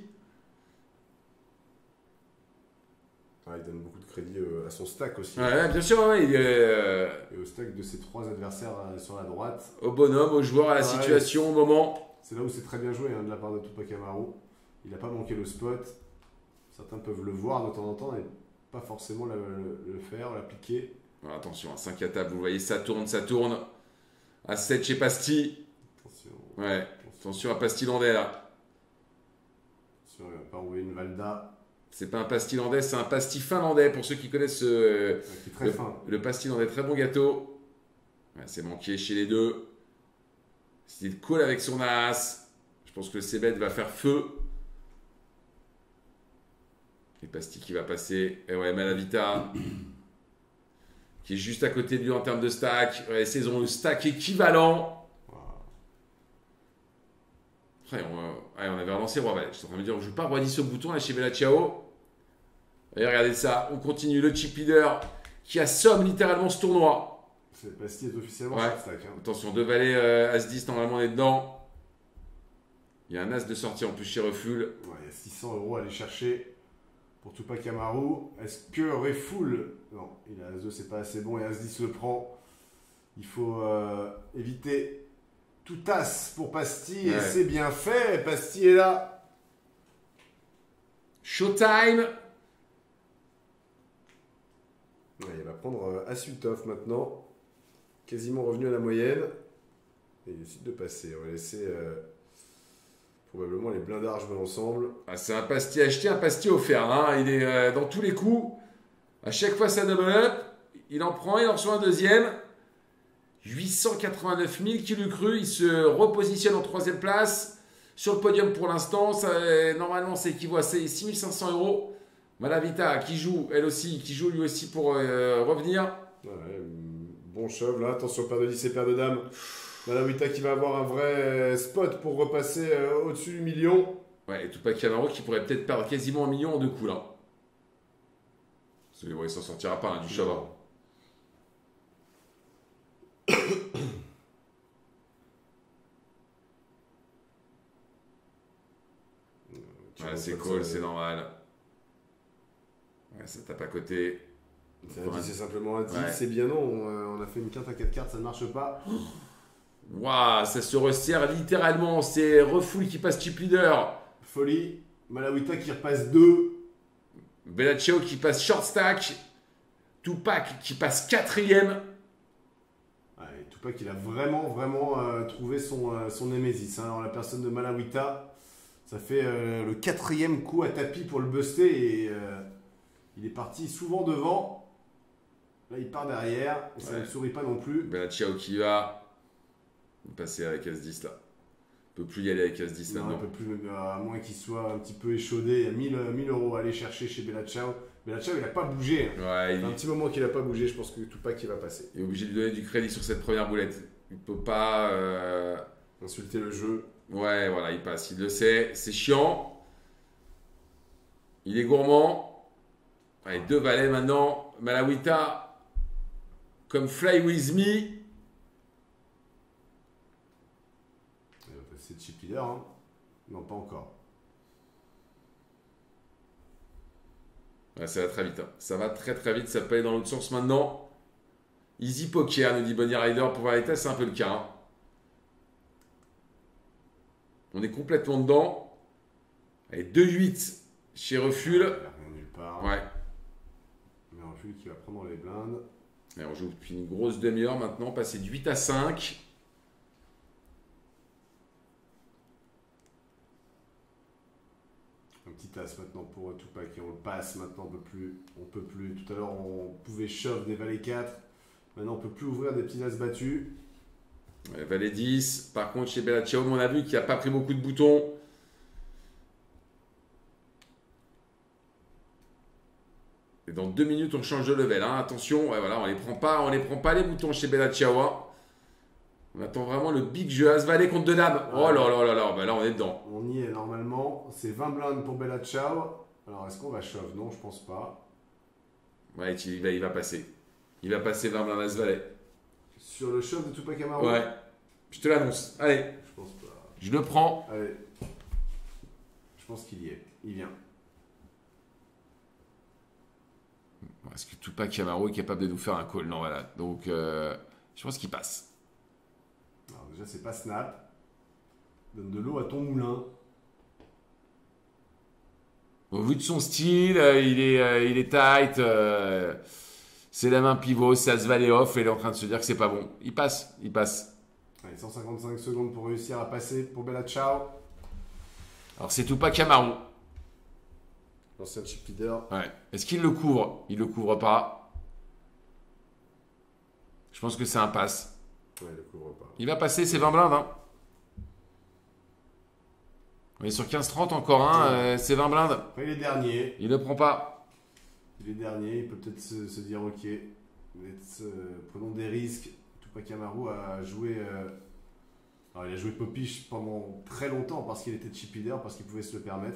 Ouais, il donne beaucoup de crédit euh, à son stack aussi. Ouais, ouais, bien sûr, ouais, il est euh, Et au stack de ses trois adversaires euh, sur la droite. au bonhomme, au joueur, à la Ouais. situation, au moment. C'est là où c'est très bien joué hein, de la part de Tupac Amaru. Il n'a pas manqué le spot. Certains peuvent le voir de temps en temps et pas forcément le, le- le faire, l'appliquer. Ouais, attention, à cinq à table, vous voyez, ça tourne, ça tourne. À sept chez Pastille. Attention, Ouais, attention à Pastillandais là. attention, il va pas envoyer une Valda C'est pas un pastillandais, c'est un pastis finlandais pour ceux qui connaissent euh, euh, qui est très le, fin. le pastillandais. Très bon gâteau. Ouais, c'est manqué chez les deux. C'est de call avec son as. Je pense que le C-bet va faire feu. Et Pasti qui va passer. Et ouais, Malavita. qui est juste à côté de lui en termes de stack. Ouais, saison le stack équivalent. Après, on, ouais, on avait relancé Roi Valet. Je suis en train de me dire, on joue pas Roi dix au bouton là chez Bella Ciao. Et regardez ça, on continue. Le chip leader qui assomme littéralement ce tournoi. C'est Pastille est officiellement Ouais. sur le stack. Hein. Attention, deux valets euh, As dix, normalement on est dedans. Il y a un As de sortie en plus chez Refuel. Ouais, il y a six cents euros à aller chercher pour Tupac Amaru. Est-ce que Refoul. Non, il a As deux, c'est pas assez bon et As dix le prend. Il faut euh, éviter tout As pour Pastille Ouais. et c'est bien fait. Pastille est là. Showtime. Ouais, il va prendre euh, As huit off maintenant. Quasiment revenu à la moyenne. Et il décide de passer. On va laisser euh, probablement les blindards jouer ensemble. Ah, c'est un pasti acheté, un pasti offert. Hein. Il est euh, dans tous les coups. À chaque fois, ça double up. Il en prend, il en reçoit un deuxième. huit cent quatre-vingt-neuf mille qui l'eût cru. Il se repositionne en troisième place. Sur le podium pour l'instant. Ça, euh, normalement, ça équivaut à six mille cinq cents euros. Malavita qui joue, elle aussi, qui joue lui aussi pour euh, revenir. Ouais, bon shove là. Attention, paire de dix et paire de dames. Malawita qui va avoir un vrai spot pour repasser euh, au-dessus du million. Ouais, et Tupac Amaru qui pourrait peut-être perdre quasiment un million en deux coups là. Parce que bon, il s'en sortira pas hein, du shove. Hein. Ouais, c'est cool, c'est normal. Ouais, ça tape à côté. C'est un dix, c'est simplement un dix. Ouais. C'est bien non, on, on a fait une quinte à quatre cartes, ça ne marche pas. Waouh, ça se resserre littéralement. C'est Refoul qui passe chip leader. Folie. Malawita qui repasse deux. Bella Ciao qui passe short stack. Tupac qui passe quatrième. Ouais, Tupac, il a vraiment, vraiment euh, trouvé son, euh, son némésis. Hein. Alors, la personne de Malawita, ça fait euh, le quatrième coup à tapis pour le buster et euh, il est parti souvent devant. Là, il part derrière. Et ça Ouais. ne sourit pas non plus. Bella Ciao qui va. Passer avec As dix là. On peut plus y aller avec As dix Non, maintenant. un peu plus, à moins qu'il soit un petit peu échaudé. Il y a mille, mille euros à aller chercher chez Bella Ciao. Bella Ciao, il n'a pas bougé. Hein. Ouais, Il y a un il, petit moment qu'il n'a pas bougé. Je pense que Tupac, il va passer. il est obligé de lui donner du crédit sur cette première boulette. Il peut pas. euh, Insulter le jeu. Ouais, voilà, il passe. Il le sait. C'est chiant. Il est gourmand. Allez, deux valets maintenant. Malawita. Comme Fly With Me. C'est chip leader, hein. Non, pas encore. Ouais, ça va très vite. Hein. Ça va très très vite. Ça peut aller dans l'autre sens maintenant. Easy poker, nous dit Bonnie Rider. Pour Valetta, c'est un peu le cas. Hein. On est complètement dedans. Allez, deux huit chez Refuel. Il n'y a rien nulle part. Ouais. Mais Refuel qui va prendre les blindes. Et on joue depuis une grosse demi-heure maintenant. Passer de huit à cinq. Un petit as maintenant pour Tupac et on le passe. Maintenant, on peut plus. On peut plus. Tout à l'heure, on pouvait shove des valets quatre. Maintenant, on peut plus ouvrir des petits as battus. Ouais, valet dix. Par contre, chez Bella Ciao, on a vu qu'il n'a pas pris beaucoup de boutons. Et dans deux minutes, on change de level. Hein. Attention, ouais, voilà, on les prend pas, on les prend pas les boutons chez Bella Ciao. Hein. On attend vraiment le big jeu. As valet contre deux dames. Oh là là là là, bah là on est dedans. On y est normalement. C'est vingt blindes pour Bella Ciao. Alors, est-ce qu'on va shove? Non, je pense pas. Ouais, il va, il va passer. Il va passer vingt blindes As valet. Sur le shove de Tupac Amaru? Ouais, je te l'annonce. Allez, Je pense pas. je le prends. Allez. Je pense qu'il y est. Il vient. Est-ce que Tupac Amaru est capable de nous faire un call? Non, voilà. Donc, euh, je pense qu'il passe. Alors déjà, c'est pas snap. Donne de l'eau à ton moulin. Au vu de son style, euh, il, est, euh, il est tight. euh, c'est la main pivot, c'est As valet off. Et il est en train de se dire que c'est pas bon. Il passe, il passe. Allez, cent cinquante-cinq secondes pour réussir à passer pour Bella Ciao. Alors, c'est Tupac Amaru. L'ancien chip leader. Ouais. Est-ce qu'il le couvre? Il le couvre pas. Je pense que c'est un pass. Ouais, il le couvre pas. Il va passer, c'est vingt blindes. Hein. On est sur quinze trente encore un, euh, c'est vingt blindes. Après, il est dernier. Il ne prend pas. Il est dernier. Il peut peut-être se, se dire ok, let's, euh, prenons des risques. Tupac Amaru a joué. euh, alors, il a joué Popish pendant très longtemps parce qu'il était chip leader, parce qu'il pouvait se le permettre.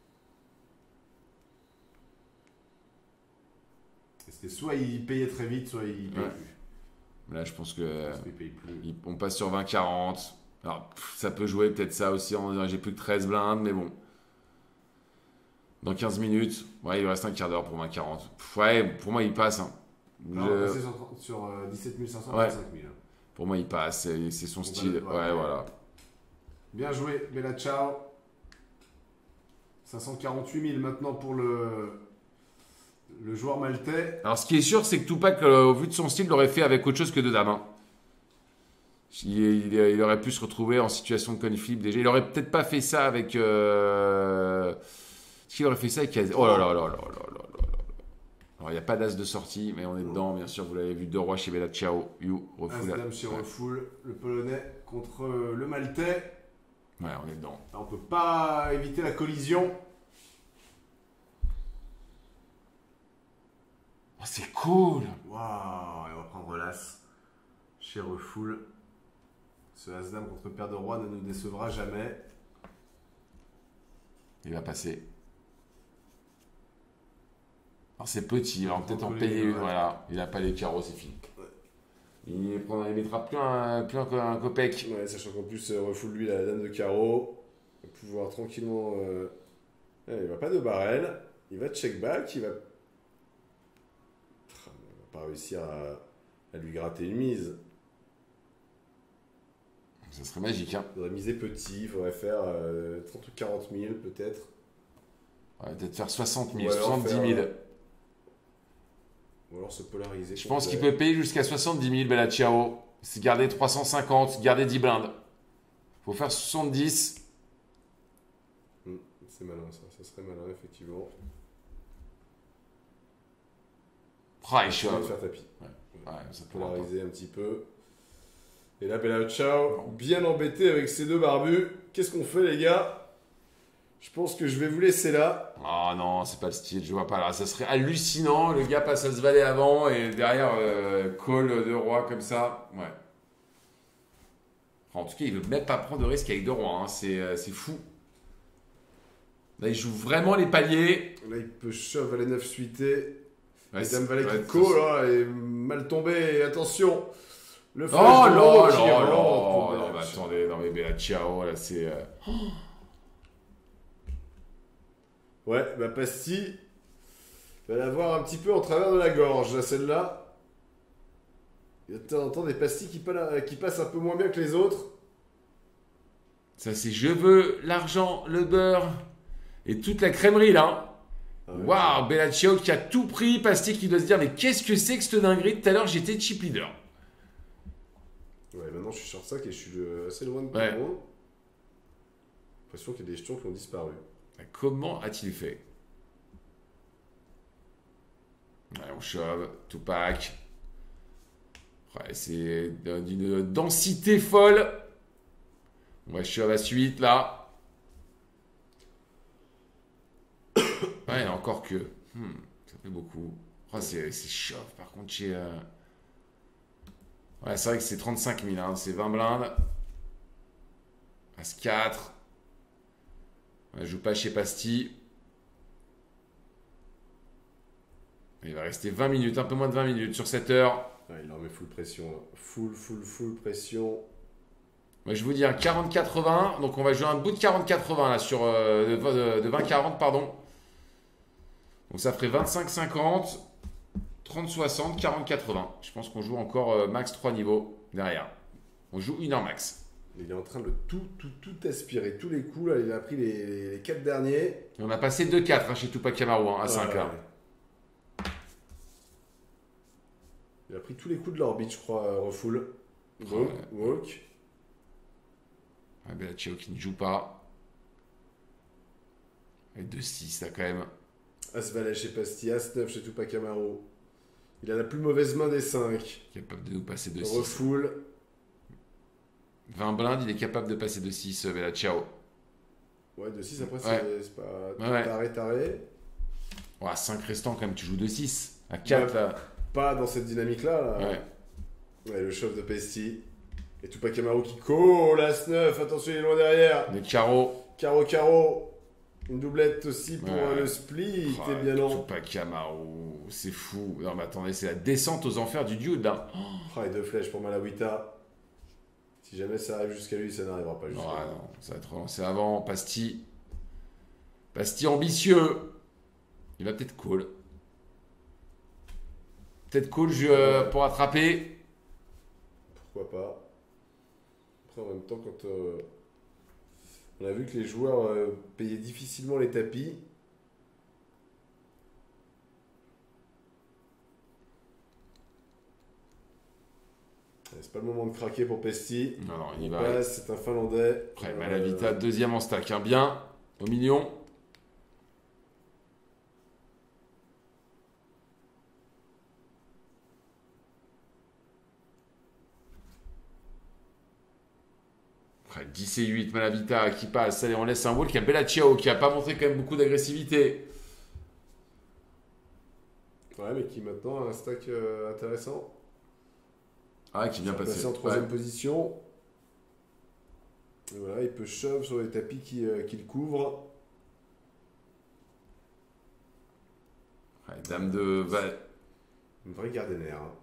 Et c'était soit il payait très vite, soit il payait Ouais. plus. Là, je pense que Soit il paye plus. il- on passe sur vingt quarante. Alors, pff, ça peut jouer peut-être ça aussi. En disant, j'ai plus que treize blindes, mais bon. Dans quinze minutes, ouais, il lui reste un quart d'heure pour vingt quarante. Pff, ouais, pour moi, il passe. Hein. Non, Je- on va passer sur, sur euh, dix-sept mille cinq cents, Ouais. vingt-cinq mille. hein. Pour moi, il passe. C'est c'est son On va style. le Ouais, voir, ouais. voilà. Bien joué, Bella Ciao. cinq cent quarante-huit mille maintenant pour le, le joueur maltais. Alors, ce qui est sûr, c'est que Tupac, euh, au vu de son style, l'aurait fait avec autre chose que deux dames. Hein. Il, il- il aurait pu se retrouver en situation de coin flip déjà. Il aurait peut-être pas fait ça avec. Euh... Est-ce qu'il aurait fait ça avec. Oh là là là là là là là là. Alors, il n'y a pas d'as de sortie, mais on est dedans, bien sûr. Vous l'avez vu, deux rois chez Bella Ciao. You, refoule. As-Dame chez Ouais. Refoul, le polonais contre euh, le maltais. Ouais, on est dedans. Là, on peut pas éviter la collision. Oh, c'est cool. Waouh, et on va prendre l'as chez Refoul. Ce As-Dame contre paire de roi ne nous décevra jamais. Il va passer. Alors, c'est petit, alors peut-être en Entre payer les- une. ouais. Voilà, il n'a pas les carreaux, c'est fini. Ouais. Il, prendra- il mettra plus un, plus un, un copec. Ouais, sachant qu'en plus, euh, Refoul, lui, il a la dame de carreau. Il va pouvoir tranquillement euh, Allez, il va pas de barrel. Il va check back. Il va... Ah, il va pas réussir à, à lui gratter une mise. Ça serait magique, hein. Il faudrait miser petit. Il faudrait faire euh, trente ou quarante mille peut-être. Ouais, peut-être faire soixante mille, Ou alors soixante-dix mille. faire, euh, Ou alors se polariser. Je pense qu'il peut payer jusqu'à soixante-dix mille, Bella Ciao. C'est garder trois cent cinquante, garder dix blindes. Faut faire soixante-dix. Hmm, c'est malin ça, ça serait malin effectivement. Ah, il Je vais chauffe. faire tapis. Ouais, ouais, ça peut l'emporter. Polariser un petit peu. Et là, Bella Ciao, bien embêté avec ses deux barbus. Qu'est-ce qu'on fait les gars? Je pense que je vais vous laisser là. Oh non, c'est pas le style, je vois pas là. Ça serait hallucinant. Le gars passe à se valer avant et derrière, euh, call de roi comme ça. Ouais. En tout cas, il veut même pas prendre de risque avec deux rois. Hein. C'est euh, c'est fou. Là, il joue vraiment les paliers. Là, il peut shove valet neuf suité. Ouais, Et Dame valet ouais, qui call, là, est mal tombé. Et attention, le Oh flash là de là l'eau qui là rentre là. pour Non, Bella mais Ciao. attendez, non mais Bella Ciao, là, c'est... euh, Ouais, bah Pasti va l'avoir un petit peu en travers de la gorge, là, celle-là. Il y a de temps en temps des pastilles qui, pa- qui passent un peu moins bien que les autres. Ça, c'est je veux l'argent, le beurre et toute la crèmerie, là. Ah ouais, Waouh, Bella Ciao qui a tout pris. Pasti qui doit se dire, mais qu'est-ce que c'est que cette dinguerie? Tout à l'heure, j'étais chip leader. Ouais, maintenant je suis sur sac et je suis le- assez loin de tout Ouais. le monde. J'ai l'impression qu'il y a des jetons qui ont disparu. Comment a-t-il fait? Ouais, on shove, Tupac. Ouais, c'est d'une densité folle. On va shove à suite, là. Ouais, encore que. Hmm, ça fait beaucoup. Oh, c'est c'est shove, par contre, chez... euh, Ouais, c'est vrai que c'est trente-cinq mille, hein, c'est vingt blindes. As quatre. On ne joue pas chez Pasti. Il va rester vingt minutes, un peu moins de vingt minutes sur cette heure. Ouais, il leur met full pression. Là. Full, full, full pression. Moi, je vous dis un quarante quatre-vingts. Donc, on va jouer un bout de quarante quatre-vingts là, sur, euh, de, de vingt quarante, pardon. Donc, ça ferait vingt-cinq cinquante, trente soixante, quarante quatre-vingts. Je pense qu'on joue encore euh, max trois niveaux derrière. On joue une heure max. Il est en train de tout, tout, tout aspirer. Tous les coups, là, il a pris les, les, les quatre derniers. Et on a passé deux quatre hein, chez Tupac Amaru, hein, à cinq Ouais, là. ouais. Il a pris tous les coups de l'orbite, je crois, euh, refull. Walk, walk. Ouais, Bella Ciao qui ne joue pas. Et deux six là quand même. As valet chez Pasti, As neuf chez Tupac Amaru. Il a la plus mauvaise main des cinq. Capable de nous passer deux six. Refull. vingt blindes, il est capable de passer deux six, euh, Bella Ciao. Ouais, deux six après, Ouais. c'est c'est pas Ouais, ouais. taré, taré. Ouais, cinq restants quand même, tu joues deux six. À quatre Ouais. là. Pas dans cette dynamique-là. Là. Ouais. Ouais, le chef de Pasti. Et Tupac Amaru qui colle, As neuf, attention, il est loin derrière. Les carreaux. Carreau, carreau. Une doublette aussi pour Ouais. euh, le split. Oh, T'es bien long. Tupac Amaru, c'est fou. Non mais attendez, c'est la descente aux enfers du dude là. Oh, et deux flèches pour Malawita. Si jamais ça arrive jusqu'à lui, ça n'arrivera pas Non, jusqu'à ah lui. non, ça va être relancé avant. Pasti. Pasti ambitieux. Il va peut-être call. Peut-être call je, euh, pour attraper. Pourquoi pas. Après, en même temps, quand euh, on a vu que les joueurs euh, payaient difficilement les tapis. Ouais, c'est pas le moment de craquer pour Pasti. Non, non, il y Il va. passe, c'est un Finlandais. Après, Euh, Malavita, deuxième en stack. Hein. Bien, au million. Après, dix et huit, Malavita qui passe. Allez, on laisse un wall qui a Bella Ciao qui a pas montré quand même beaucoup d'agressivité. Ouais, mais qui maintenant a un stack euh, intéressant. Ah, qui vient Il est passer. passé en troisième Ouais. position. Et voilà, il peut shove sur les tapis qui, euh, qui le couvrent. Ouais, dame de. Va- Une vraie gardenère. Hein.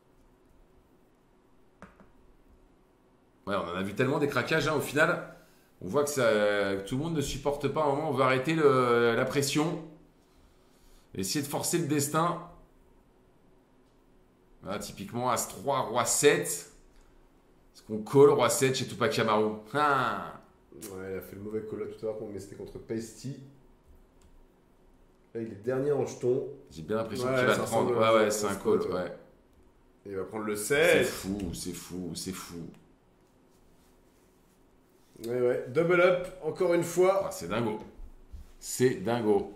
Ouais, on en a vu tellement des craquages hein, au final. On voit que, ça, que tout le monde ne supporte pas. À un moment, on va arrêter le, la pression. Essayer de forcer le destin. Voilà, typiquement, As trois, Roi sept. Est-ce qu'on call Roi sept chez Tupac Amaru? Ah. Ouais, il a fait le mauvais call là tout à l'heure, mais c'était contre Pasty. Là, il est dernier en jeton. J'ai bien l'impression Ouais, qu'il va ça le prendre. ressemble Ouais, à- ouais, à c'est un un spot, call. ouais. Ouais. Et il va prendre le C'est sept. fou, c'est fou, c'est fou. Ouais, ouais. Double up, encore une fois. Ah, c'est dingo. C'est dingo.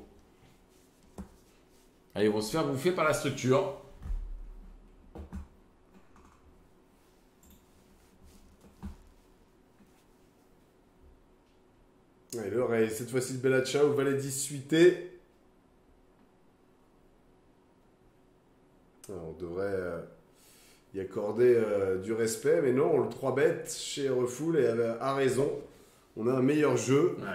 Allez, ils vont se faire bouffer par la structure. Ouais, l'oreille, cette fois-ci, Bella Ciao, valet dix huité. On devrait euh, y accorder euh, du respect, mais non, on le trois bête chez Refoul et a, a raison. On a un meilleur jeu. Ouais.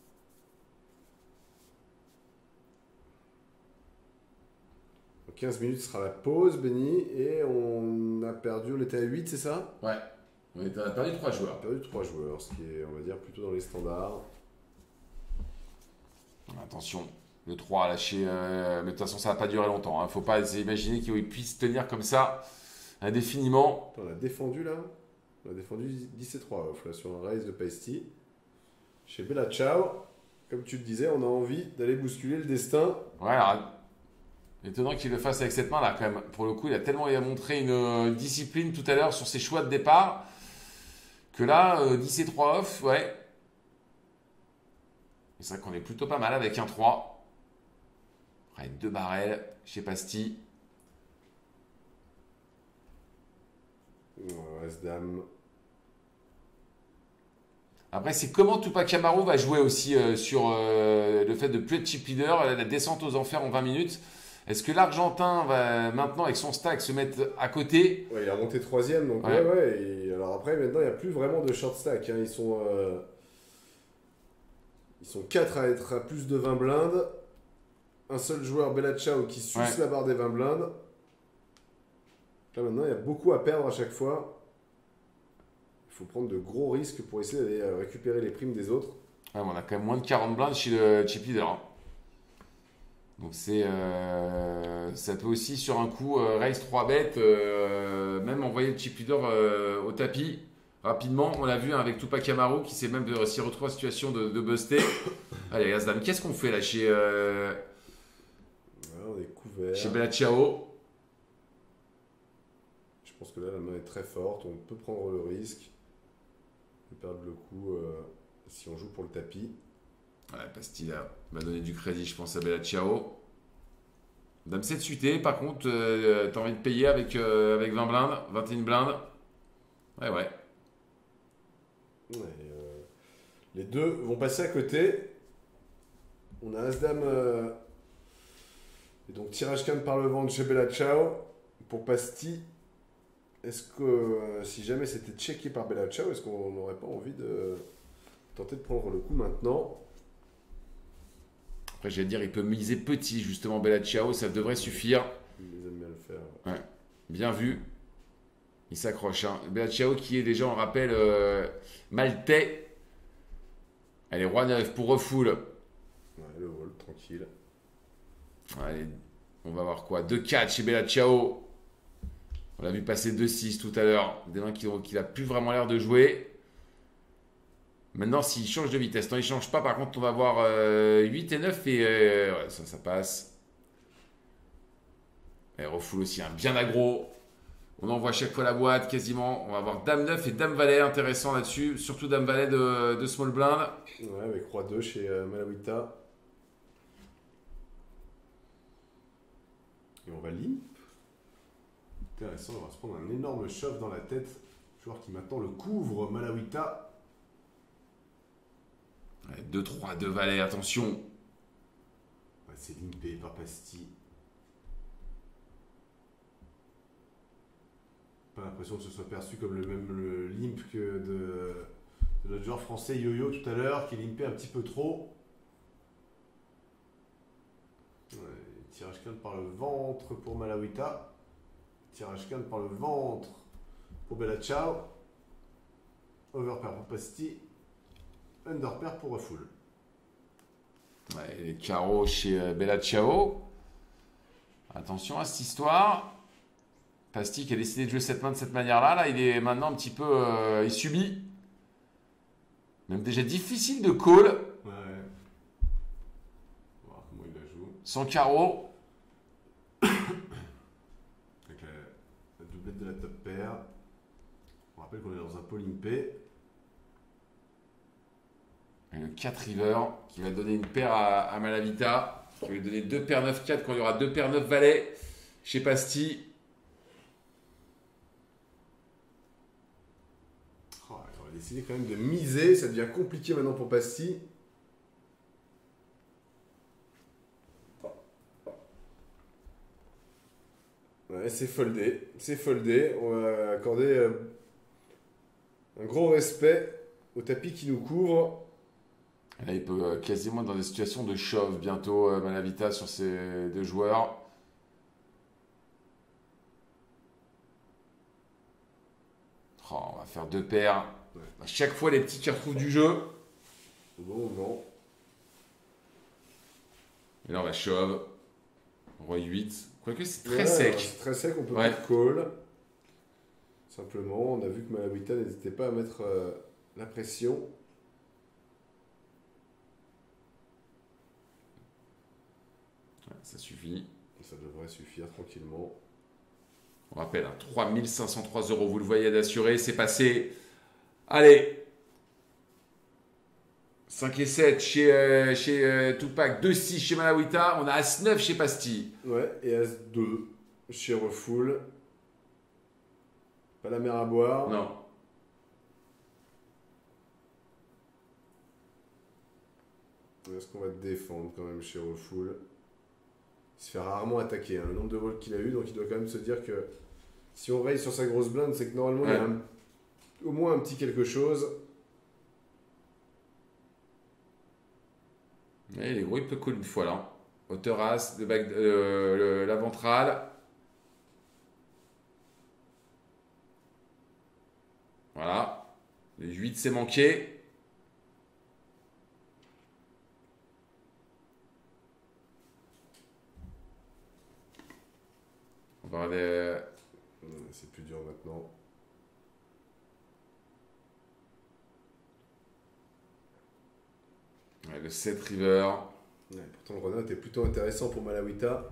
Dans quinze minutes sera la pause, Benny, et on a perdu, on était à huit, c'est ça? Ouais. On a perdu trois On a joueurs. perdu trois joueurs, ce qui est, on va dire, plutôt dans les standards. Attention, le trois a lâché. Euh, mais de toute façon, ça va pas durer longtemps. Il ne faut pas imaginer qu'il puisse tenir comme ça indéfiniment. On a défendu là. On a défendu dix et trois off là, sur un raise de Pasty. Chez Bella Ciao, comme tu le disais, on a envie d'aller bousculer le destin. Ouais, alors, étonnant qu'il le fasse avec cette main là quand même. Pour le coup, il a tellement il a montré une euh, discipline tout à l'heure sur ses choix de départ que là, euh, dix et trois off, ouais. C'est vrai qu'on est plutôt pas mal avec un trois. Avec deux barrels chez Pasty. As-Dame. Après, c'est comment Tupac Amaru va jouer aussi euh, sur euh, le fait de plus être chip leader, la descente aux enfers en vingt minutes. Est-ce que l'Argentin va maintenant, avec son stack, se mettre à côté? Ouais, il a monté troisième, donc ouais, Ouais. ouais. Et alors après, maintenant, il n'y a plus vraiment de short stack. Hein. Ils sont, euh, ils sont quatre à être à plus de vingt blindes. Un seul joueur, Bella Ciao, qui suce Ouais. la barre des vingt blindes. Là, maintenant, il y a beaucoup à perdre à chaque fois. Il faut prendre de gros risques pour essayer d'aller euh, récupérer les primes des autres. Ouais, mais on a quand même moins de quarante blindes chez le chip leader. hein. Donc c'est, euh, ça peut aussi sur un coup euh, raise trois bêtes, euh, même envoyer le chip leader euh, au tapis rapidement. On l'a vu hein, avec Tupac Amaru qui s'est même euh, s'y retrouvé en situation de, de buster. Allez, As-Dame, qu'est-ce qu'on fait là chez, euh, Voilà, on est couvert. chez Bella Ciao? Je pense que là, la main est très forte. On peut prendre le risque de perdre le coup euh, si on joue pour le tapis. Ouais, Pastilla va donner du crédit, je pense, à Bella Ciao. Dame sept suité, par contre, euh, t'as envie de payer avec, euh, avec vingt blindes, vingt et une blindes. Ouais, ouais. Ouais, euh, les deux vont passer à côté. On a As-Dame euh, et donc tirage canne par le ventre chez Bella Ciao. Pour Pasty, est-ce que euh, si jamais c'était checké par Bella Ciao, est-ce qu'on n'aurait pas envie de tenter de prendre le coup maintenant? Après, j'allais dire, il peut miser petit, justement, Bella Ciao, ça devrait suffire. Il les aime bien le faire. Ouais, bien vu. Il s'accroche. Hein. Bella Ciao qui est déjà, on rappelle, euh, maltais. Allez, roi neuf pour refoule. Ouais, le vol, tranquille. Allez, on va voir quoi. deux quatre chez Bella Ciao. On l'a vu passer deux six tout à l'heure. Des mains qui n'a plus vraiment l'air de jouer. Maintenant, s'il change de vitesse. Non, il ne change pas. Par contre, on va voir euh, huit et neuf. Et euh, ouais, ça, ça passe. Et refoule aussi un bien aggro. On envoie chaque fois la boîte, quasiment. On va avoir Dame neuf et Dame Valet, intéressant là-dessus. Surtout Dame Valet de, de Small Blind. Ouais, avec Roi deux chez euh, Malawita. Et on va limp. Intéressant, on va se prendre un énorme shove dans la tête. Joueur qui maintenant le couvre, Malawita. Ouais, deux trois, deux Valet, attention. Ouais, c'est limpé par Pasty. Pas l'impression que ce soit perçu comme le même le limp que de, de notre joueur français Yo-Yo tout à l'heure, qui limpait un petit peu trop. Ouais, tirage canne par le ventre pour Malawita. Tirage canne par le ventre pour Bella Ciao. Overpair pour Pasty. under pair pour refull. Ouais, les carreaux chez euh, Bella Ciao. Attention à cette histoire. Pasti qui a décidé de jouer cette main de cette manière-là. Là, il est maintenant un petit peu... Euh, il subit. Même déjà difficile de call. Ouais. On va voir comment il la joue. Sans carreau. Avec la, la doublette de la top pair. On rappelle qu'on est dans un pot limpé. Et le quatre river qui va donner une paire à, à Malavita. Qui va lui donner deux paires neuf quatre quand il y aura deux paires neuf valets chez Pasti. Oh, on va décider quand même de miser. Ça devient compliqué maintenant pour Pasti. Ouais, c'est foldé. C'est foldé. On va accorder euh, un gros respect au tapis qui nous couvre. Là, il peut euh, quasiment être dans des situations de shove bientôt, euh, Malavita, sur ces deux joueurs. Oh, on va faire deux paires. Ouais. À chaque fois, les petits qui retrouvent du jeu. Bon, bon. Et là, on va shove. Roi huit. Quoique, c'est très Ouais, sec. C'est très sec, on peut Ouais. pas call. Simplement, on a vu que Malavita n'hésitait pas à mettre euh, la pression. Ouais, ça suffit. Ça devrait suffire tranquillement. On rappelle, hein, trois mille cinq cent trois euros, vous le voyez d'assuré, c'est passé. Allez, cinq et sept chez, euh, chez euh, Tupac, deux six chez Malawita, on a As neuf chez Pasti. Ouais, et As deux chez Refull. Pas la mer à boire. Non. Est-ce qu'on va te défendre quand même chez Refull? Il se fait rarement attaquer, hein, le nombre de vols qu'il a eu, donc il doit quand même se dire que si on raye sur sa grosse blinde, c'est que normalement il y a Ouais. un- au moins un petit quelque chose. Et les gros, il peut call une fois là. Hauteur As, le back- euh, le- la ventrale. Voilà. Le huit, c'est manqué. On va aller. Hum, C'est plus dur maintenant. Ouais, le sept river. Ouais, pourtant le Renat est plutôt intéressant pour Malawita.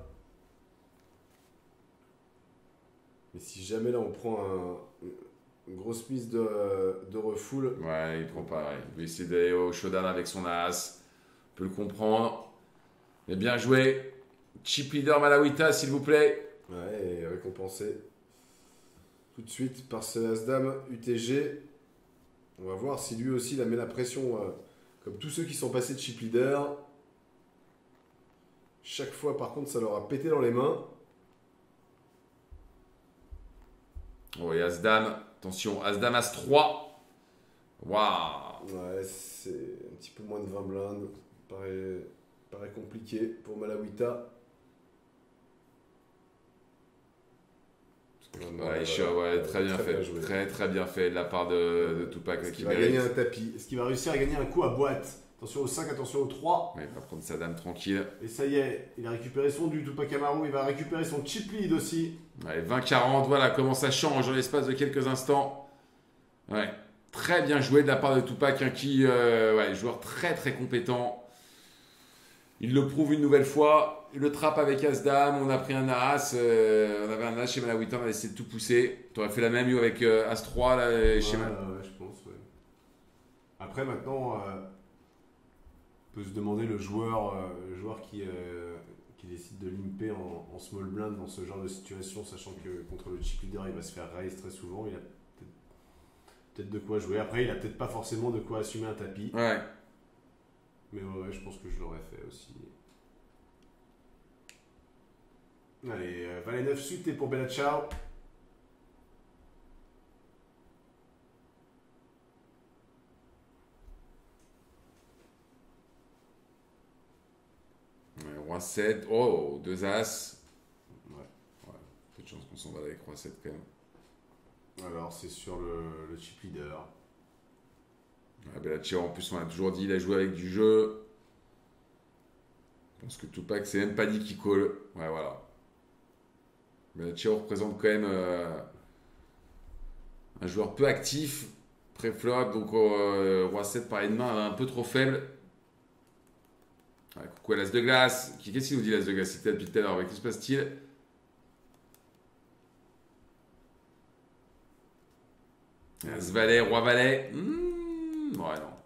Mais si jamais là on prend un, une grosse mise de, de refull, Ouais, il prend pas. Ouais. Il veut essayer d'aller au showdown avec son as. On peut le comprendre. Mais bien joué. Chip leader Malawita, s'il vous plaît. ouais, et récompensé tout de suite par ce As-Dame U T G. On va voir si lui aussi il a mis la pression, euh, comme tous ceux qui sont passés de chip leader. Chaque fois, par contre, ça leur a pété dans les mains. Oh, et As-Dame. Attention, As-Dame, As trois. Waouh. Ouais, c'est un petit peu moins de vingt blindes. Paraît, paraît compliqué pour Malawita. Ouais, il shove, ouais, très bien fait. joué. Très très bien fait de la part de, de Tupac Est-ce qui qu'il va mérite. gagner un tapis? Est-ce qu'il va réussir à gagner un coup à boîte? Attention au cinq, attention au trois. Ouais, il va prendre sa dame tranquille. Et ça y est, il a récupéré son du Tupac Amaru. Il va récupérer son chip lead aussi. Ouais, vingt quarante, voilà comment ça change en l'espace de quelques instants. Ouais, très bien joué de la part de Tupac, hein, qui, euh, ouais, joueur très très compétent. Il le prouve une nouvelle fois. Il le trappe avec As-Dame. On a pris un As. euh, on avait un As chez Malawita. On a essayé de tout pousser. Tu aurais fait la même eu avec euh, As trois là, euh, chez Ouais, Mal- ouais, je pense, ouais. Après, maintenant, euh, on peut se demander le joueur, euh, le joueur qui, euh, qui décide de limper en, en small blind dans ce genre de situation, sachant que contre le chip leader, il va se faire raise très souvent. Il a peut-être peut-être de quoi jouer. Après, il a peut-être pas forcément de quoi assumer un tapis. Ouais. Mais ouais, je pense que je l'aurais fait aussi. Allez, euh, Valet neuf suité pour Bella Ciao. Ouais, Roi sept. Oh, deux As. Ouais. Ouais, peu de chance qu'on s'en va avec Roi sept quand même. Alors, c'est sur le, le chip leader. Ouais, Bellaccio, en plus, on a toujours dit, il a joué avec du jeu. Je pense que Tupac, c'est même pas dit qu'il colle. Ouais, voilà. Bellaccio représente quand même euh, un joueur peu actif. Pré-flop, donc euh, Roi sept par une main un peu trop faible. Ouais, coucou à l'As de glace. Qu'est-ce qu'il nous dit l'As de glace? C'était depuis tout à l'heure. Qu'est-ce qui se passe-t-il? As valet, Roi valet. Mmh, ouais, non.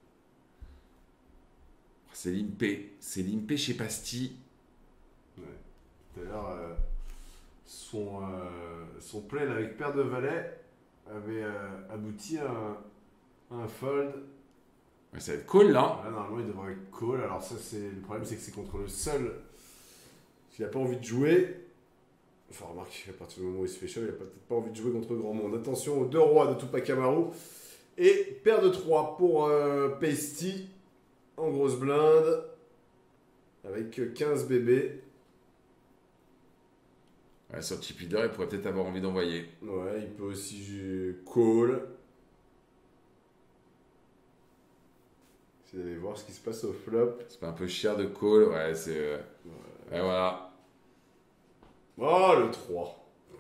C'est limpé. C'est limpé chez Pasti. Ouais. Tout à l'heure, euh, son, euh, son play avec paire de valets avait euh, abouti à un, à un fold. Ouais, ça va être call là. Là, normalement, il devrait call. Alors, ça, c'est le problème, c'est que c'est contre le seul. S'il n'a pas envie de jouer. Enfin, remarque, à partir du moment où il se fait chaud, il n'a peut-être pas envie de jouer contre grand monde. Attention aux deux rois de Tupac Amaru. Et paire de trois pour euh, Pasty en grosse blinde. Avec quinze bébés. Ouais, sur chip leader, il pourrait peut-être avoir envie d'envoyer. Ouais, il peut aussi jouer call. Vous allez voir ce qui se passe au flop. C'est pas un peu cher de call. Ouais, c'est. Euh... Ouais. Et voilà. Oh, le trois.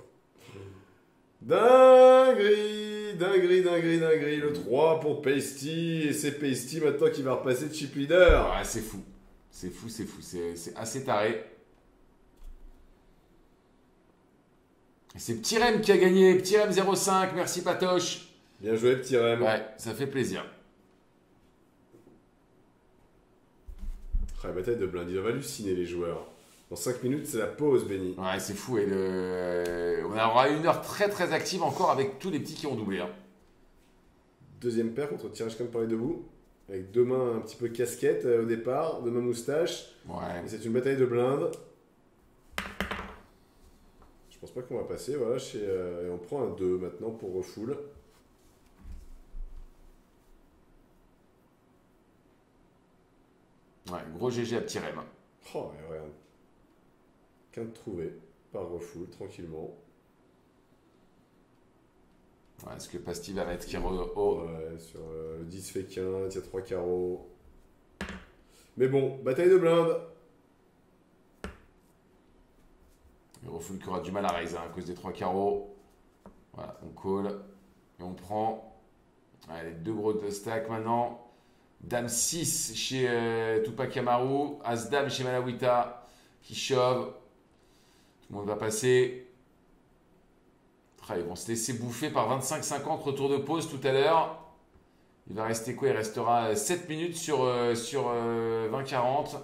Dinguerie, dinguerie, dinguerie, dinguerie. Le trois pour Pasty. Et c'est Pasty maintenant qui va repasser de chip leader. Ouais, c'est fou. C'est fou, c'est fou. C'est assez taré. Et c'est Petit Rem qui a gagné. Petit Rem zéro cinq. Merci Patoche. Bien joué, Petit Rem. Ouais, ça fait plaisir. Ah, la bataille de blind, ils doivent halluciner les joueurs. Dans cinq minutes, c'est la pause, Benny. Ouais, c'est fou. Et le... On aura une heure très très active encore avec tous les petits qui ont doublé. Hein. Deuxième paire contre tirage comme par les debout. Avec deux mains un petit peu casquette euh, au départ, deux mains moustache. Ouais. Et c'est une bataille de blindes. Je pense pas qu'on va passer. Voilà, chez, euh, et on prend un deux maintenant pour refull. Ouais, gros G G à Petit Rem. Oh, et regarde. Qu'un de trouvé par refull, tranquillement. Ouais, est-ce que Pasti va mettre qui re... oh. Ouais, sur euh, le dix fait quinze, il y a trois carreaux. Mais bon, bataille de blindes. Il refoule qui aura du mal à raise hein, à cause des trois carreaux. Voilà, on call. Et on prend. Allez, deux gros de stack maintenant. Dame six chez euh, Tupac Amaru. As-Dame chez Malawita. Qui shove. Tout le monde va passer. Ah, ils vont se laisser bouffer par vingt-cinq cinquante. Retour de pause tout à l'heure. Il va rester quoi? Il restera sept minutes sur, euh, sur euh, vingt quarante.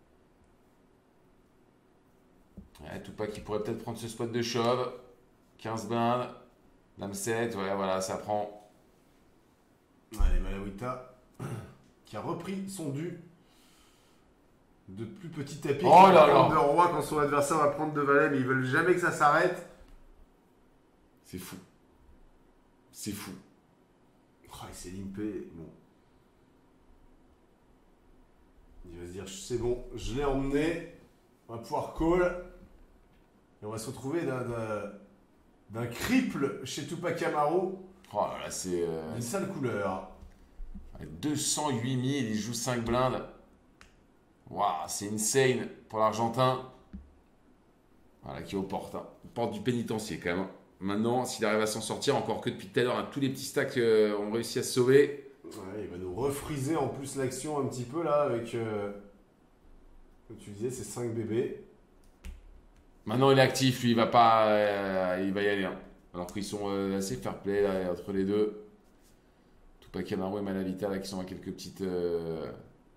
Ouais, Tupac qui pourrait peut-être prendre ce spot de shove. quinze blindes. Dame sept. Ouais, voilà, ça prend. Allez, Malawita qui a repris son dû de plus petit tapis. Oh là là. De roi quand son adversaire va prendre de valet, mais ils veulent jamais que ça s'arrête. C'est fou. C'est fou. Oh, il s'est limpé. Bon. Il va se dire, c'est bon, je l'ai emmené. On va pouvoir call. Et on va se retrouver d'un criple chez Tupac Amaru. Oh là là, c'est. Euh... Une sale couleur. deux cent huit mille, il joue cinq blindes. Waouh, c'est insane pour l'Argentin. Voilà, qui est aux portes. Hein. Porte du pénitencier quand même. Maintenant, s'il arrive à s'en sortir, encore que depuis tout à l'heure, hein, tous les petits stacks euh, ont réussi à se sauver. Ouais, il va nous refriser en plus l'action un petit peu là avec, euh, comme tu disais, ces cinq bébés. Maintenant, il est actif, lui, il va pas, euh, il va y aller. Hein. Alors qu'ils sont euh, assez fair play là, entre les deux. Tupac Amaru et Malavita là, qui sont à quelques petites, euh,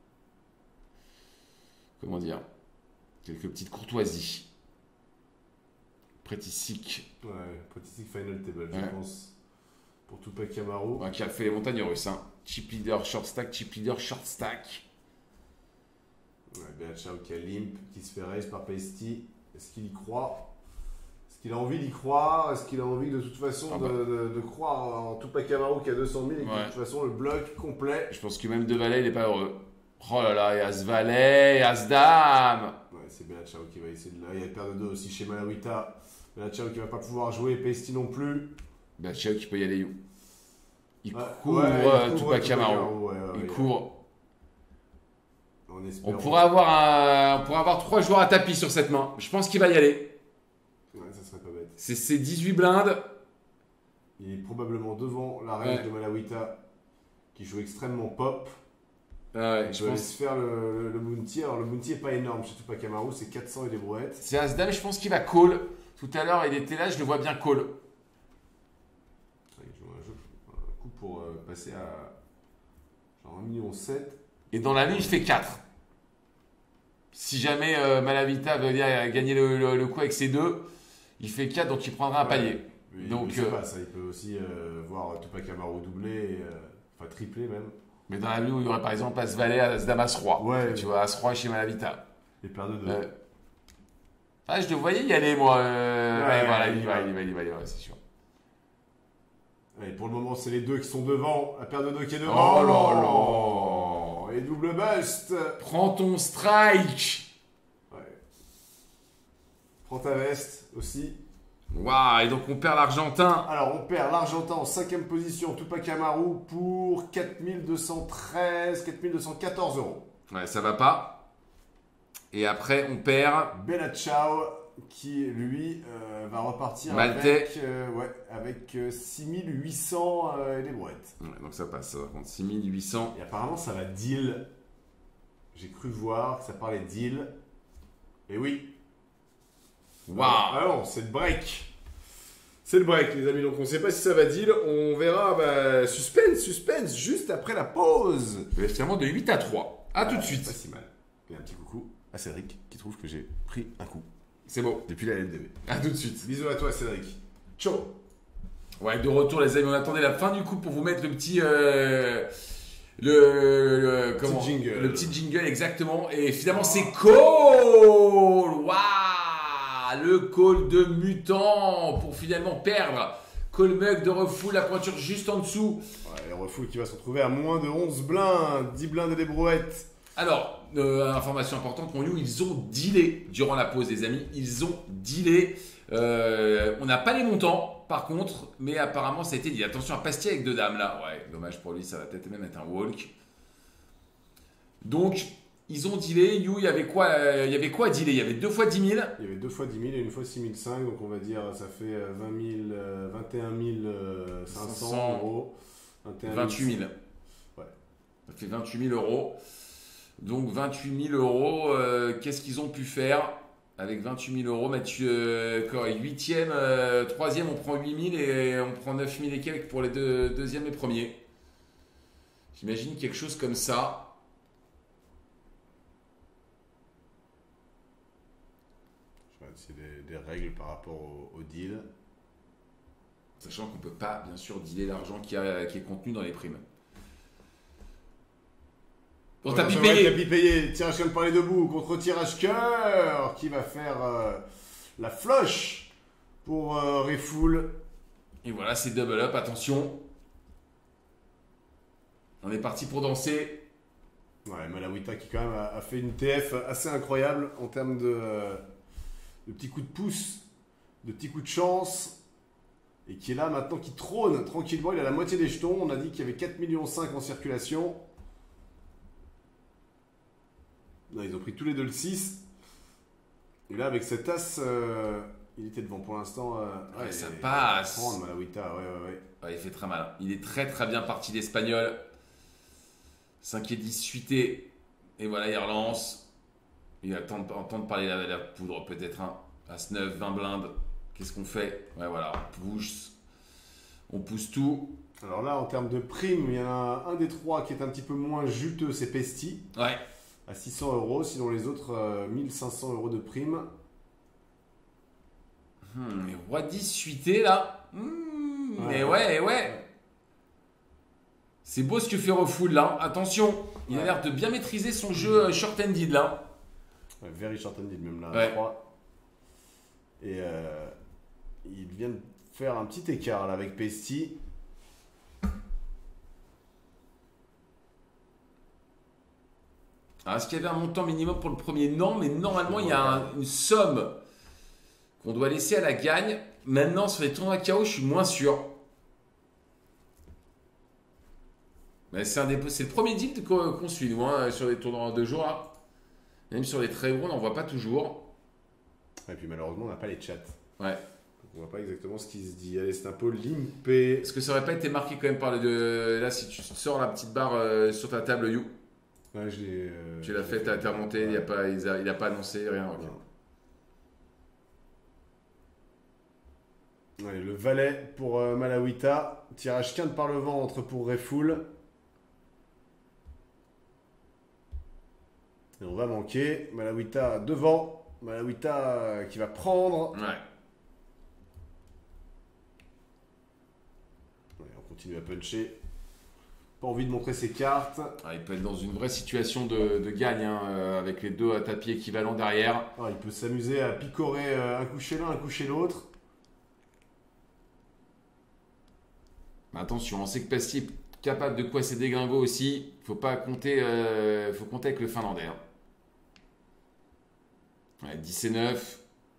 comment dire, quelques petites courtoisies. Pretty sick. Ouais, Pretty sick final table, ouais. Je pense. Pour Tupac Amaru. Ouais, qui a fait les montagnes russes. Hein. Chip leader, short stack, chip leader, short stack. Ouais, Bellaccio qui a limp, qui se fait raise par Pasty. Est-ce qu'il y croit? Est-ce qu'il a envie d'y croire? Est-ce qu'il a envie de toute façon ah bah. de, de, de croire en Tupac Amaru qui a deux cent mille et ouais. De toute façon le bloc complet? Je pense que même de valet, il n'est pas heureux. Oh là là, et As valet, et As dame. Ouais, c'est Bellaccio qui va essayer de là. Il y a paire de deux aussi chez Malawita. Bellaccio qui va pas pouvoir jouer, Pasty non plus. Bellaccio qui peut y aller où? Il Ouais, court ouais, euh, il court, Tupac Tupac Amaru. Amaru, ouais, ouais, Il ouais. court. On, On espère, pourrait avoir un, on pourrait avoir trois joueurs à tapis sur cette main. Je pense qu'il va y aller. Ouais, ça serait pas bête. C'est ses dix-huit blindes. Il est probablement devant la range Ouais. de Malawita qui joue extrêmement pop. Ah ouais, Je je vais pense. se faire le, le, le bounty. Alors le bounty est pas énorme chez Tupac Amaru, c'est quatre cents et des brouettes. C'est As-Dame, je pense qu'il va call. Tout à l'heure, il était là, je le vois bien call. Ouais, il joue un, jeu, un coup pour euh, passer à genre un virgule sept million. Et dans la nuit, il fait quatre. Si jamais euh, Malavita veut dire, euh, gagner le, le- le coup avec ses deux, il fait quatre, donc il prendra un Ouais. palier. Oui, Donc, je sais euh, pas, ça, il peut aussi euh, voir Tupac Amaru doubler, et, euh, enfin tripler même. Mais dans la nuit où il y aurait par exemple As-Valet, As-Dame, As-Roi. Ouais. Tu vois, As-Roi chez Malavita. Les paires de deux. Euh, Ah, je le voyais y aller, moi. euh, Ouais, ouais, voilà, il il y va, va. il va, il va, il va, c'est sûr. Allez, pour le moment, c'est les deux qui sont devant. La paire de deux qui est devant. Oh là là. Et double bust. Prends ton strike. Ouais. Prends ta veste aussi. Waouh, et donc on perd l'Argentin. Alors, on perd l'Argentin en cinquième position, Tupac Amaru, pour quatre mille deux cent treize, quatre mille deux cent quatorze euros. Ouais, ça va pas. Et après, on perd. Bella Ciao, qui lui euh, va repartir Maltais. avec, euh, ouais, avec euh, six mille huit cents euh, et des brouettes. Ouais, donc ça passe, ça va prendre six mille huit cents. Et apparemment, ça va deal. J'ai cru voir que ça parlait deal. Et oui. Waouh. Ah non, c'est le break. C'est le break, les amis. Donc, on ne sait pas si ça va deal. On verra. Bah, suspense, suspense, juste après la pause. Et finalement de huit à trois. A tout de Ah, suite. Pas si mal. Et un petit coucou à Cédric qui trouve que j'ai pris un coup C'est beau. depuis la L D B. A tout de suite. Bisous à toi, Cédric. Ciao. Ouais, de retour les amis, on attendait la fin du coup pour vous mettre le petit euh, le, le- comment jingle. le petit jingle exactement et finalement c'est call. Waouh, le call de mutant pour finalement perdre. Call mug de refoule, la pointure juste en dessous. Ouais, le refoule qui va se retrouver à moins de onze blindes, dix blindes et des brouettes. Alors, euh, information importante pour nous, ils ont dealé durant la pause, les amis. Ils ont dealé. Euh, on n'a pas les montants, par contre, mais apparemment, ça a été dit. Attention à Pastille avec deux dames, là. Ouais, dommage pour lui, ça va peut-être même être un walk. Donc, ils ont dealé. You, il y avait quoi, euh, il y avait quoi à dealer? Il y avait deux fois dix mille. Il y avait deux fois dix mille et une fois six mille cinq, donc on va dire ça fait euh, vingt mille, euh, vingt et un mille cinq cents euros. vingt et un mille. vingt-huit mille. Ouais. Ça fait vingt-huit mille euros. Donc, vingt-huit mille euros, euh, qu'est-ce qu'ils ont pu faire avec vingt-huit mille euros? Mathieu, euh, huitième, euh, troisième, on prend huit mille et on prend neuf mille et quelques pour les deux, deuxième et premier. J'imagine quelque chose comme ça. Je sais pas, c'est des, des règles par rapport au, au deal. Sachant qu'on ne peut pas, bien sûr, dealer l'argent qui, a- qui est contenu dans les primes. Bon, Voilà, tapis ça va être payé. tapis payé. Tirage comme par les debout contre tirage cœur qui va faire euh, la floche pour euh, Refoul. Et voilà, c'est double up, attention. On est parti pour danser. Ouais, Malawita qui quand même a, a fait une T F assez incroyable en termes de, euh, de petits coups de pouce, de petits coups de chance. Et qui est là maintenant, qui trône tranquillement. Il a la moitié des jetons. On a dit qu'il y avait quatre virgule cinq millions en circulation. Là, ils ont pris tous les deux le six. Et là, avec cet as, euh, il était devant pour l'instant. Euh, Ouais, ça il- passe. il va prendre Malawita, ouais, ouais, ouais. Ouais, il fait très mal. Il est très très bien parti l'Espagnol. cinq et dix suité. Et voilà, il relance. Il attend de, entend de parler la, la poudre, peut-être un. As neuf, vingt blindes. Qu'est-ce qu'on fait? Ouais, voilà, on pousse. On pousse tout. Alors là, en termes de primes, il y en a un des trois qui est un petit peu moins juteux, c'est Pesti, Ouais. à six cents euros. Sinon, les autres, euh, mille cinq cents euros de prime. Hmm, mais roi dix suité là. Hmm, Ouais. mais ouais, ouais. C'est beau ce que fait Refoul là. Attention, il a Ouais. l'air de bien maîtriser son jeu euh, short-handed là. Ouais, very short-handed, même là, Ouais. à trois. Et euh, il vient de faire un petit écart là, avec Pesti. Alors, est-ce qu'il y avait un montant minimum pour le premier? Non, mais normalement, il y a un- une somme qu'on doit laisser à la gagne. Maintenant, sur les tournois K O, je suis moins sûr. Mais c'est un des- c'est le premier deal qu'on qu'on suit, nous, hein, sur les tournois en deux jours. Là. Même sur les très gros, on n'en voit pas toujours. Et puis malheureusement, on n'a pas les chats. Ouais. Donc, on voit pas exactement ce qui se dit. Allez, c'est un peu limpé. Est-ce que ça aurait pas été marqué quand même par le. De... Là, si tu sors la petite barre euh, sur ta table, You, Ouais, je l'ai. euh, tu l'as je fait, l'ai t'as t'as remonté, il Ouais. n'a pas, il a, il a pas annoncé, rien. ok. Non. Allez, le valet pour euh, Malawita. Tirage quinte par le ventre pour Refoul. Et on va manquer. Malawita devant. Malawita euh, qui va prendre. Ouais. Ouais, on continue à puncher. Pas envie de montrer ses cartes. Ah, il peut être dans une vraie situation de, de gagne, hein, euh, avec les deux à tapis équivalents derrière. Ah, il peut s'amuser à picorer euh, un coup chez l'un, un coup chez l'autre. Mais attention, on sait que Pasti est capable de quoi c'est déglingo aussi. Faut pas compter, euh, faut compter avec le Finlandais. hein. Ouais, dix et neuf.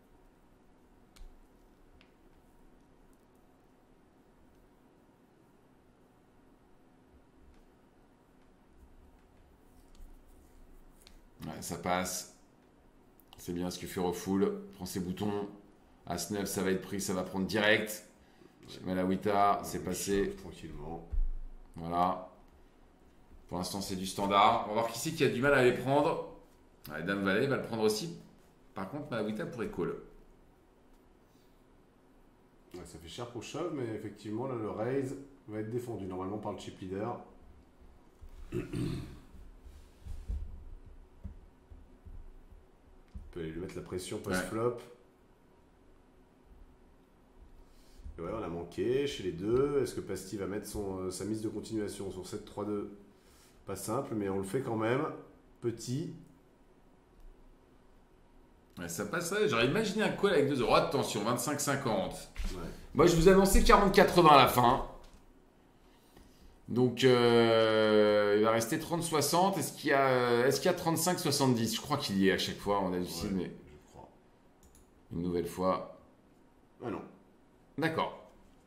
Ouais, ça passe. C'est bien ce que fait Refoul. Prend ses boutons. As neuf, ça va être pris, ça va prendre direct. Chez Malawita, c'est passé. Tranquillement. Voilà. Pour l'instant, c'est du standard. On va voir qui c'est qui a du mal à les prendre. Ouais, Dame Valet va le prendre aussi. Par contre, Malawita pourrait call. Ouais, ça fait cher pour shove, mais effectivement, là, le raise va être défendu normalement par le chip leader. On peut aller lui mettre la pression post-flop. Et ouais, on a manqué chez les deux. Est-ce que Pasti va mettre son, euh, sa mise de continuation sur sept trois deux? Pas simple, mais on le fait quand même. Petit. Ouais, ça passerait. J'aurais imaginé un call avec deux euros. Attention, vingt-cinq cinquante. Ouais. Moi, je vous ai annoncé quarante quatre-vingts à la fin. Donc, euh, il va rester trente soixante. Est-ce qu'il y a, est-ce qu'il y a trente-cinq soixante-dix? Je crois qu'il y est à chaque fois. On a du Ouais, mais je crois. une nouvelle fois. Ah non. D'accord.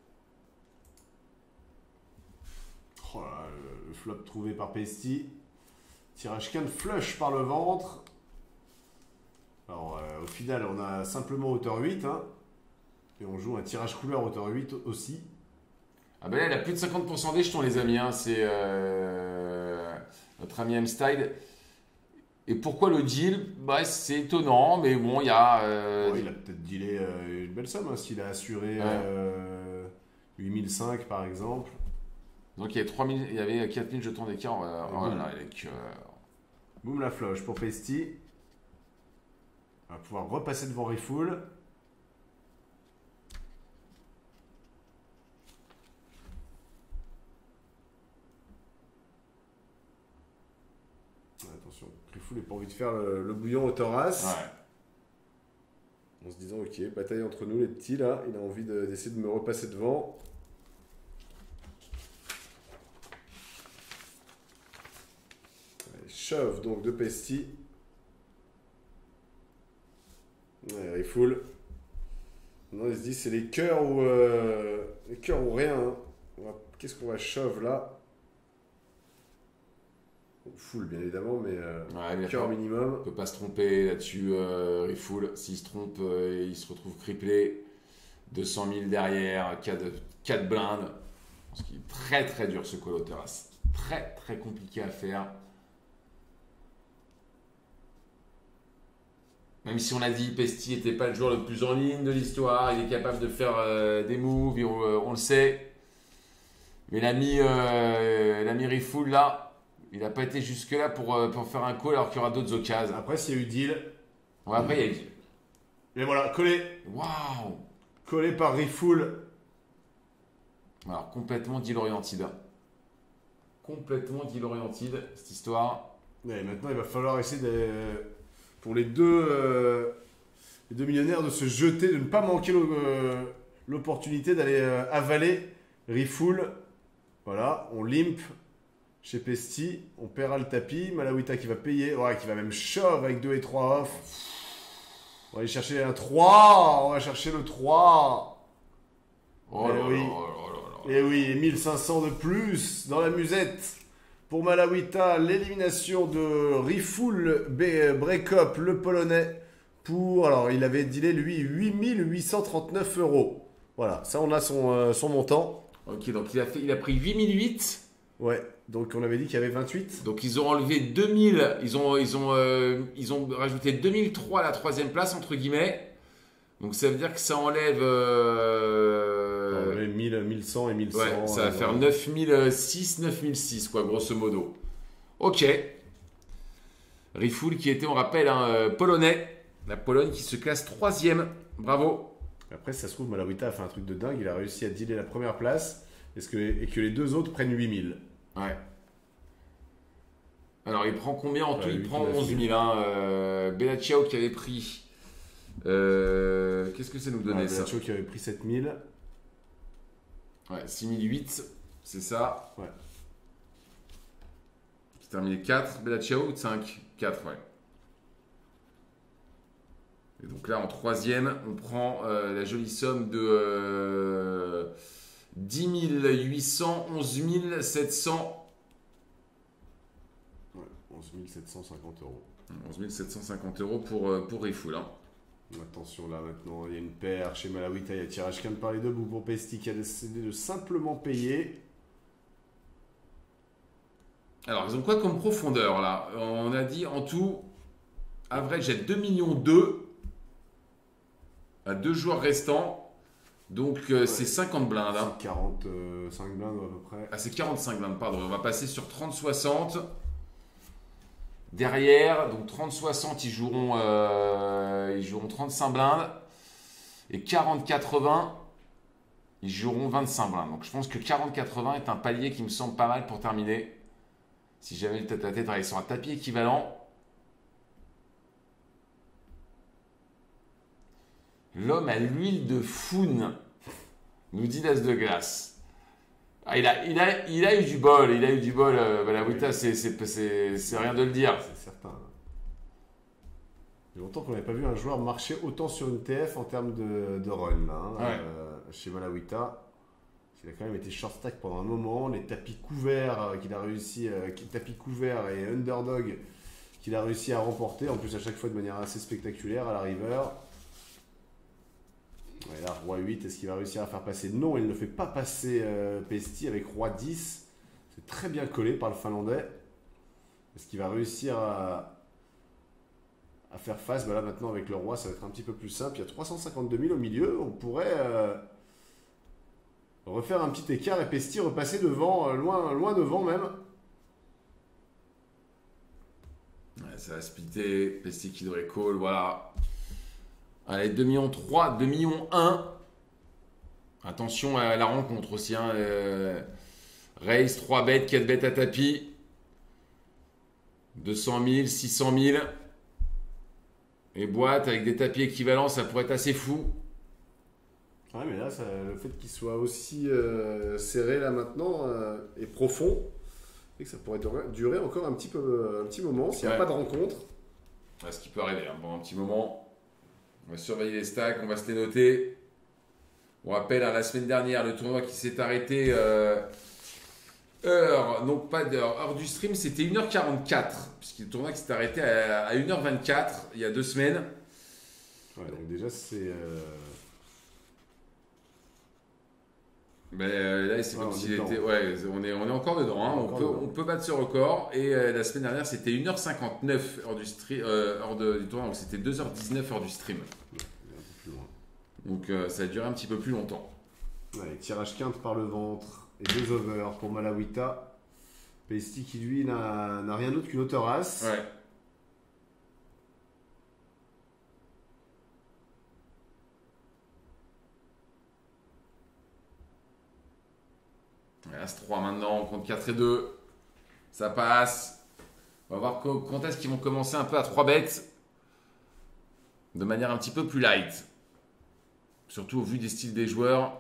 Oh là là, le, le flop trouvé par Pesti. Tirage quinte flush par le ventre. Alors, euh, au final, on a simplement hauteur huit. Hein, et on joue un tirage couleur hauteur huit aussi. Ah ben là, il a plus de cinquante pour cent des jetons, les amis. hein. C'est euh, notre ami M-Style. Et pourquoi le deal? Bah, c'est étonnant, mais bon, il y a. euh, Ouais, il a peut-être dealé euh, une belle somme hein, s'il a assuré Ouais. euh, huit mille cinq par exemple. Donc il y avait trois mille, il y avait quatre mille jetons d'écart. Euh, Ah oh là bon. là, avec, euh, Boum la floche pour Pesti. On va pouvoir repasser devant Refoul. Attention, Refoul n'a pas envie de faire le, le bouillon au Thoras. ouais. En se disant, ok, bataille entre nous les petits là. Il a envie de- d'essayer de me repasser devant. Allez, shove donc de Pesti. Ouais, Refoul. Non, il se dit c'est les cœurs ou euh, les cœurs ou rien. hein. On va- Qu'est-ce qu'on va shove là? Full bien évidemment, mais euh, Ouais, mais cœur après, minimum. on peut pas se tromper là-dessus. Euh, Refoul, s'il se trompe, euh, il se retrouve criblé. deux cent mille derrière, quatre blindes. Ce qui est très très dur ce call au terrasse. Très très compliqué à faire. Même si on a dit Pesti n'était pas le joueur le plus en ligne de l'histoire, il est capable de faire euh, des moves, et on, euh, on le sait. Mais l'ami euh, l'ami Refoul là, il n'a pas été jusque là pour, euh, pour faire un call alors qu'il y aura d'autres occasions. Après, s'il y a eu deal. Ouais, après il y a eu. Et voilà, collé. Waouh! Collé par Refoul. Alors complètement deal oriented. hein. Complètement deal oriented cette histoire. Et maintenant, il va falloir essayer de, pour les deux, euh, les deux millionnaires de se jeter, de ne pas manquer l'o- euh, l'opportunité d'aller euh, avaler Refoul. Voilà, on limp chez Pesti, on paiera le tapis. Malawita qui va payer, ouais, qui va même shove avec deux et trois off. On va aller chercher un trois, on va chercher le trois. Oh Eh là oui. là là là là là. Et oui, et mille cinq cents de plus dans la musette. Pour Malawita, l'élimination de Rifoul Brekop, le Polonais, pour, alors il avait dealé lui huit mille huit cent trente-neuf euros. Voilà, ça on a son, euh, son montant. Ok, donc il a, fait, il a pris huit mille huit. Ouais, donc on avait dit qu'il y avait vingt-huit. Donc ils ont enlevé deux mille, ils ont, ils ont, euh, ils ont rajouté deux mille trois à la troisième place, entre guillemets. Donc ça veut dire que ça enlève... Euh... Alors, mille, mille cent et mille cent. Ouais, ça va euh, faire ouais. neuf mille six, neuf mille six, quoi, grosso modo. Ok. Rifoul qui était, on rappelle, un euh, Polonais. La Pologne qui se classe troisième. Bravo. Après, si ça se trouve, Malawita a fait un truc de dingue. Il a réussi à dealer la première place est-ce que, et que les deux autres prennent huit mille. Ouais. Alors, il prend combien en tout? Ouais, Il huit, prend neuf onze mille. Hein. Euh, Bellacciao qui avait pris... Euh, Qu'est-ce que ça nous donnait, Ah, ça? Bellacciao qui avait pris sept mille. Ouais, six mille huit, c'est ça. Ouais. Qui terminait quatre. Bellacciao ou cinq? quatre, ouais. Et donc là, en troisième, on prend euh, la jolie somme de euh, dix mille huit cents, onze mille sept cents. Ouais, onze mille sept cent cinquante euros. onze mille sept cent cinquante euros pour, euh, pour Rifoul. Hein. Attention là maintenant, il y a une paire chez Malawita, il y a tirage qu'un par les deux bouts pour Pesti qui a décidé de simplement payer. Alors, ils ont quoi comme profondeur là? On a dit en tout, average à deux millions deux à deux joueurs restants. Donc, euh, ouais. C'est cinquante blindes. Hein. C'est quarante-cinq blindes à peu près. Ah, c'est quarante-cinq blindes, pardon. On va passer sur trente soixante. Derrière, donc trente soixante, ils joueront, euh, ils joueront trente-cinq blindes. Et quarante quatre-vingts, ils joueront vingt-cinq blindes. Donc je pense que quarante quatre-vingts est un palier qui me semble pas mal pour terminer. Si jamais le tête-à-tête arrive sur un tapis équivalent. L'homme à l'huile de Foun, nous dit l'As de glace. Ah, il, a, il, a, il a eu du bol, il a eu du bol, euh, Malawita, c'est rien de le dire. C'est certain. Il y a longtemps qu'on n'avait pas vu un joueur marcher autant sur une T F en termes de, de run. Hein, ouais. euh, chez Malawita, il a quand même été short stack pendant un moment. Les tapis couverts euh, qu'il a réussi, euh, tapis couverts et underdog qu'il a réussi à remporter, en plus à chaque fois de manière assez spectaculaire à la river. Ouais, là, roi huit, est-ce qu'il va réussir à faire passer? Non, il ne fait pas passer euh, Pesti avec roi dix. C'est très bien collé par le Finlandais. Est-ce qu'il va réussir à, à faire face? Bah là, maintenant, avec le roi, ça va être un petit peu plus simple. Il y a trois cent cinquante-deux mille au milieu. On pourrait euh, refaire un petit écart et Pesti repasser devant, euh, loin, loin devant même. Ouais, ça va splitter. Pesti qui devrait call, voilà. Allez, deux millions trois, deux millions un. Attention à la rencontre aussi. Hein. Euh, raise, trois bêtes, quatre bêtes à tapis. deux cent mille, six cent mille. Et boîte avec des tapis équivalents, ça pourrait être assez fou. Ouais, mais là, ça, le fait qu'il soit aussi euh, serré là maintenant euh, et profond, et que ça pourrait durer encore un petit, peu, un petit moment s'il n'y a ouais. pas de rencontre. Ouais, ce qui peut arriver hein, pendant un petit moment. On va surveiller les stacks, on va se les noter. On rappelle, hein, la semaine dernière, le tournoi qui s'est arrêté euh, heure, non pas d'heure, heure du stream, c'était une heure quarante-quatre, puisque le tournoi qui s'est arrêté à, à une heure vingt-quatre, il y a deux semaines. Ouais, donc déjà, c'est... Euh... Mais euh, là, c'est comme ouais, s'il était... Ouais, on est, on est encore dedans, hein. on, on, peut, on peut battre ce record. Et euh, la semaine dernière, c'était une heure cinquante-neuf heure du, stream, euh, heure de, du tournoi, donc c'était deux heures dix-neuf heure du stream. Ouais, un peu plus loin. Donc euh, ça a duré un petit peu plus longtemps. Ouais, tirage quinte par le ventre et deux overs pour Malawita. Pesti qui lui n'a rien d'autre qu'une auto-race. Ouais. As trois maintenant, on compte quatre et deux. Ça passe. On va voir quand est-ce qu'ils vont commencer un peu à trois bêtes. De manière un petit peu plus light. Surtout au vu des styles des joueurs.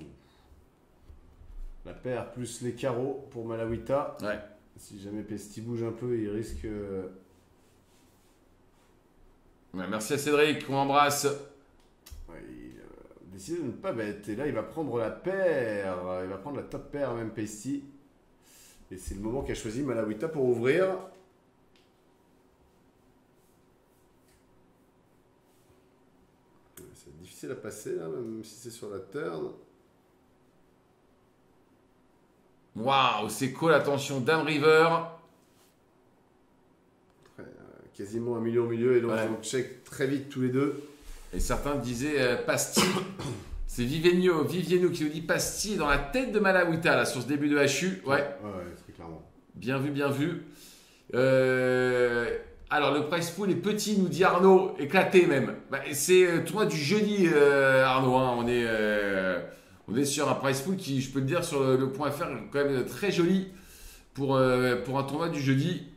La paire plus les carreaux pour Malawita. Ouais. Si jamais Pesti bouge un peu, il risque... Ouais, merci à Cédric, on embrasse. Ouais, il a décidé de ne pas bête. Et là, il va prendre la paire. Il va prendre la top paire, même Pesti. Et c'est le moment qu'a choisi Malawita pour ouvrir. C'est difficile à passer là, même si c'est sur la turn. Waouh, c'est cool, attention, Dame River. Ouais, euh, quasiment un million au milieu et donc Ouais. on check très vite tous les deux. Et certains disaient euh, Pasti. C'est Vivieno, Vivieno qui nous dit Pasti dans la tête de Malawita là sur ce début de H U. Ouais, Ouais, ouais, très clairement. bien vu, bien vu. Euh, alors le price pool est petit, nous dit Arnaud, éclaté même. Bah, c'est euh, tournoi du jeudi, euh, Arnaud. Hein. On, est, euh, on est sur un price pool qui, je peux te dire, sur le, le point F R, quand même très joli pour, euh, pour un tournoi du jeudi.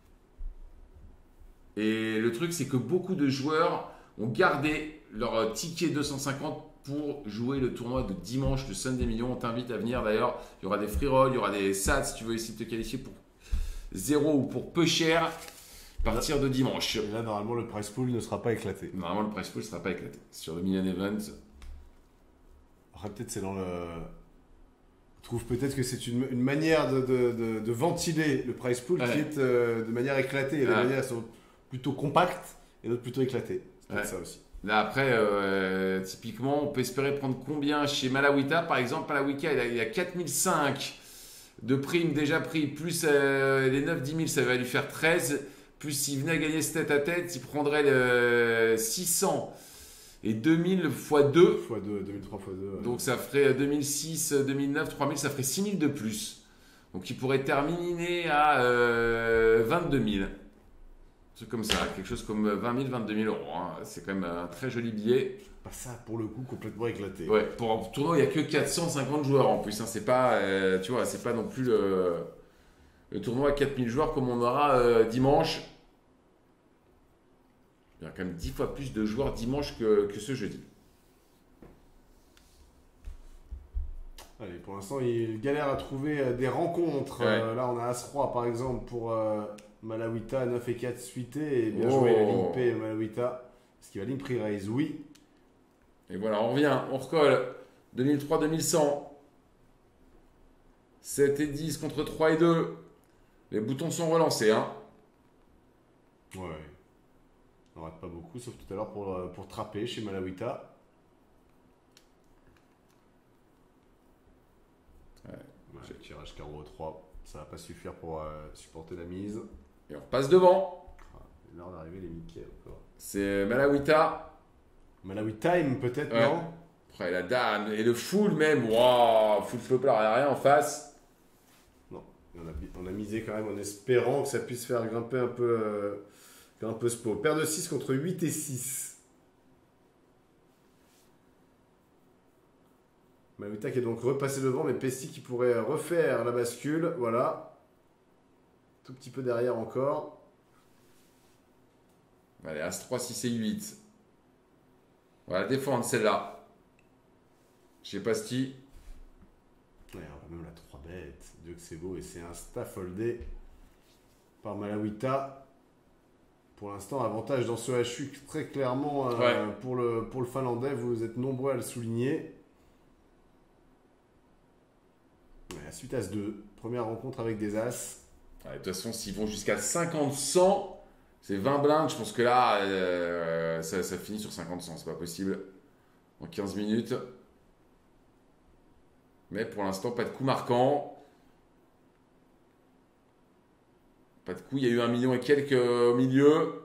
Et le truc, c'est que beaucoup de joueurs ont gardé leur ticket deux cent cinquante pour jouer le tournoi de dimanche, le Sunday Million. On t'invite à venir d'ailleurs. Il y aura des free rolls, il y aura des sats si tu veux essayer de te qualifier pour zéro ou pour peu cher à partir de dimanche. Et là, normalement, le price pool ne sera pas éclaté. Normalement, le price pool ne sera pas éclaté. Sur le Million Event, Après, peut-être c'est dans le. Je trouve peut-être que c'est une, une manière de, de, de, de ventiler le price pool Ouais. qui est euh, de manière éclatée. Et les Ouais. manières sont plutôt compactes et d'autres plutôt éclatées. C'est peut-être Ouais. ça aussi. là après, euh, typiquement, on peut espérer prendre combien chez Malawita. Par exemple, Malawita, il a, il a quatre mille cinq de primes déjà pris, plus euh, les neuf dix mille, ça va lui faire treize. Plus s'il venait à gagner ce tête à tête, il prendrait le six cents et deux mille fois deux. fois deux, deux mille trois fois deux. Ouais. Donc ça ferait deux mille six, deux mille neuf, trois mille, ça ferait six mille de plus. Donc il pourrait terminer à euh, vingt-deux mille. Un truc comme ça, quelque chose comme vingt mille, vingt-deux mille euros. Hein. C'est quand même un très joli billet. Pas ça, pour le coup, complètement éclaté. Ouais, pour un tournoi, il n'y a que quatre cent cinquante joueurs en plus. Hein. C'est pas, euh, tu vois, c'est pas non plus le, le tournoi à quatre mille joueurs comme on aura euh, dimanche. Il y a quand même dix fois plus de joueurs dimanche que, que ce jeudi. Allez, pour l'instant, il galère à trouver euh, des rencontres. Ouais. Euh, là, on a As-Roi, par exemple, pour euh, Malawita, neuf et quatre suité. Et bien Oh. joué, la ligne P, Malawita. Est-ce qu'il va ligne pre-raise? Oui. Et voilà, on revient, on recolle. deux mille trois, deux mille cent. sept et dix contre trois et deux. Les boutons sont relancés. Hein. Ouais. On rate pas beaucoup, sauf tout à l'heure pour, euh, pour trapper chez Malawita. Ouais. Ouais, tirage carreau trois, ça va pas suffire pour euh, supporter la mise. Et on repasse devant. Ah, l'heure d'arriver, les Mickey encore. C'est Malawita. Malawi Time peut-être, Ouais. non? Après la dame et le full même. Waouh, full flopper, il n'y a rien en face. Non. On a, on a misé quand même en espérant que ça puisse faire grimper un peu, euh, un peu ce pot. Paire de six contre huit et six. Malawita qui est donc repassé devant, mais Pesti qui pourrait refaire la bascule. Voilà. Tout petit peu derrière encore. Allez, As trois, six et huit. On va la défendre celle-là. Chez Pasti. Ouais, on va même la trois bêtes. Dieu que c'est beau. Et c'est un staff foldé par Malawita. Pour l'instant, avantage dans ce H U très clairement euh, Ouais. pour, le, pour le Finlandais. Vous êtes nombreux à le souligner. Ouais, suite As deux. Première rencontre avec des As. Ouais, de toute façon, s'ils vont jusqu'à cinquante cent, c'est vingt blindes. Je pense que là, euh, ça, ça finit sur cinquante cent. C'est pas possible. En quinze minutes. Mais pour l'instant, pas de coup marquant. Pas de coup. Il y a eu un million et quelques euh, au milieu.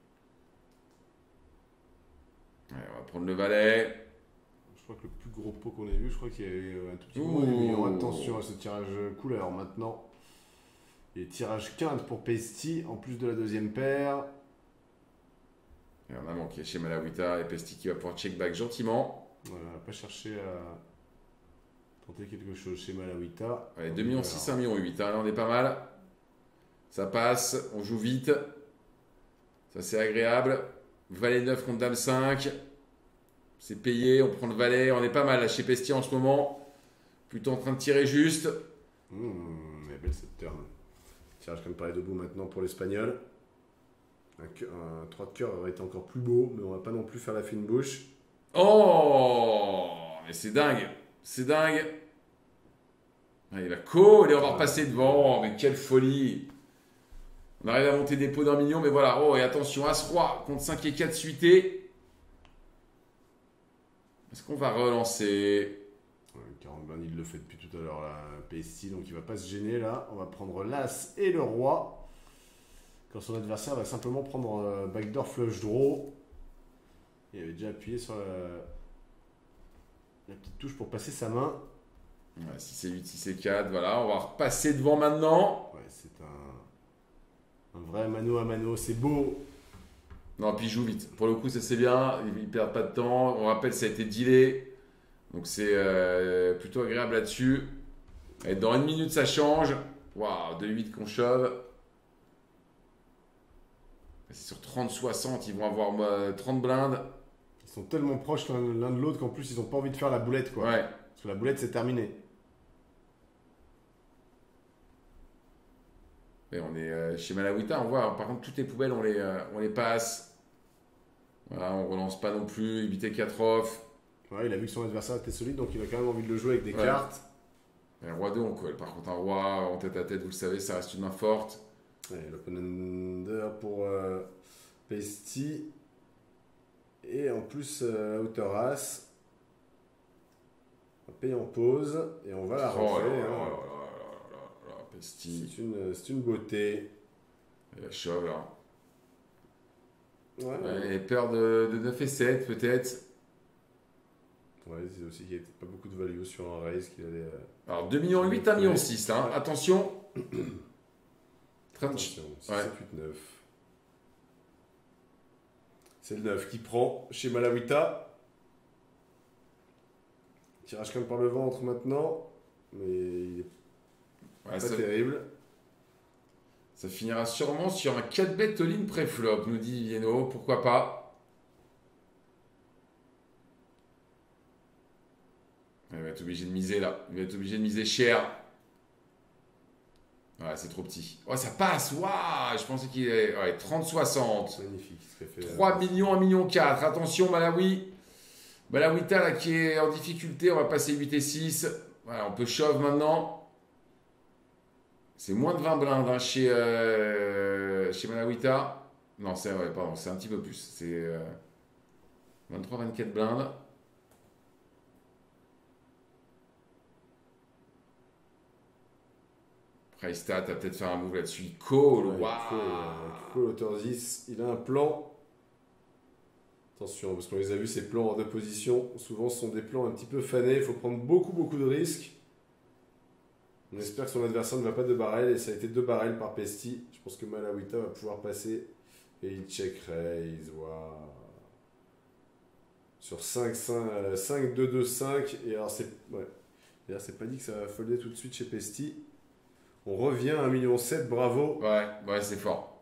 Ouais, on va prendre le valet. Je crois que le plus gros pot qu'on ait vu, je crois qu'il y a eu un tout petit peu Ouh. moins d'un million. Attention à ce tirage couleur maintenant. Et tirage quinte pour Pesti en plus de la deuxième paire. Et on a manqué chez Malawita et Pesti qui va pouvoir check back gentiment. Voilà, on va pas chercher à tenter quelque chose chez Malawita. Allez, deux millions six, un million huit. Hein, là, on est pas mal. Ça passe. On joue vite. Ça, c'est agréable. Valet neuf contre Dame cinq. C'est payé. On prend le valet. On est pas mal là chez Pesti en ce moment. Plutôt en train de tirer juste. Mmh, elle est belle cette turn. Tirage comme par les debout maintenant pour l'Espagnol. Un, cœur- un trois de cœur aurait été encore plus beau, mais on va pas non plus faire la fine bouche. Oh, mais c'est dingue. C'est dingue. Allez, il va call et on va repasser devant. Mais quelle folie! On arrive à monter des pots d'un million, mais voilà. Oh, et attention, As-Roi contre cinq et quatre suités. Est-ce qu'on va relancer? Ouais, quarante blindes, il le fait depuis tout à l'heure, là, P S T, donc il va pas se gêner, là. On va prendre l'As et le Roi. Quand son adversaire va simplement prendre euh, backdoor flush draw. Il avait déjà appuyé sur la, la petite touche pour passer sa main. Ouais, six et huit, six et quatre, voilà. On va repasser devant maintenant. Ouais, c'est un, un vrai mano à mano, c'est beau. Non, puis il joue vite. Pour le coup, ça c'est bien. Il ne perd pas de temps. On rappelle, ça a été dealé. Donc c'est euh, plutôt agréable là-dessus. Et dans une minute, ça change. Waouh, deux huit qu'on shove. C'est sur trente soixante, ils vont avoir euh, trente blindes. Ils sont tellement proches l'un l'un de l'autre qu'en plus, ils n'ont pas envie de faire la boulette, quoi. Ouais. Parce que la boulette, c'est terminé. Et on est euh, chez Malawita, on voit. Hein, par contre, toutes les poubelles, on les, euh, on les passe. Voilà, on relance pas non plus. Éviter quatre off. Ouais, il a vu que son adversaire était solide, donc il a quand même envie de le jouer avec des Ouais. cartes. Et roi deux, on colle. Par contre, un roi en tête à tête, vous le savez, ça reste une main forte. Ouais, l'open under pour euh, P S T. Et en plus, euh, la hauteur as. On paye en pause et on va la Oh rentrer. là là hein. là là là là là, Pesti. C'est une, c'est une beauté. Et la shove, là. Ouais, Ouais, et peur de, de neuf et sept, peut-être. ouais, c'est aussi qu'il n'y avait peut-être pas beaucoup de value sur un raise qu'il allait. euh, Alors, deux millions huit, un million six, là. Hein. Attention. Attention, six, Ouais. sept, huit, neuf. C'est le neuf qui prend chez Malawita. Tirage quand même par le ventre maintenant. Mais il est Ouais, pas ça, terrible. ça finira sûrement sur un quatre bet all-in pré-flop, nous dit Vieno. Pourquoi pas? Il va être obligé de miser, là. Il va être obligé de miser cher. Ouais, c'est trop petit. Oh, ça passe. Waouh, je pensais qu'il est ouais, trente soixante. Magnifique. Ce qu'a fait, trois euh, millions, un million quatre. Attention, Malawi. Malawita, là, qui est en difficulté. On va passer huit et six. Voilà, on peut shove maintenant. C'est moins de vingt blindes hein, chez, euh, chez Malawita. Non, c'est ouais, pardon, c'est un petit peu plus. C'est euh, vingt-trois vingt-quatre blindes. Price stat, a peut-être faire un move là-dessus. Il call. ouais, Waouh. il faut, euh, il faut l'auteur dix. Il a un plan. Attention, parce qu'on les a vus, ces plans en deux positions. Souvent, ce sont des plans un petit peu fanés. Il faut prendre beaucoup, beaucoup de risques. On espère que son adversaire ne va pas de barrel. Et ça a été deux barrels par Pesti. Je pense que Malawita va pouvoir passer. Et il check raise. Waouh. Sur cinq deux deux cinq. Et alors, c'est ouais. Et là, c'est pas dit que ça va folder tout de suite chez Pesti. On revient à un million sept. Bravo. Ouais, ouais, c'est fort.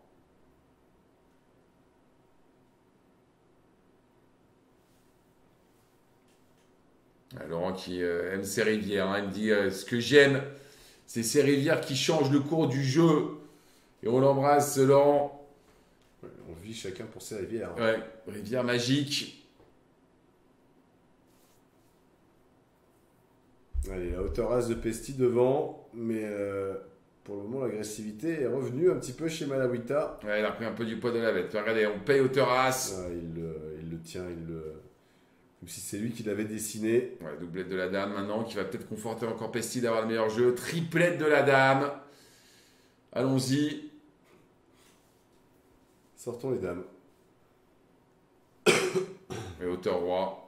Ouais, Laurent qui euh, aime ses rivières. Hein, il me dit euh, ce que j'aime, c'est ces rivières qui changent le cours du jeu. Et on l'embrasse, Laurent. Ouais, on vit chacun pour ses rivières. Ouais, rivière magique. Allez, la hauteur as de Pesti devant, mais euh, pour le moment, l'agressivité est revenue un petit peu chez Malawita. Ouais, il a pris un peu du poids de la bête. Regardez, on paye hauteur as. Ah, il, le- il le tient, il le... comme si c'est lui qui l'avait dessiné. Ouais, doublette de la dame maintenant, qui va peut-être conforter encore Pesti d'avoir le meilleur jeu. Triplette de la dame. Allons-y. Sortons les dames. Et hauteur roi.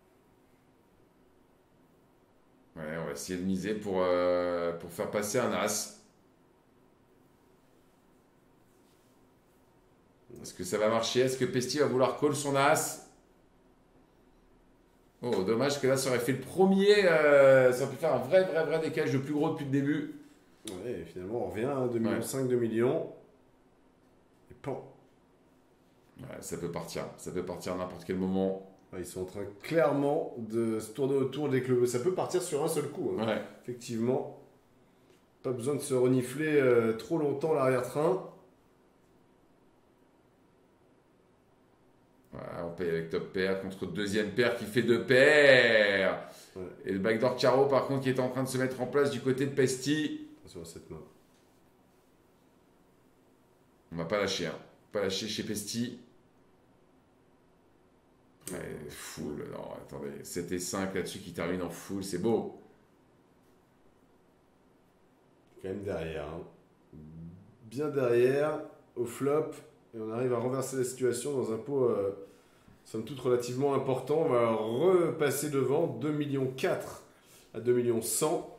Ouais, on va essayer de miser pour, euh, pour faire passer un as. Est-ce que ça va marcher? Est-ce que Pesti va vouloir call son as? Oh, dommage que là, ça aurait fait le premier. euh, ça aurait pu faire un vrai, vrai, vrai décalage de plus gros depuis le début. Ouais, et finalement, on revient à deux millions Ouais. cinq, deux millions. Et pan. Ouais, ça peut partir. Ça peut partir à n'importe quel moment. Ouais, ils sont en train clairement de se tourner autour dès que le... Ça peut partir sur un seul coup. hein. Ouais. Effectivement. Pas besoin de se renifler euh, trop longtemps l'arrière-train. Voilà, on paye avec top pair contre deuxième paire qui fait deux paires. Ouais. Et le backdoor carreau, par contre, qui est en train de se mettre en place du côté de Pesti. Attention à cette main. On va pas lâcher, hein. Pas lâcher chez Pesti. Ouais, full. Non, attendez. sept et cinq là-dessus qui termine en full. C'est beau. Quand même derrière. Hein. Bien derrière, au flop. Et on arrive à renverser la situation dans un pot, euh, somme toute, relativement important. On va repasser devant. deux virgule quatre millions à deux virgule cent.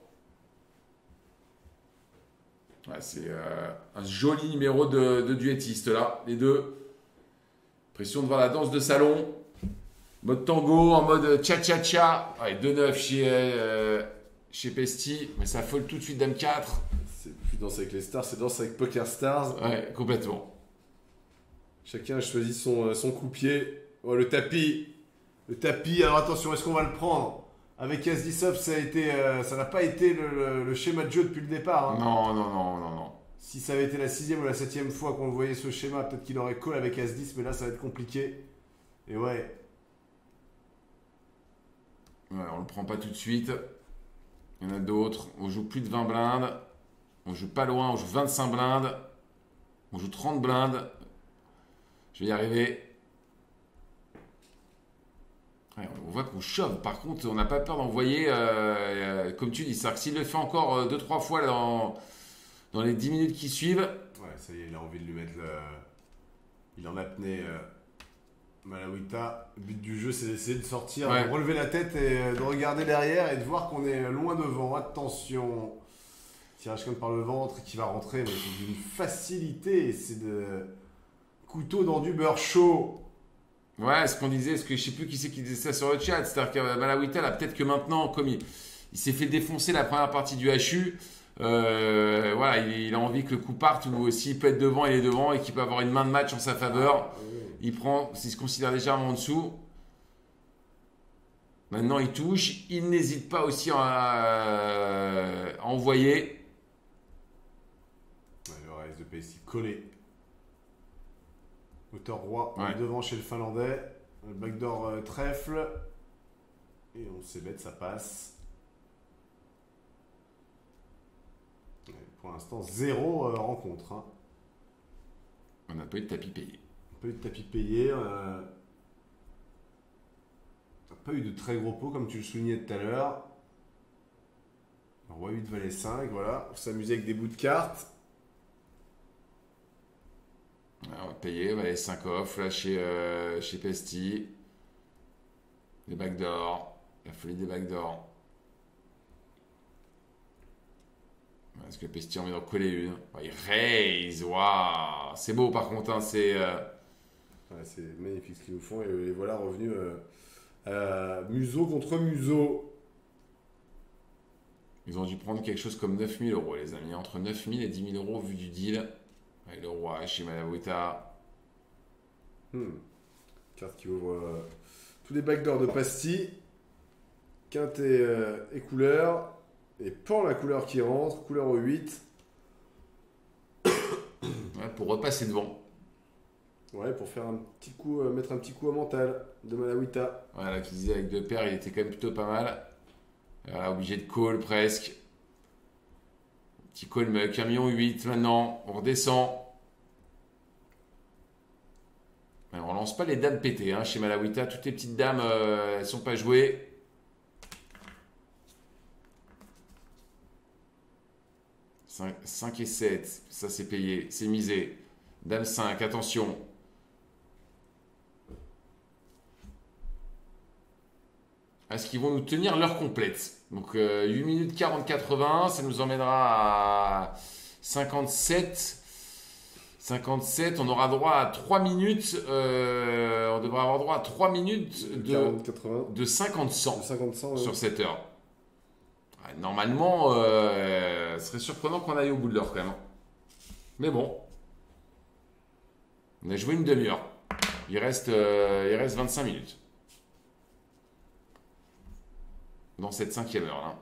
Ouais, c'est euh, un joli numéro de, de duettiste là, les deux. Pression de voir la danse de salon. Mode tango, en mode cha-cha-cha. Ouais, deux neuf chez, euh, chez Pesti, mais ça folle tout de suite dame quatre. C'est plus danse avec les stars, c'est danse avec Poker Stars. Ouais, complètement. Chacun a choisi son, son coup-pied. Oh, le tapis. Le tapis, alors attention, est-ce qu'on va le prendre? Avec As dix off, ça a été, euh, ça n'a pas été le, le, le schéma de jeu depuis le départ. Hein. Non, non, non, non, non. Si ça avait été la sixième ou la septième fois qu'on voyait ce schéma, peut-être qu'il aurait call avec As dix, mais là, ça va être compliqué. Et ouais. Ouais, on le prend pas tout de suite. Il y en a d'autres. On joue plus de vingt blindes. On joue pas loin, on joue vingt-cinq blindes. On joue trente blindes. Je vais y arriver. Ouais, on voit qu'on chauffe. Par contre, on n'a pas peur d'envoyer, euh, euh, comme tu dis. C'est-à-dire que s'il le fait encore deux trois fois là, dans, dans les dix minutes qui suivent. Ouais, ça y est, il a envie de lui mettre le... Il en apnée. Euh... Malawita, le but du jeu, c'est d'essayer de sortir, ouais. de relever la tête et de regarder derrière et de voir qu'on est loin devant. Attention, tirage comme par le ventre qui va rentrer, mais c'est d'une facilité. C'est de couteau dans du beurre chaud. Ouais, ce qu'on disait, ce que je sais plus qui c'est qui disait ça sur le chat, c'est-à-dire que Malawita, là, peut-être que maintenant, comme il, il s'est fait défoncer la première partie du H U, euh, voilà, il, il a envie que le coup parte ou s'il peut être devant, il est devant et qu'il peut avoir une main de match en sa faveur. Ah, oui. Il prend, s'il se considère légèrement en dessous. Maintenant, il touche. Il n'hésite pas aussi à, à envoyer. Ouais, le reste de P S I collé. Auteur roi, ouais. Devant chez le Finlandais. Le backdoor euh, trèfle. Et on sait bête, ça passe. Ouais, pour l'instant, zéro euh, rencontre. Hein. On n'a pas eu de tapis payé. Pas eu de tapis payé. Euh... Pas eu de très gros pots comme tu le soulignais tout à l'heure. Roi huit, valet cinq, voilà. Pour s'amuser avec des bouts de cartes. Ouais, on va payer, valet cinq off, là chez, euh, chez Pesti. Des backdoors. La folie des backdoors. Est-ce que Pesti a envie d'en coller une? Il raise, waouh. C'est beau par contre, hein, c'est... Euh... Ouais, c'est magnifique ce qu'ils nous font et les voilà revenus euh, à museau contre museau. Ils ont dû prendre quelque chose comme neuf mille euros, les amis. Entre neuf mille et dix mille euros vu du deal. Avec le roi chez Malawita. Hmm. Carte qui ouvre euh, tous les backdoors de pastilles. Quinte et, euh, et couleur. Et pan la couleur qui rentre. Couleur au huit. Ouais, pour repasser devant. Ouais, pour faire un petit coup, euh, mettre un petit coup au mental de Malawita. Voilà, qui disait avec deux paires, il était quand même plutôt pas mal. Voilà, obligé de call presque. Petit call muck, un million huit maintenant. On redescend. Mais on lance pas les dames pétées hein, chez Malawita. Toutes les petites dames, euh, elles sont pas jouées. cinq et sept, ça c'est payé, c'est misé. Dame cinq, attention. Est-ce qu'ils vont nous tenir l'heure complète? Donc euh, huit minutes quarante quatre-vingts, ça nous emmènera à cinquante-sept. cinquante-sept, on aura droit à trois minutes. Euh, on devrait avoir droit à trois minutes de, quarante, quatre-vingts. de cinquante cent ouais. Sur cette heure. Ouais, normalement, euh, ce serait surprenant qu'on aille au bout de l'heure quand même. Mais bon. On a joué une demi-heure. Il reste, euh, il reste vingt-cinq minutes. Dans cette cinquième heure là.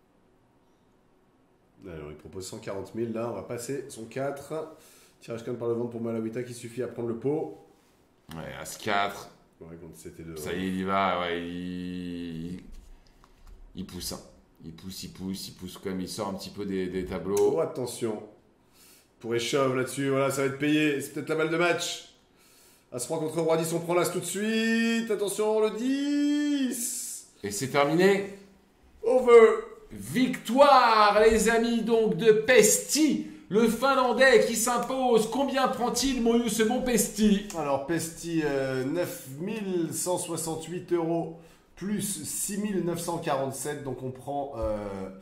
Alors il propose cent quarante mille là, on va passer son quatre. Tirage comme par le ventre pour Malawita qui suffit à prendre le pot. Ouais, As quatre. Ouais, quand c'était de... Ça y est, il y va. Ouais, il... il pousse. Hein. Il pousse, il pousse, il pousse quand même. Il sort un petit peu des, des tableaux. Oh, attention. Pour échauve là-dessus, voilà, ça va être payé. C'est peut-être la balle de match. As-roi contre Roi dix, on prend l'As tout de suite. Attention, le dix. Et c'est terminé. Over. Victoire, les amis, donc de Pesti, le Finlandais qui s'impose. Combien prend-il, mon ce bon Pesti? Alors, Pesti, euh, neuf mille cent soixante-huit euros plus six mille neuf cent quarante-sept. Donc, on prend, euh,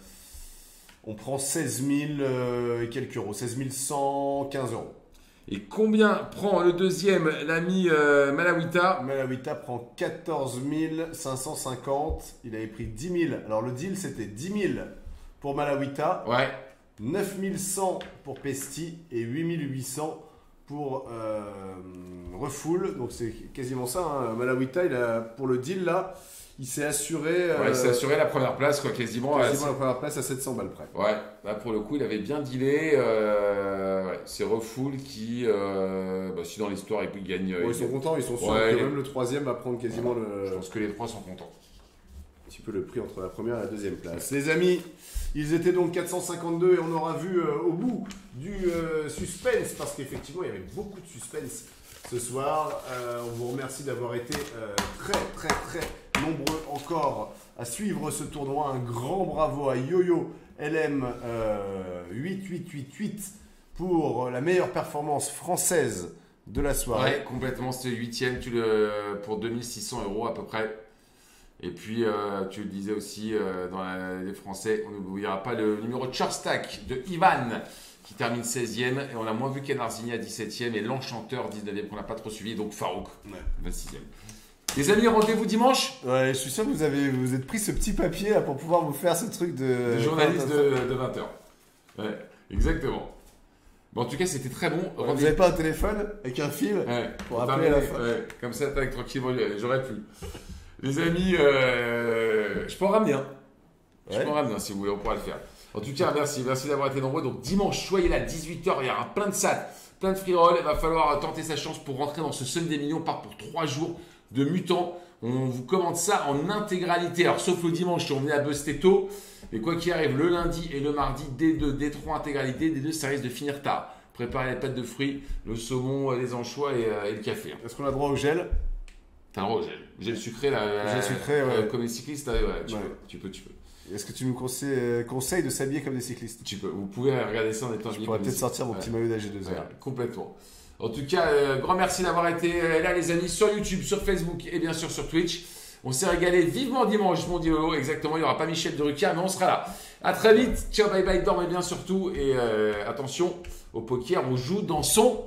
on prend seize mille euh, et quelques euros. seize mille cent quinze euros. Et combien prend le deuxième, l'ami euh, Malawita? Malawita prend quatorze mille cinq cent cinquante. Il avait pris dix mille. Alors, le deal, c'était dix mille pour Malawita. Ouais. neuf mille cent pour Pesti et huit mille huit cents pour euh, Refoul. Donc c'est quasiment ça. Hein. Malawita, il a, pour le deal là, il s'est assuré. Ouais, euh, il s'est assuré la première place, quoi, quasiment. Quasiment à... la première place à sept cents balles près. Ouais, là pour le coup, il avait bien dealé. Euh, ouais, c'est Refoul qui, euh, bah, si dans l'histoire, il gagne. Bon, ils sont contents, ils sont sûrs ouais, que les... même le troisième va prendre quasiment ouais, le. Je pense que les trois sont contents. Un petit peu le prix entre la première et la deuxième place. Les amis, ils étaient donc quatre cent cinquante-deux et on aura vu euh, au bout du euh, suspense, parce qu'effectivement il y avait beaucoup de suspense ce soir. Euh, on vous remercie d'avoir été euh, très très très nombreux encore à suivre ce tournoi. Un grand bravo à YoYo L M euh, huit huit huit huit pour la meilleure performance française de la soirée. Ouais, complètement, c'était huitième le... pour deux mille six cents euros à peu près. Et puis, euh, tu le disais aussi, euh, dans la, les Français, on n'oubliera pas le numéro de Chorstack de Ivan, qui termine seizième. Et on a moins vu qu'Enarzini à dix-septième et l'Enchanteur dix-neuvième, qu'on n'a pas trop suivi. Donc Farouk, ouais. vingt-sixième. Les amis, rendez-vous dimanche. Ouais, je suis sûr que vous avez vous êtes pris ce petit papier là pour pouvoir vous faire ce truc de... De journaliste de, de vingt heures. Ouais, exactement. Bon, en tout cas, c'était très bon. Ouais, vous n'avez pas un téléphone avec un fil ouais, pour appeler à la fin. Ouais, comme ça, tac, tranquillement, j'aurais pu. Les amis, euh, je peux en ramener un. Ouais. Je peux en ramener un si vous voulez, on pourra le faire. En tout cas, merci, merci d'avoir été nombreux. Donc dimanche, soyez là, dix-huit heures, il y aura plein de sats, plein de free roll. Il va falloir tenter sa chance pour rentrer dans ce Sun des millions. On part pour trois jours de mutants. On vous commande ça en intégralité. Alors sauf le dimanche, si on venait à buster tôt. Mais quoi qu'il arrive, le lundi et le mardi, D deux, D trois intégralité. D deux, ça risque de finir tard. Préparez les pâtes de fruits, le saumon, les anchois et, euh, et le café. Est-ce qu'on a droit au gel? T'as le droit au gel. Gel sucré, là. Gel sucré, ouais. Euh, comme les cyclistes, ouais, tu, ouais. Peux, tu peux, tu peux. Est-ce que tu nous conseilles, euh, conseilles de s'habiller comme des cyclistes? Tu peux. Vous pouvez regarder ça en étant Je pourrais peut-être sortir mon ouais. petit maillot d'A G deux R. Ouais, complètement. En tout cas, euh, grand merci d'avoir été là, les amis, sur YouTube, sur Facebook et bien sûr sur Twitch. On s'est régalé vivement dimanche, mon Dieu. Exactement, il n'y aura pas Michel de Rucker, mais on sera là. À très vite. Ciao, bye bye, dormez bien surtout. Et euh, attention, au poker, on joue dans son...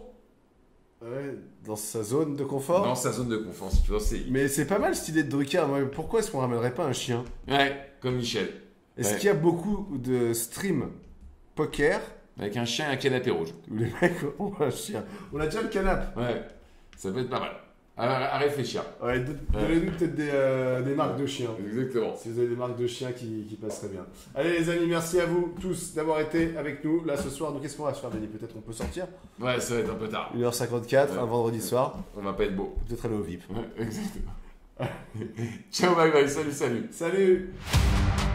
Ouais, dans sa zone de confort. Dans sa zone de confort, si tu veux. C'est... Mais c'est pas mal cette idée de Drucker. Pourquoi est-ce qu'on ramènerait pas un chien? Ouais, comme Michel. Est-ce ouais. qu'il y a beaucoup de stream poker avec un chien et un canapé rouge? Où les mecs ont un chien. On a déjà le canapé. Ouais, ça peut être pas mal. À, à réfléchir. Ouais, donnez-nous peut-être des, euh, des marques de chiens. Exactement. Si vous avez des marques de chiens qui, qui passeraient bien. Allez les amis, merci à vous tous d'avoir été avec nous là ce soir. Donc qu'est-ce qu'on va faire, Denis? Peut-être on peut sortir? Ouais, ça va être un peu tard. une heure cinquante-quatre, ouais. Un vendredi soir. On va pas être beau. Peut-être aller au V I P. Ouais, exactement. Ciao, bye bye, salut, salut. Salut.